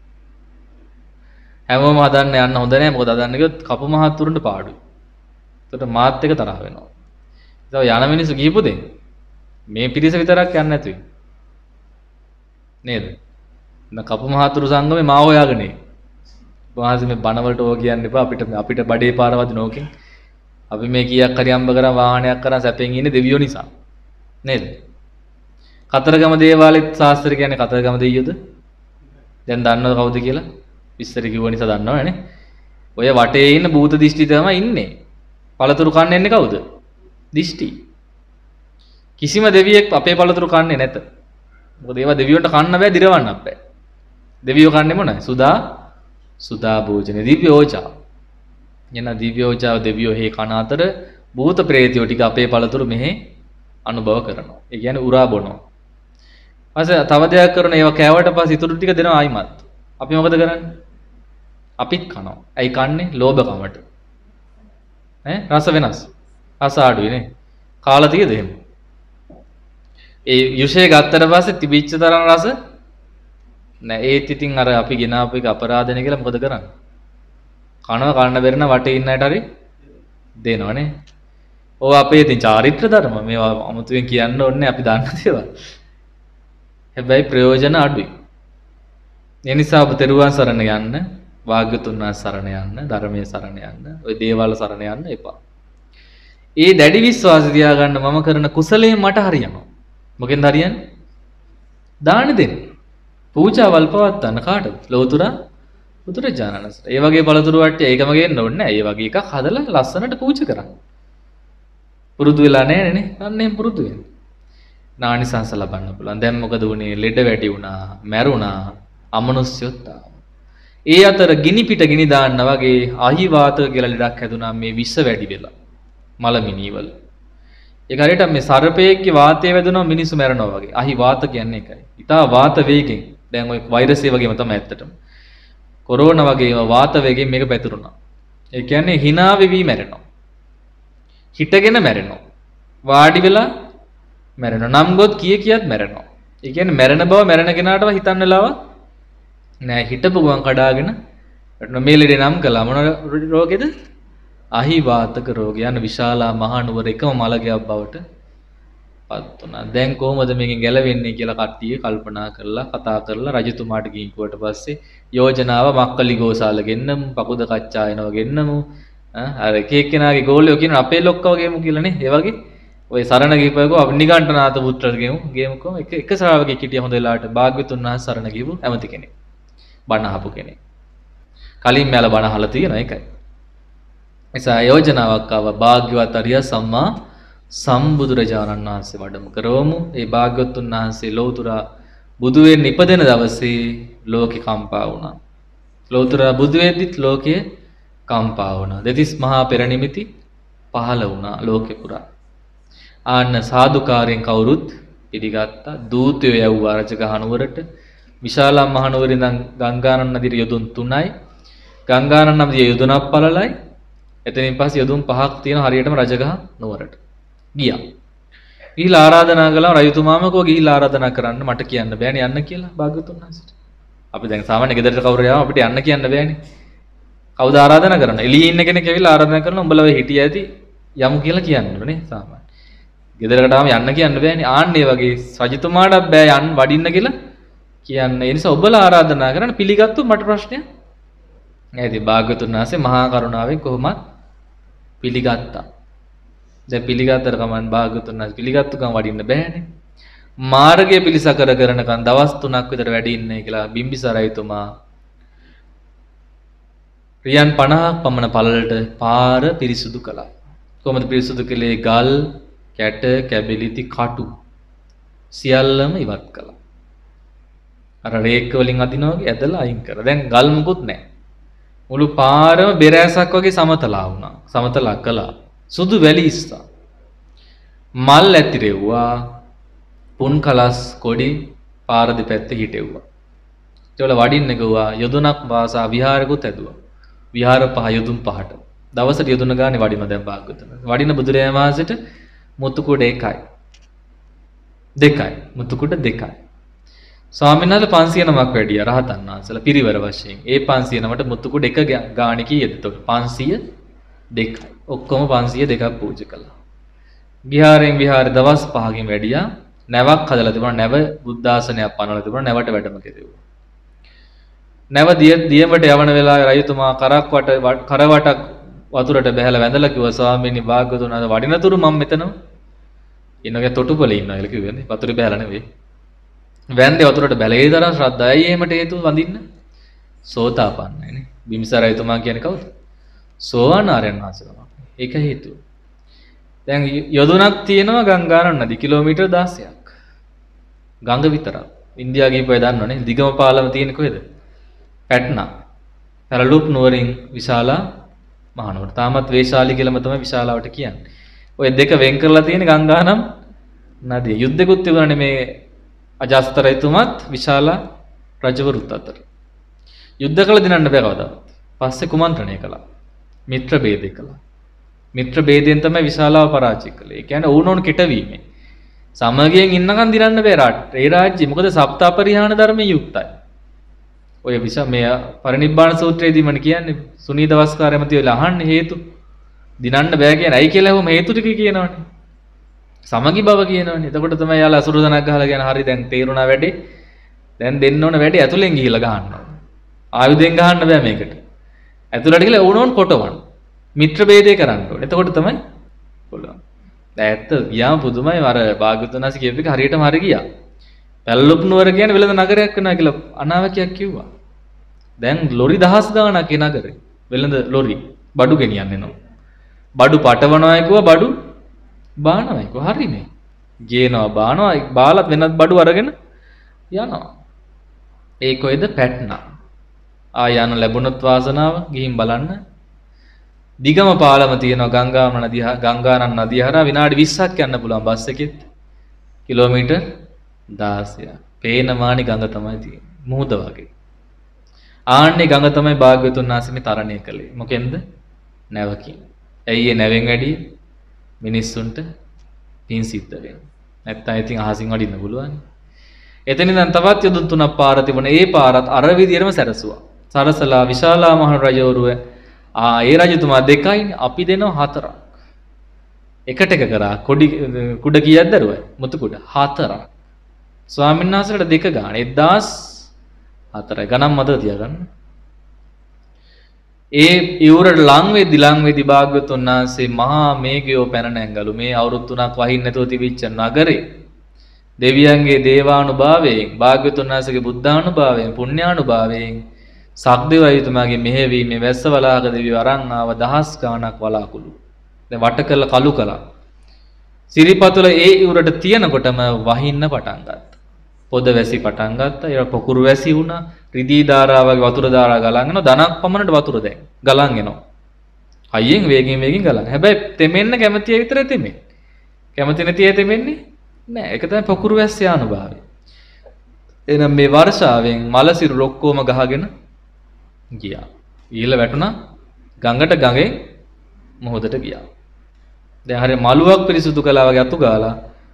A: හැමෝම හදන්න යන්න හොඳ නැහැ. මොකද හදන්න ගියොත් කපු මහත්තුරුන්ට පාඩුයි. ඒකට මාත් එක තරහ වෙනවා. ඒක යන මිනිස්සු ගිහපු දෙන්න. මේ පිරිස විතරක් යන්නේ නැතුයි. නේද? දැන් කපු මහත්තුරු සංගමේ මාව හොයාගෙන ඉන්නේ. වාහසේ මේ බණවලට ඕක කියන්න එපා. අපිට අපිට බඩේ පාරවද නෝකෙන්. අපි මේ කීයක් හරි අම්බ කරා වාහනයක් කරා සැපෙන් ඉන්නේ දෙවියෝ නිසා. නේද? කතරගම දේවාලෙත් ශාස්ත්‍ර කියන්නේ කතරගම දෙයියෝද? දැන් දන්නවද කවුද කියලා? විස්තර කිව්ව නිසා දන්නවනේ. ඔය වටේ ඉන්න භූත දිෂ්ටි තමයි ඉන්නේ. පළතුරු කන්න එන්නේ කවුද? දිෂ්ටි. කිසිම දෙවියෙක් අපේ පළතුරු කන්නේ නැත. මොකද ඒවා දෙවියන්ට කන්න බෑ, දිරවන්නත් බෑ. දෙවියෝ කන්නේ මොනවද? සුදා සුදා භෝජන දිව්‍යෝචා. එන දිව්‍යෝචාව දෙවියෝ හේ කන අතර භූත ප්‍රේතයෝ ටික අපේ පළතුරු මෙහි අනුභව කරනවා. ඒ කියන්නේ උරා බොනවා. ඊපස්සේ තව දෙයක් කරන ඒවා කෑවට පස්සේ ඉතුරු ටික දෙනවා ආයිමත්. අපි මොකද කරන්නේ? අපිත් කනවා. ඇයි කන්නේ? ලෝභකමට. ඈ රස වෙනස්. රස අඩුයි නේ. කාලා තියෙද එහෙම? ඒ යුෂේ ගත්තට පස්සේ තිබිච්ච තරම් රස නෑ. ඒත් ඉතින් අර අපි ගෙනාපු එක අපරාධනේ කියලා මොකද කරන්නේ? කනවා කන්න බැරි නම් වටේ ඉන්න අයට හරි දෙනවනේ. ඔව් අපේ ඉතින් චාරිත්‍ර ධර්ම මේවා අමුතුවෙන් කියන්න ඕනේ අපි දන්න දේවල්. හැබැයි ප්‍රයෝජන අඩුයි. ඒ නිසා ඔබ තෙරුවන් සරණ යන්න, වාග්යතුන් වහන්සේ සරණ යන්න, ධර්මයේ සරණ යන්න, ওই දේවල් සරණ යන්න එපා. ඒ දැඩි විශ්වාසය තියාගන්න මම කරන කුසලයෙන් මට හරියනවා. මොකෙන්ද හරියන්නේ? දාන දෙන්න. පූජාවල් පවත්වන්න කාටද? ලෝතුරා බුදුරජාණන්සට. ඒ වගේ පළතුරු වට්ටිය ඒකම ගේන්න ඕනේ නැහැ. ඒ වගේ එකක් හදලා ලස්සනට පූජා කරන්න. පුරුදු වෙලා නැහැ නේ. අන්න පුරුදු වෙන්න. නානිසංස ලබන්න පුළුවන්. දැන් මොකද වුනේ? ලෙඩ වැඩි වුණා, මැරුණා, අමනුෂ්‍යොත් ආවා. ඒ අතර ගිනි පිට ගිනි දාන්න වගේ අහිවාත කියලා ලෙඩක් හැදුනා මේ විෂ වැඩි වෙලා. මලමිනීවල. ඒක හරියට මේ සර්පයෙක්ගේ වාතය වැදුනම මිනිස්සු මැරෙනවා වගේ. අහිවාත කියන්නේ ඒකයි. ඊටා වාත වේගෙන්. දැන් ওই වෛරස් ඒ වගේම තමයි ඇත්තටම. කොරෝනා වගේම වාත වේගෙන් මේක පැතුරුණා. ඒ කියන්නේ hina වෙවි මැරෙනවා. හිටගෙන මැරෙනවා. වාඩි වෙලා මැරෙනවා. නම් ගොත් කිය කියත් මැරෙනවා. ඒ කියන්නේ මැරෙන බව මැරෙන කෙනාටව හිතන්න වෙලාව නෑ. හිටපු ගමන් කඩාගෙන මේ ලෙඩේ නම් කළා. මොන රෝගෙද? අහිවාතක රෝගය. යන විශාලා මහනුවර එකම මලගයක් බවට පත් වුණා. දැන් කොහොමද මේකෙන් ගැලවෙන්නේ කියලා කට්ටිය කල්පනා කරලා කතා කරලා රජතුමාට ගිහින් කුවට පස්සේ යෝජනාව මක්කලි ගෝසාල ගෙන්නමු, පකුද කච්චායනව ගෙන්නමු. අර එක එක්කෙනාගේ ගෝලියෝ කියන අපේ ලොක්කව ගෙමු කියලානේ. ඒ වගේ ඔය සරණ ගිහපුවකෝ අපි නිගණ්ඨනාත පුත්‍රට ගෙමු. ගෙමුකෝ එක එක ශ්‍රාවකෙක් හිටිය හොඳ වෙලාවට භාග්‍යතුන් වහන්සේ සරණ ගිහපු ඇමති කෙනෙක්. බණ අහපු කෙනෙක්. කලින් මෙයාලා බණ අහලා තියෙනවා ඒකයි. එසා යෝජනාවක් ආව භාග්‍යවත් අරිය සම්මා සම්බුදුරජාණන් වහන්සේ වඩම කරවමු. ඒ භාග්‍යවතුන් වහන්සේ ලෞතර බුදු වෙන්න ඉපදෙන දවසේ ලෝකේ කම්පා වුණා. ලෞතර බුදු වෙද්දිත් ලෝකයේ කම්පා වුණා. දෙතිස් මහා පෙරනිමිති පහළ වුණා ලෝකේ පුරා. ආන්න සාදුකාරයෙන් කවුරුත් පිළිගත්තා. දූතයෝ යවුවා රජගහනුවරට. විශාලා මහනුවරින් ඉඳන් ගංගානන් නදියට යොදුන් තුනයි. ගංගානන් නදිය යොදුනක් පළලයි. එතනින් පස්සේ යොදුන් පහක් තියෙන හරියටම රජගහ නුවරට ගියා. ගිහිලා ආරාධනා කළා රජතුමාම කෝ ගිහිලා ආරාධනා කරන්න මට කියන්න බෑනේ යන්න කියලා භාග්‍යවතුන් වහන්සේට. අපි දැන් සාමාන්‍ය ගෙදරට කවුරු යාම අපිට යන්න කියන්න බෑනේ. කවුද ආරාධනා කරන්න? එළියේ ඉන්න කෙනෙක් ඇවිල්ලා ආරාධනා කරනවා උඹලා වෙ හිටිය ඇති යමු කියලා කියන්න ඕනේ සාමාන්‍ය. ගෙදරකට ආවම යන්න කියන්න බෑනේ. ආන්නේ වගේ රජතුමාට බෑ යන්න වඩින්න කියලා කියන්න. ඒ නිසා ඔබලා ආරාධනා කරන්න පිළිගත්තු මට ප්‍රශ්නයක් නෑ. ඉතින් භාග්‍යවතුන් වහන්සේ මහා කරුණාවෙන් කොහොමත් පිළිගත්තා. දැන් පිළිගත්තට කමන් භාග්‍යවතුන් වහන්සේ පිළිගත්තු ගමන් වඩින්න බෑනේ. මාර්ගය පිළිසකර කරනකන් දවස් තුනක් විතර වැඩි ඉන්නේ කියලා බිම්බිසාර රජතුමා රියන් පනහක් පමණ පළලට පාර පිරිසුදු කළා. කොහොමද පිරිසුදු කළේ? ගල්, කැට, කැබිලිති, කටු සියල්ලම ඉවත් කළා. අර රේක් වලින් අදිනවා වගේ ඇදලා අයින් කරා. දැන් ගල් මුකුත් නැහැ. මුළු පාරම බෙරෑසක් වගේ සමතලා වුණා. සමතලා කළා. සුදු වැලි ඉස්සා. මල් ඇතිරෙව්වා. පුන් කලස් කොඩි පාර දෙපැත්තේ හිටෙව්වා. ඒවල වඩින්න ගියා. යොදුනක් වාසා විහාරකුත් ඇදුවා. විහාර පහ යොදුන් පහට. දවසට යොදුන ගානේ වඩින දැන් භාග්‍යවතුන්. වඩින බුදුරජාණන් වහන්සේට මුතුකුඩ එකයි. දෙකයි. මුතුකුඩ දෙකයි. ස්වාමීන් වහන්සේ පන්සිය නමක් වැඩියා රහතන් වහන්සේලා පිරිවර වශයෙන්. ඒ පන්සිය නමට මුතුකුඩ එක ගාණ කීයද? එතකොට පන්සිය දෙකයි. ඔක්කොම පන්සිය දෙකක් පූජා කළා. විහාරයෙන් විහාර දවස් පහකින් වැඩියා. නැවක් හදලා තිබුණා. නැව බුද්ධාසනයක් පනවලා තිබුණා. නැවට වැඩම කෙරෙව්වා. නැව දිය දියමට යවන වෙලාවේ රජතුමා කරක් වට කරවටක් වතුරට බැහැලා වැඳලා කිව්වා ස්වාමීනි භාග්‍යවතුන් අද වඩිනතුරු මම මෙතනම ඉන්නගේ තොටුපලේ ඉන්නවා කියලා කිව්වේ නේ. වතුරේ බැහැලා නෙවෙයි. වැන්දේ වතුරට බැලේ තරම් ශ්‍රද්ධාවයි එහෙමට හේතු වඳින්න. සෝතාපන්නයි නේ. බිම්බිසාර රජතුමා කියන්නේ කවුද? සෝවාන් ආර්යයන් වහන්සේලා. ඒක හේතුව. දැන් යොදුනක් තියෙනවා ගංගානන් නදී කිලෝමීටර් දහසක්. ගඟ විතරක්. ඉන්දියාව ගිහපුවා දන්නවනේ. දිගම පාලම තියෙන්නේ කොහෙද? පැට්නා. පැරලුප් නුවරින් විශාලා මහනුවර. තාමත් වේශාලි කියලාම තමයි විශාලාවට කියන්නේ. ඔය දෙක වෙන් කරලා තියෙන ගංගානම් නදිය. යුද්ධෙකුත් තිබුණානේ මේ අජාසත රජතුමත් විශාලා රජවරුත් අතර. යුද්ධ කළ දිනන්න බෑ කවදාවත්. පස්සේ කුමන්ත්‍රණය කළා. මිත්‍ර ભેදේ කළා. මිත්‍ර ભેදයෙන් තමයි විශාලාව පරාජය කළේ. ඒ කියන්නේ ඕනෝන් කෙටවීමෙන්. සමගියෙන් ඉන්නකන් දිනන්න බෑ රාජ්‍ය. ඒ රාජ්‍ය මොකද සප්ත අපරිහාන ධර්මයෙන් යුක්තයි. ඔය විශා මේ පරිනිබ්බාන සූත්‍රයේදී මම කියන්නේ සුනීත වස්කාරයමති වෙලා අහන්නේ හේතු දිනන්න බෑ කියන අයි කියලා හැම හේතු ටික කියනවනේ. සමගි බව කියනවනේ. එතකොට තමයි යාලා අසුරු දනක් ගහලා කියන හරි දැන් තේරුණා වැඩේ. දැන් දෙන්න ඕන වැඩේ ඇතුලෙන් ගිහිල්ලා ගහන්න ඕන. ආයුධෙන් ගහන්න බෑ මේකට. ඇතුලට ගිහලා ඕනෝන් කොටවන්න. මිත්‍ර ભેදේ කරන්න ඕන. එතකොට තමයි පුළුවන්. දැන් ඇත්ත ගියාම පුදුමයි අර භාග්‍යවතුන් වහන්සේ කියපු එක හරියටම හරි ගියා. පැල්ලොප් නුවර කියන්නේ වෙළඳ නගරයක් වෙනවා කියලා අනාවකයක් කිව්වා. දැන් ලොරි දහස් ගාණක් ඒ නගරේ. වෙළඳ ලොරි බඩු ගෙනියන්න එනවා. බඩු පටවනවා කිව්වා බඩු බානවා කිව්වා හරිනේ. ගේනවා බානවා බාලත් වෙනත් බඩු අරගෙන යනවා. ඒ කොයිද පැට්නා. ආ යන ලැබුණොත් වාසනාව ගිහින් බලන්න. දිගම පාලම තියෙනවා ගංගානන් නදිය ගංගානන් නදිය හරහා විනාඩි විස්සක් යන්න පුළුවන් බස් එකෙත්. කිලෝමීටර් දහසක්. පේන මානි ගඟ තමයි තියෙන්නේ. මුහුද වගේ. ආන්නේ ගඟ තමයි භාග්‍යවතුන් වහන්සේ මේ තරණය කළේ. මොකෙන්ද? නැවකින්. ඇයි ඒ නැවෙන් වැඩි මිනිස්සුන්ට පින් සිද්ධ වෙන්නේ. නැත්තම් ඉතින් අහසින් වඩින්න පුළුවන්. එතනින් දැන් තවත් යොදුන් තුනක් පාර තිබුණා. ඒ පාරත් අර විදියටම සැරසුවා. සරසලා විශාලා මහ රජවරුව ආ ඒ රජතුමා දෙකයිනේ අපි දෙනවා හතරක්. එකට එක කරා කොඩි කුඩ කීයක් දරුවයි? මුතු කුඩ හතරක්. ස්වාමීන් වහන්සේලාට දෙක ගන්න එක්දාස් හතරයි. ගණන් මතක තියාගන්න. ඒ ඉවුරට ලං වෙද්දි ලං වෙද්දි භාග්‍යවතුන් වහන්සේ මහා මේඝයෝ පැන නැංගලු. මේ අවුරුදු තුනක් වහින්න නැතුව තිබිච්ච නගරේ දෙවියන්ගේ දේවානුභාවයෙන් භාග්‍යවතුන් වහන්සේගේ බුද්ධානුභාවයෙන් පුණ්‍යානුභාවයෙන් සක්දේව රජතුමාගේ මෙහෙවීමේ වැස්ස වලාග දෙවියෝ අරන් ආව දහස් ගාණක් වලාකුළු. දැන් වට කරලා කළු කළා. සිරිපතුල ඒ ඉවුරට තියනකොටම වහින්න පටන් ගත්තා. පොද වැසි පටන් ගත්තා. ඒක පොකුරු වැසි වුණා. රිදී ධාරා වගේ වතුර ධාරා ගලන් එනවා. ධනක් පමණට වතුර දැන් ගලන් එනවා. හයියෙන් වේගින් වේගින් ගලන්. හැබැයි තෙමෙන්න කැමතිය විතරයි තෙමෙන්නේ. කැමති නැති අය තෙමෙන්නේ නෑ. ඒක තමයි පොකුරු වැස්සේ අනුභවය. එහෙනම් මේ වර්ෂාවෙන් මල සිරුර ඔක්කොම ගහගෙන ගියා. ඊළ වැටුණා ගඟට ගඟෙන් මොහොතට ගියා. දැන් හරිය මලුවක් පිරිසුදු කළා වගේ අතු ගාලා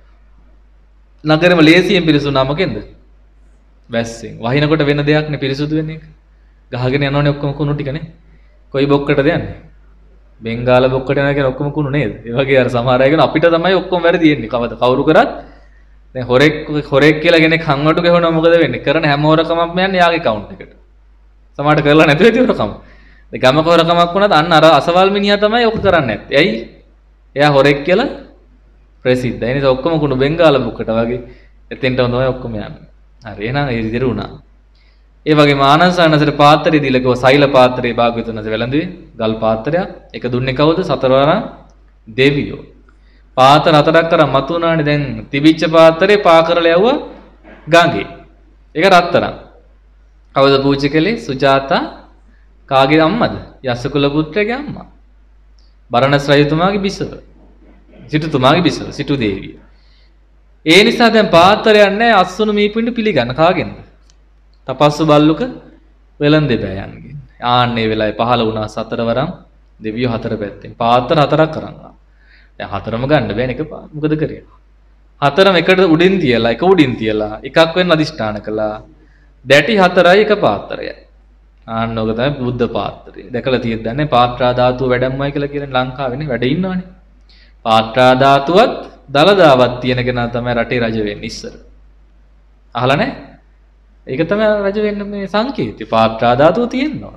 A: නගරෙම ලේසියෙන් පිරිසුදුනා මොකෙන්ද? වැස්සෙන්. වහිනකොට වෙන දෙයක් නේ පිරිසුදු වෙන එක. ගහගෙන යනවනේ ඔක්කොම කුණු ටිකනේ. කොයි බොක්කටද යන්නේ? බෙන්ගාල බොක්කට යනවා කියන ඔක්කොම කුණු නේද? ඒ වගේ අර සමහර අය කියන අපිට තමයි ඔක්කොම වැරදි එන්නේ. කවද කවුරු කරත් දැන් හොරෙක් හොරෙක් කියලා කෙනෙක් හංවටු ගහනවා මොකද වෙන්නේ? කරන හැම හොරකමක්ම යන්නේ යාගේ account එකට. සමහරට කරලා නැතුව ඇති හොරකම. ඒ ගමක හොරකමක් වුණත් අන්න අර අසවල් මිනිහා තමයි ඔක කරන්නේ නැත්තේ. ඇයි? එයා හොරෙක් කියලා ප්‍රසිද්ධයි. ඒ නිසා ඔක්කොම කුණු බෙන්ගාල බොක්කට වගේ එතෙන්ටම තමයි ඔක්කොම යන්නේ. හරි එහෙනම් ඒ විදිහට වුණා. ඒ වගේම ආනන්දසානසට පාත්‍රය දීලා කිව්වා සෛල පාත්‍රයේ භාග්‍යවතුන් වහන්සේ වැළඳුවේ ගල් පාත්‍රයක්. ඒක දුන්නේ කවුද? සතරවරන් දෙවියෝ. පාත්‍ර හතරක් කරන් මතු වුණානේ. දැන් තිබිච්ච පාත්‍රේ පා කරලා යවුවා ගඟේ. ඒක රත්තරන්. කවුද පූජා කළේ? සුජාතා කාගේ අම්මද? යසකුල පුත්‍රයාගේ අම්මා. බරණස් රජතුමාගේ බිසව. සිටුතුමාගේ බිසව සිටු දේවිය. ඒ නිසා දැන් පාත්‍රයක් නැහැ අස්සුණු මීපිඬු පිළිගන්න කාගෙන්ද? තපස්සු බල්ලුක වෙලන්දෙබෑයන්ගෙන්. ආන්නේ වෙලාවේ පහළ වුණා සතරවරම් දෙවියෝ හතර පැත්තෙන්. පාත්‍ර හතරක් කරන් ආවා. දැන් හතරම ගන්න බෑනේ එකපාර. මොකද කරේ? හතරම එකට උඩින් තියලා එක උඩින් තියලා එකක් වෙන්න අදිෂ්ඨාන කළා. දැටි හතරයි එක පාත්‍රයයි. ආන්න ඕක තමයි බුද්ධ පාත්‍රය. දැකලා තියෙද්ද නැහැ පාත්‍රා ධාතුව වැඩම්මයි කියලා කියන්නේ ලංකාවේනේ වැඩ ඉන්නවනේ. පාත්‍රා ධාතුවත් දලදාවත් තියෙන කෙනා තමයි රටේ රජ වෙන්නේ ඉස්සර. අහලා නැහැ? ඒක තමයි රජ වෙන්න මේ සංකේතය. පාත්‍රා ධාතුව තියෙනවා.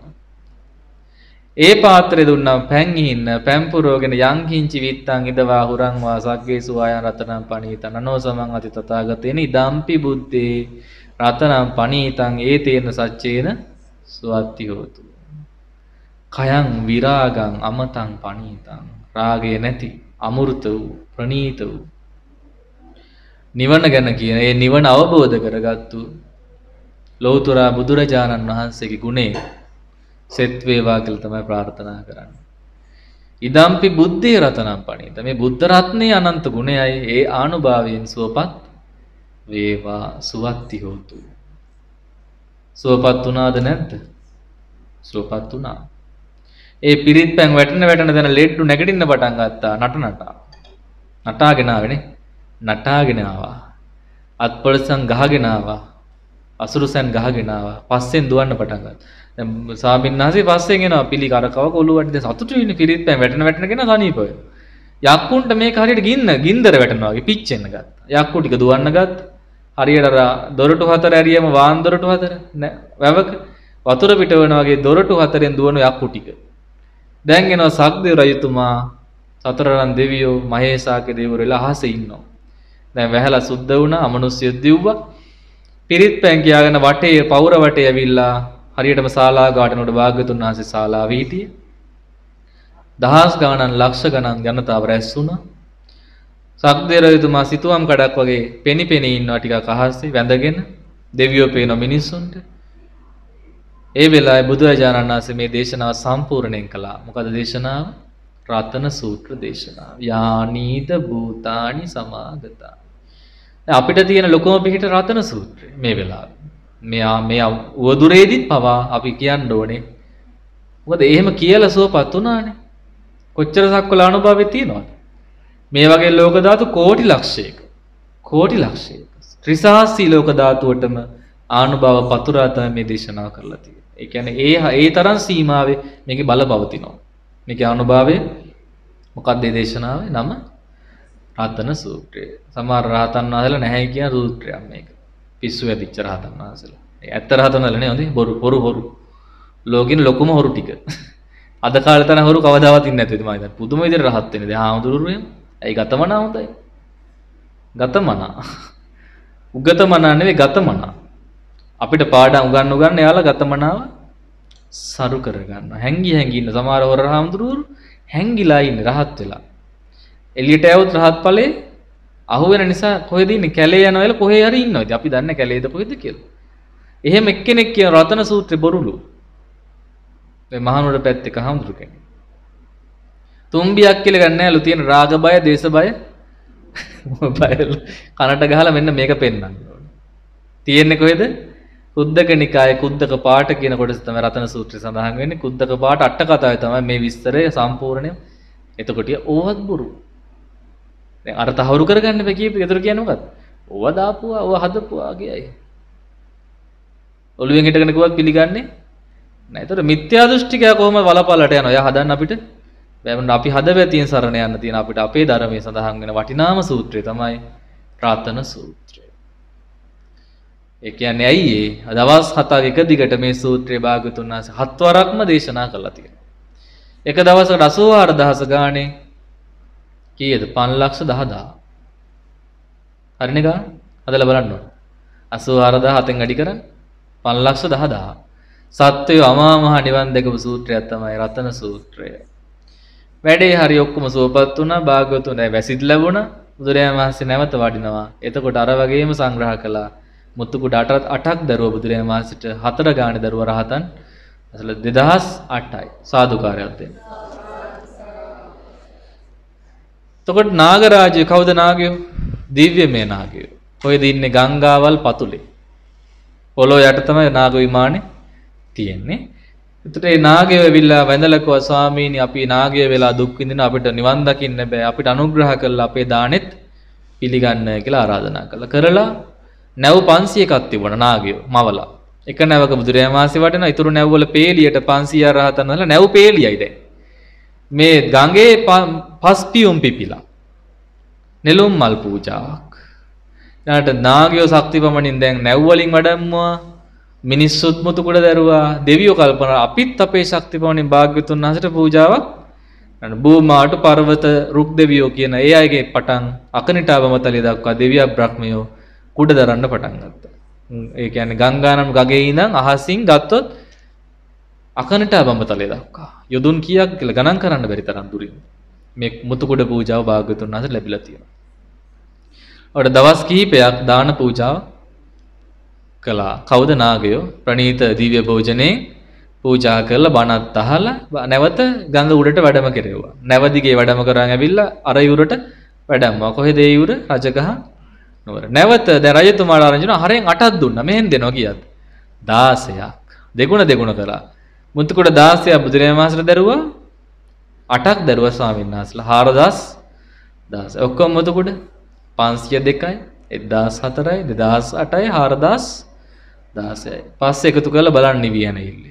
A: ඒ පාත්‍රය දුන්නා පැන් ඉන්න පැන් පුරවගෙන යං කිංචි විත්තං ඉදවා හුරං වා සග්ගේසු ආයන් රතනං පණීතං අනෝ සමං අති තථාගතේන ඉදම්පි බුද්දේ රතනං පණීතං ඒතේන සච්චේන සුවත්ති හෝතු. කයං විරාගං අමතං පණීතං රාගය නැති අමෘත වූ ප්‍රණීත වූ නිවන ගැන කියන ඒ නිවන අවබෝධ කරගත්තු ලෞතර බුදුරජාණන් වහන්සේගේ ගුණේ සෙත් වේවා කියලා තමයි ප්‍රාර්ථනා කරන්නේ. ඉදම්පි බුද්ධේ රතනම් පණීත. මේ බුද්ධ රත්නයේ අනන්ත ගුණයයි ඒ ආනුභාවයෙන් සුවපත් වේවා සුවත්ති හෝතු. සුවපත් වුණාද නැද්ද? සුවපත් වුණා. ඒ පිරිත් පැන් වැටෙන වැටෙන දන ලෙඩ්ඩු නැගිටින්න පටන් ගත්තා නට නටා. නටාගෙන ආවේනේ. නටාගෙන ආවා. අත්පොළසන් ගහගෙන ආවා. අසුරුසන් ගහගෙන ආවා. පස්සෙන් දුවන්න පටන් ගත්තා. දැන් ස්වාමීන් වහන්සේ පස්සෙන් එනවා පිළි කරකවක ඔළුව වටේ සතුටු වෙන්නේ පිරිත් පැන් වැටෙන වැටෙනගෙන සනීප වෙනවා. යක්කුන්ට මේක හරියට ගින්න ගින්දර වැටෙනවා වගේ පිච්චෙන්න ගත්තා. යක්කු ටික දුවන්න ගත්තා. හරියට අර දොරටු හතර ඇරියම වාන් දොරටු හතර නෑ වැවක වතුර පිට වෙනවා වගේ දොරටු හතරෙන් දුවන යක්කු ටික. දැන් එනවා සක්දේව රජතුමා සතරරන් දෙවියෝ මහේසාක දෙවිවරුලා අහසේ ඉන්නවා. දැන් වැහැලා සුද්ධ වුණා අමනුෂ්‍ය දිව්වා. පිරිත් පැන් කියාගෙන වටේ පවුර වටේ ඇවිල්ලා හරියටම ශාලා ගාටනොඩ භාග්‍යතුන් වහන්සේ ශාලාවේ හිටියේ. දහස් ගණන් ලක්ෂ ගණන් ජනතාව රැස් වුණා. සක්දේව රජතුමා සිතුවම් කඩක් වගේ පෙනි පෙනී ඉන්නවා ටිකක් අහසේ වැඳගෙන දෙවියෝ පේන මිනිස්සුන්ට. ඒ වෙලාවේ බුදුරජාණන් වහන්සේ මේ දේශනාව සම්පූර්ණයෙන් කළා. මොකද දේශනාව? රතන සූත්‍ර දේශනාව. යානීත භූතානි සමාගතා. දැන් අපිට තියෙන ලොකම පිහිට රතන සූත්‍රය මේ වෙලාවේ. මෙයා මේ උවදුරේදීත් පවා අපි කියන්න ඕනේ. මොකද එහෙම කියලා සුවපත් වුණානේ. කොච්චර සක්වල අනුභවෙ තියෙනවද? මේ වගේ ලෝක ධාතු කෝටි ලක්ෂයක කෝටි ලක්ෂයක ත්‍රිසහස්සී ලෝක ධාතුවටම ආනුභාව පතුරා තමයි මේ දේශනාව කරලා තියෙන්නේ. ඒ කියන්නේ ඒ ඒ තරම් සීමාවේ මේකේ බල පවතිනවා. මේකේ අනුභවය මොකක්ද මේ දේශනාවේ නම? රතන සූත්‍රය. සමහර රහතන් වහන්සේලා නැහැ කියන සූත්‍රයක් මේක. පිස්සු වැදිච්ච රහතන් වහන්සේලා. ඒ ඇත්ත රහතන් වහන්සේලා නේ හොඳේ බොරු බොරු හොරු. ලෝකෙන ලොකුම හොරු ටික. අද කාලේ තන හොරු කවදාවත් ඉන්නේ නැතුව ඉතින් මම පුදුම විදිහට රහත් වෙන්නේ. දැන් ආමුදුරු එහෙම. ඇයි ගතමනා හොඳයි. ගතමනා. උගතමනා නෙවෙයි ගතමනා. අපිට පාඩම් උගන්න උගන්න යාලා ගතමනාව සරු කර ගන්නවා. හැංගි හැංගි ඉන්න සමහර හොර ආමුදුරු හැංගිලා ඉන්නේ රහත් වෙලා. එළියට આવුත් රහත් ඵලේ අහු වෙන නිසා කොහෙද ඉන්නේ කැලේ යනවා වෙලා කොහේ හරි ඉන්නවා. ඉතින් අපි දන්නේ කැලේද කොහෙද කියලා. එහෙම එක්කෙනෙක් කියන රතන සූත්‍රේ බොරුලු. මේ මහනුවර පැත්තේ කහඳුරු කෙනෙක්. තුම්බියක් කියලා ගන්න නෑලු තියෙන රාග බය, දේශ බය. බයලු කනට ගහලා මෙන්න මේක පෙන්නන්න ඕනේ. තියෙන්නේ කොහෙද? කුද්දක නිකායේ කුද්දක පාඨ කියන කොටස තමයි රතන සූත්‍රය සඳහන් වෙන්නේ. කුද්දක පාඨ අට කතාවේ තමයි මේ විස්තරය සම්පූර්ණය. එතකොට ඕවත් බොරු. දැන් අර තහවුරු කරගන්න බෑ කියපු. ඒතර කියන්නේ මොකද්ද? ඕව දාපුවා, ඕව හදපුවා කියයි. ඔළුවෙන් හිටගෙන කිව්වත් පිළිගන්නේ නෑ. ඒතර මිත්‍යා දෘෂ්ටිකයා කොහොම වලපලට යනවා. එයා හදන්න අපිට බෑවුන අපි හදවතින් සරණ යන්න තියෙන අපිට අපේ ධර්මයේ සඳහන් වෙන වටිනාම සූත්‍රය තමයි රතන සූත්‍රය. ඒ කියන්නේ ඇයි ඒ දවස් හතක් එක දිගට මේ සූත්‍රය භාගතුන් වහන්සේ හත් වරක්ම දේශනා කළා තියෙනවා. එක දවසකට අසූහාර දහස ගානේ කීයද? පන්ස් ලක්ෂ දහ දහස්. හරිනේ ගා? හදලා බලන්න ඕන. අසූහාර දහස් හතෙන් අඩි කරන්නේ පන්ස් ලක්ෂ දහ දහස්. සත්‍යය අමා මහ නිවන් දැකපු සූත්‍රයක් තමයි රතන සූත්‍රය. වැඩේ හරි ඔක්කොම සුවපත් වුණා. භාග්‍යවතුන් වැසිත් ලැබුණා. බුදුරජාණන් වහන්සේ නැවත වඩිනවා. එතකොට අර වගේම සංග්‍රහ කළා. මුතුකුඩ අටක් දරුවා බුදුරජාණන් වහන්සේට හතර ගානේ දරුවා රහතන් අසල දෙදහස් අටයි. සාදුකාරයක් දෙන්න. එතකොට නාගරාජය කවුද නාගයෝ? දිව්‍යමය නාගයෝ. කොහෙද ඉන්නේ? ගංගාවල් පතුලේ. පොළොව යට තමයි නාග විමානේ තියෙන්නේ. එතකොට මේ නාගයෝ ඇවිල්ලා වැඳලා කිව්වා ස්වාමීනි අපි නාගය වෙලා දුක් විඳින අපිට නිවන් දකින්න බෑ. අපිට අනුග්‍රහ කළා අපේ දානෙත් පිළිගන්න කියලා ආරාධනා කළා. කරලා නැව් පන්සියයක් තිබුණා නාගයෝ මවලා. එක නැවක බුදුරජාණන් වහන්සේ වඩිනවා. ඊතුරු නැව් වල පේලියට පන්සිය රහතන් වහන්සේලා නැව් පේලියයි දැන්. මේ ගඟේ පස් පියුම් පිපිලා. නෙළුම් මල් පූජාවක්. ඊට නාගයෝ ශක්තිපමණින් දැන් නැව් වලින් වඩම්මවා. මිනිස්සුත් මුතුකුඩ දරුවා. දෙවියෝ කල්පනා අපිත් අපේ ශක්තිපමණින් භාග්‍යවතුන් වහන්සේට පූජාවක් කරන භූමාට පර්වත රුක් දෙවියෝ කියන ඒ අයගේ පටන් අකනිටාවමතලිය දක්වා දෙවියා බ්‍රහ්මයෝ කුඩ දරන්න පටන් ගත්තා. ඒ කියන්නේ ගංගානම් ගගේ ඉඳන් අහසින් ගත්තොත් අකනිටාවමතලිය දක්වා යොදුන් කීයක් කියලා ගණන් කරන්න බැරි තරම් දුරින් මේ මුතුකුඩ පූජාව භාග්‍යවතුන් වහන්සේට ලැබිලා තියෙනවා. ඔය දවස් කිහිපයක් දාන පූජාව කළා. කවුද? නාගයෝ ප්‍රණීත දිව්‍ය භෝජනේ පූජා කරලා බණත් අහලා නැවත ගඟ උඩට වැඩම කෙරෙව්වා. නැවදිගේ වැඩම කරන් ඇවිල්ලා අර යුරට වැඩම්මා. කොහෙද ඒ යුර? රජගහ නුවර. නැවත දැන් රජතුමාලා ආරංචි වුණා හරෙන් අටක් දුන්නා. මෙහෙන් දෙනවා කියත් දාසයක්. දෙගුණ දෙගුණ කළා. මුතුකුඩ දාසයක් බුදුරජාණන් වහන්සේට දරුවා. අටක් දරුවා ස්වාමීන් වහන්සේලා. හාරදහස් දහස්. ඔක්කොම මුතුකුඩ පන්සිය දෙකයි, එක්දාස් හතරයි, දෙදාස් අටයි, හාරදහස් දහසයි. පස්සේ එකතු කරලා බලන්න නිවි යන ඉල්ලේ.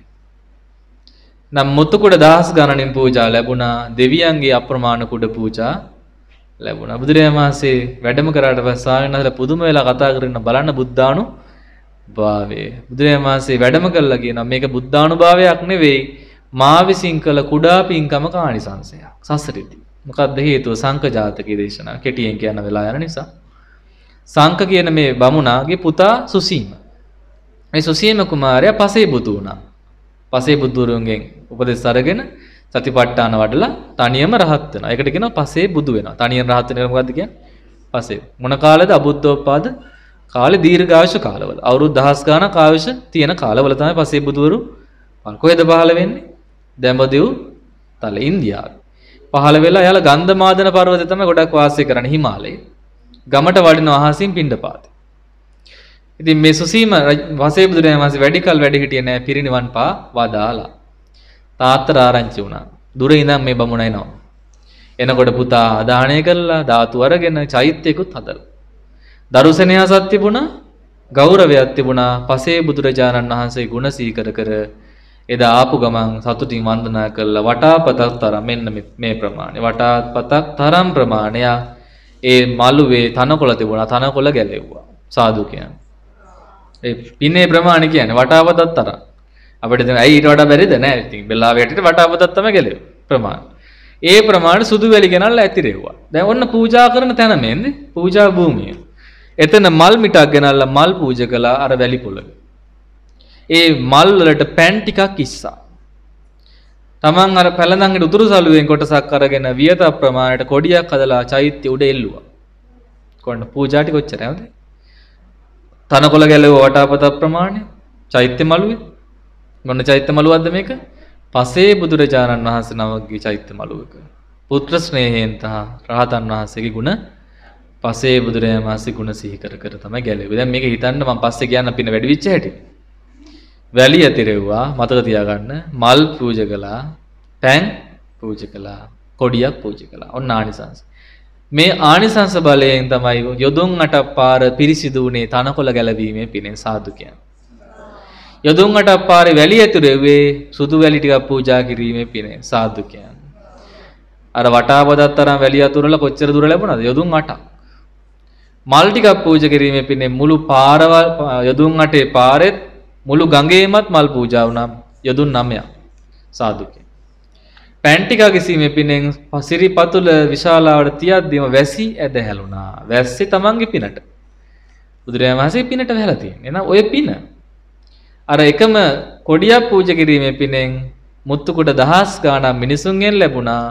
A: නම් මුතුකුඩ දහස් ගණනින් පූජා ලැබුණා. දෙවියන්ගේ අප්‍රමාණ කුඩ පූජා ලැබුණා. බුදුරජාණන් වහන්සේ වැඩම කරාට පස්සේ ස්වාමීන් වහන්සේලා පුදුම වෙලා කතා කරගෙන බලන්න බුද්ධාණු භාවය. බුදුරජාණන් වහන්සේ වැඩම කළා කියනවා මේක බුද්ධානුභාවයක් නෙවෙයි මා විසින් කළ කුඩා පින්කම කාණිසංසයක්. සසරෙදි. මොකක්ද හේතුව? සංක ජාතකයේ දේශනා කෙටියෙන් කියන වෙලා යන නිසා. සංක කියන මේ බමුණාගේ පුතා සුසීම. මේ සුසීම කුමාරයා පසේ බුදු වුණා. පසේ බුදුරුන්ගෙන් උපදෙස් අරගෙන සතිපට්ඨාන වඩලා තනියම රහත් වෙනවා. ඒකට කියනවා පසේ බුදු වෙනවා. තනියම රහත් වෙන එක මොකද්ද කියන්නේ? පසේ. මොන කාලෙද? අබුද්ධෝත්පාද කාලේ දීර්ඝායුෂ කාලවල. අවුරුදු දහස් ගාණක් ආයුෂ තියෙන කාලවල තමයි පසේ බුදුවරු කොහෙද පහළ වෙන්නේ? දැඹදිව් තල ඉන්දියාවේ. පහළ වෙලා යාලා ගන්ධමාදන පර්වතය තමයි ගොඩක් වාසය කරන්නේ හිමාලයේ. ගමට වඩින අහසින් පිණ්ඩපාතේ. ඉතින් මේ සුසීම වසේ බුදුරජාණන් වහන්සේ වැඩි කල වැඩ හිටියේ නෑ පිරිනිවන් පා වදාලා. තාත්තට ආරංචි වුණා. දුර ඉඳන් මේ බමුණ එනවා. එනකොට පුතා ආදාහණය කරලා ධාතු අරගෙන චෛත්‍යයකුත් හදලා. දරුසෙනෙහසක් තිබුණා, ගෞරවයක් තිබුණා. පසේ බුදුරජාණන් වහන්සේ ගුණ සීකර කර එදා ආපු ගමන් සතුටින් වන්දනා කළා. වටාපතක් තරම් මෙන්න මේ ප්‍රමාණය. වටාපතක් තරම් ප්‍රමාණය ඒ මළුවේ තනකොළ තිබුණා. තනකොළ ගැලෙව්වා. සාදු කියන්නේ. ඒ පින්නේ ප්‍රමාණය කියන්නේ වටාපතක් තරම්. අපිට දැන් ඇයි ඊට වඩා බැරිද නෑ. ඉතින් බෙල්ලාවේට වටාපතක් තමයි ගැලෙන්නේ. ප්‍රමාණ. ඒ ප්‍රමාණ සුදු වැලි ගෙනල්ලා ඇතිරෙව්වා. දැන් ඔන්න පූජා කරන තැන මෙන්නේ පූජා භූමිය. එතන මල් මිටක් ගෙනල්ලා මල් පූජා කළා අර වැලි පොළවේ. ඒ මල් වලට පැන් ටිකක් ඉස්සා. තමන් අර පැලඳන්ගේ උතුරු සළුවෙන් කොටසක් අරගෙන වියත ප්‍රමාණයට කොඩියක් හදලා චෛත්‍ය උඩ එල්ලුවා. කොන්න පූජා ටික ඔච්චරයි නේද? තනකොළ ගැලුව වටාපත ප්‍රමාණය චෛත්‍ය මළුවේ. මොන චෛත්‍ය මළුවක්ද මේක? පසේ බුදුරජාණන් වහන්සේ නමකගේ චෛත්‍ය මළුවක. පුත්‍ර ස්නේහයෙන් තහ රහතන් වහන්සේගේ ගුණ පසේ බුදුරජාණන් වහන්සේ ගුණ සිහි කර කර තමයි ගැලෙන්නේ. දැන් මේක හිතන්න මම පස්සේ කියන්න පින්න වැඩි විච්ච හැටි. වැලි ඇතිරෙව්වා මතක තියාගන්න. මල් පූජා කළා, පැන් පූජා කළා, කොඩියක් පූජා කළා. ඔන්න ආනිසංස. මේ ආනිසංස බලයෙන් තමයි යොදුන් අටක් පාර පිරිසිදු වුණේ තනකොළ ගැලවීමේ පිනෙන් සාදු කියන්නේ. යොදුන් අටක් පාරේ වැලි ඇතිරෙව්වේ සුදු වැලි ටිකක් පූජා කිරීමේ පිනෙන් සාදු කියන්නේ. අර වටාපතක් තරම් වැලි අතුරලා කොච්චර දුර ලැබුණාද? යොදුන් අටක්. මල් ටිකක් පූජා කිරීමේ පිනෙන් මුළු පාරවල් යොදුන් අටේ පාරෙත් මුළු ගඟේමත් මල් පූජා වුණා යොදුන් නවයක්. සාදු කියන්නේ. පැන් ටික ගැසීමේ පිනෙන් සිරිපතුල විශාලාවට තියද්දිම වැසි ඇද හැලුණා. වැස්සේ තමන්ගේ පිනට. බුදුරජාණන් වහන්සේ පිනට වැහලා තියෙනවා. එහෙනම් ඔය පින අර එකම කොඩියක් පූජා කිරීමේ පිනෙන් මුත්තු කුඩ දහස් ගාණක් මිනිසුන්ගෙන් ලැබුණා.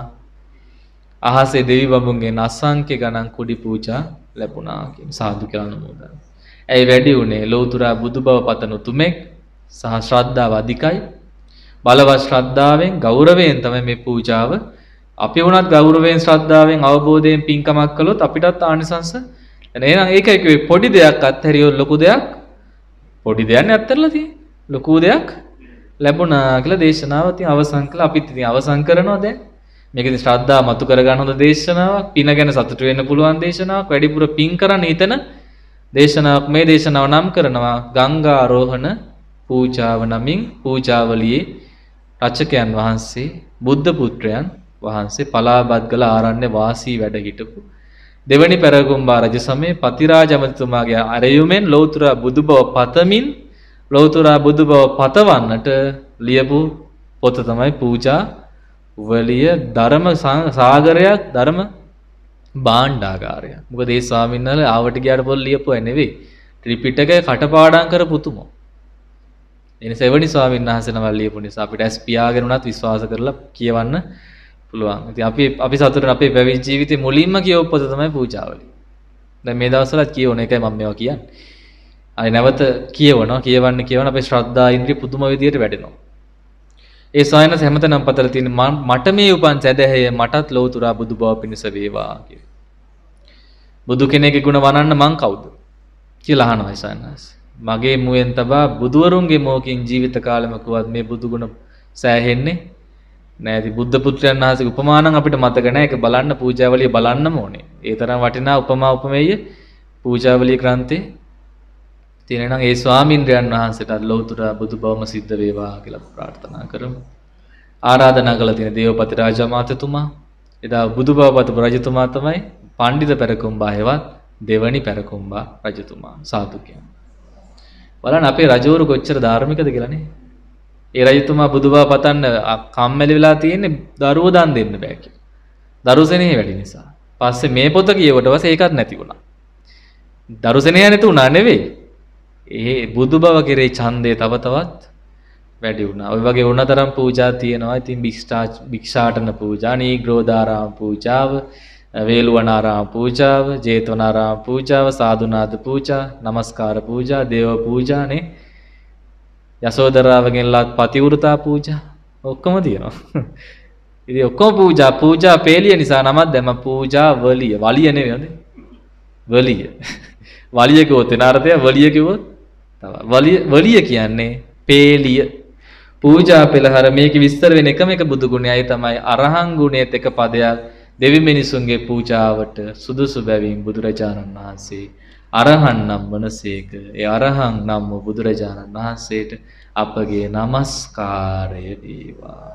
A: අහසේ දෙවි බඹුන්ගෙන් අසංඛ්‍ය ගණන් කුඩි පූජා ලැබුණා කියන සාදු කියලා නමෝදන්. ඇයි වැඩි උනේ? ලෞතුරා බුදු බව පතන උතුමෙක් සහ ශ්‍රද්ධාව අධිකයි. බලවත් ශ්‍රද්ධාවෙන් ගෞරවයෙන් තමයි මේ පූජාව. අපි වුණත් ගෞරවයෙන් ශ්‍රද්ධාවෙන් අවබෝධයෙන් පින්කමක් කළොත් අපිටත් ආනිසංස. එහෙනම් ඒකයි කිව්වේ පොඩි දෙයක් අත්හැරියොත් ලොකු දෙයක්. පොඩි දෙයක් නේ අත්හැරලා තියෙන්නේ. ලොකු දෙයක් ලැබුණා කියලා දේශනාව තින් අවසන් කළා. අපිත් ඉතින් අවසන් කරනවා දැන්. මේක ඉතින් ශ්‍රද්ධාව මතු කරගන්න හොඳ දේශනාවක්. පින ගැන සතුටු වෙන්න පුළුවන් දේශනාවක්. වැඩිපුර පින් කරන්න හිතන දේශනාවක්. මේ දේශනාව නම් කරනවා ගංගා ආරෝහණ පූජාව නමින් පූජාවලියේ රචකයන් වහන්සේ බුද්ධ පුත්‍රයන් වහන්සේ පලාබත්ගල ආරණ්‍ය වාසී වැඩ හිටපු දෙවනි පෙරකුම්බා රජ සමයේ පතිරාජ ඇමතිතුමාගේ අරයුමෙන් ලෞතර බුදු බව පතමින් ලෞතර බුදු බව පතවන්නට ලියපු පොත තමයි පූජා වලිය ධර්ම සාගරයක් ධර්ම භාණ්ඩාගාරයක්. මොකද ඒ ස්වාමීන් වහන්සේ ආවට ගියාට පොල් ලියපුවා නෙවෙයි. ත්‍රිපිටකය කටපාඩම් කරපු උතුමෝ. එනිසා එවැනි ස්වාමීන් වහන්සේ නම ලියපු නිසා අපිට ඇස් පියාගෙන උනත් විශ්වාස කරලා කියවන්න පුළුවන්. ඉතින් අපි අපි සතුටින් අපේ පැවිදි ජීවිතේ මුලින්ම කියවපු පොත තමයි පූජාවලිය. දැන් මේ දවස්වලත් කියවන එකයි මම මේවා කියන්නේ. අය නැවත කියවනවා කියවන්න කියවන අපේ ශ්‍රද්ධා ඉන්ද්‍රිය පුදුම විදියට වැඩෙනවා. ඒ සායනස හැමතැනම පතලා තියෙන මට මේ උපන් සැදැහැය මටත් ලෞතුරා බුදු බව පිණිස වේවා කියලා. බුදු කෙනෙක්ගේ ගුණ වනන්න මං කවුද කියලා අහනවා සායනස. මගේ මුවෙන් තබා බුදුවරුන්ගේ මොහොකින් ජීවිත කාලෙම කුවත් මේ බුදු ගුණ සෑහෙන්නේ නෑ. ඉතින් බුද්ධ පුත්‍රයන් වහන්සේගේ උපමානම් අපිට මතක නෑ. ඒක බලන්න පූජාවලිය බලන්නම ඕනේ. ඒ තරම් වටිනා උපමා උපමේය පූජාවලිය ග්‍රන්ථේ තියෙන නම් ඒ ස්වාමීන්ද්‍රයන් වහන්සේට ලෞතුරා බුදු බවම සිද්ධ වේවා කියලා ප්‍රාර්ථනා කරමු. ආරාධනා කළ තියෙන දේවපති රාජමාතතුමා එදා බුදු බව පතපු රජතුමා තමයි පණ්ඩිත පෙරකුම්බා හෙවත් දෙවනි පෙරකුම්බා රජතුමා. සාදු කියන්නේ. බලන්න අපේ රජවරු කොච්චර ධාර්මිකද කියලානේ. ඒ රජතුමා බුදු බව පතන්න කම්මැලි වෙලා තියෙන්නේ දරුවෝ දන් දෙන්න බෑ කියලා. දරුසෙනෙහි වැඩි නිසා. පස්සේ මේ පොත කියවට පස්සේ ඒකත් නැති වුණා. දරුසෙනෙහි නැති වුණා නෙවෙයි. ඒ බුදු බව කෙරේ ඡන්දය තව තවත් වැඩි වුණා. ඔය වගේ උණතරම් පූජා තියෙනවා. ඉතින් භික්ෂා භික්ෂාටන පූජා, නීග්‍රෝධාරාම පූජාව, වේළුවනාරාම පූජාව, ජේතවනාරාම පූජාව, සාදුනාද පූජා, නමස්කාර පූජා, දේව පූජානේ, යසෝදරාවගෙන් ලත් පතිවෘතා පූජා ඔක්කොම තියෙනවා. ඉතින් ඔක්කොම පූජා පූජා පේලිය නිසා නමක් දැම්ම පූජා වලිය. වලිය නෙවෙයි වලිය. වලිය කිව්වොත් එන අර්ථය වලිය කිව්වොත් තව වලිය වලිය කියන්නේ පේලිය. පූජා පෙළහර මේක විස්තර වෙන එකම එක බුදු ගුණයයි තමයි අරහං ගුණයේත් එක පදයක්. දෙවි මිනිසුන්ගේ පූජාවට සුදුසු බැවින් බුදුරජාණන් වහන්සේ අරහන් නම් වනසේක. ඒ අරහන් නම් බුදුරජාණන් වහන්සේට අපගේ নমස්කාරය වේවා.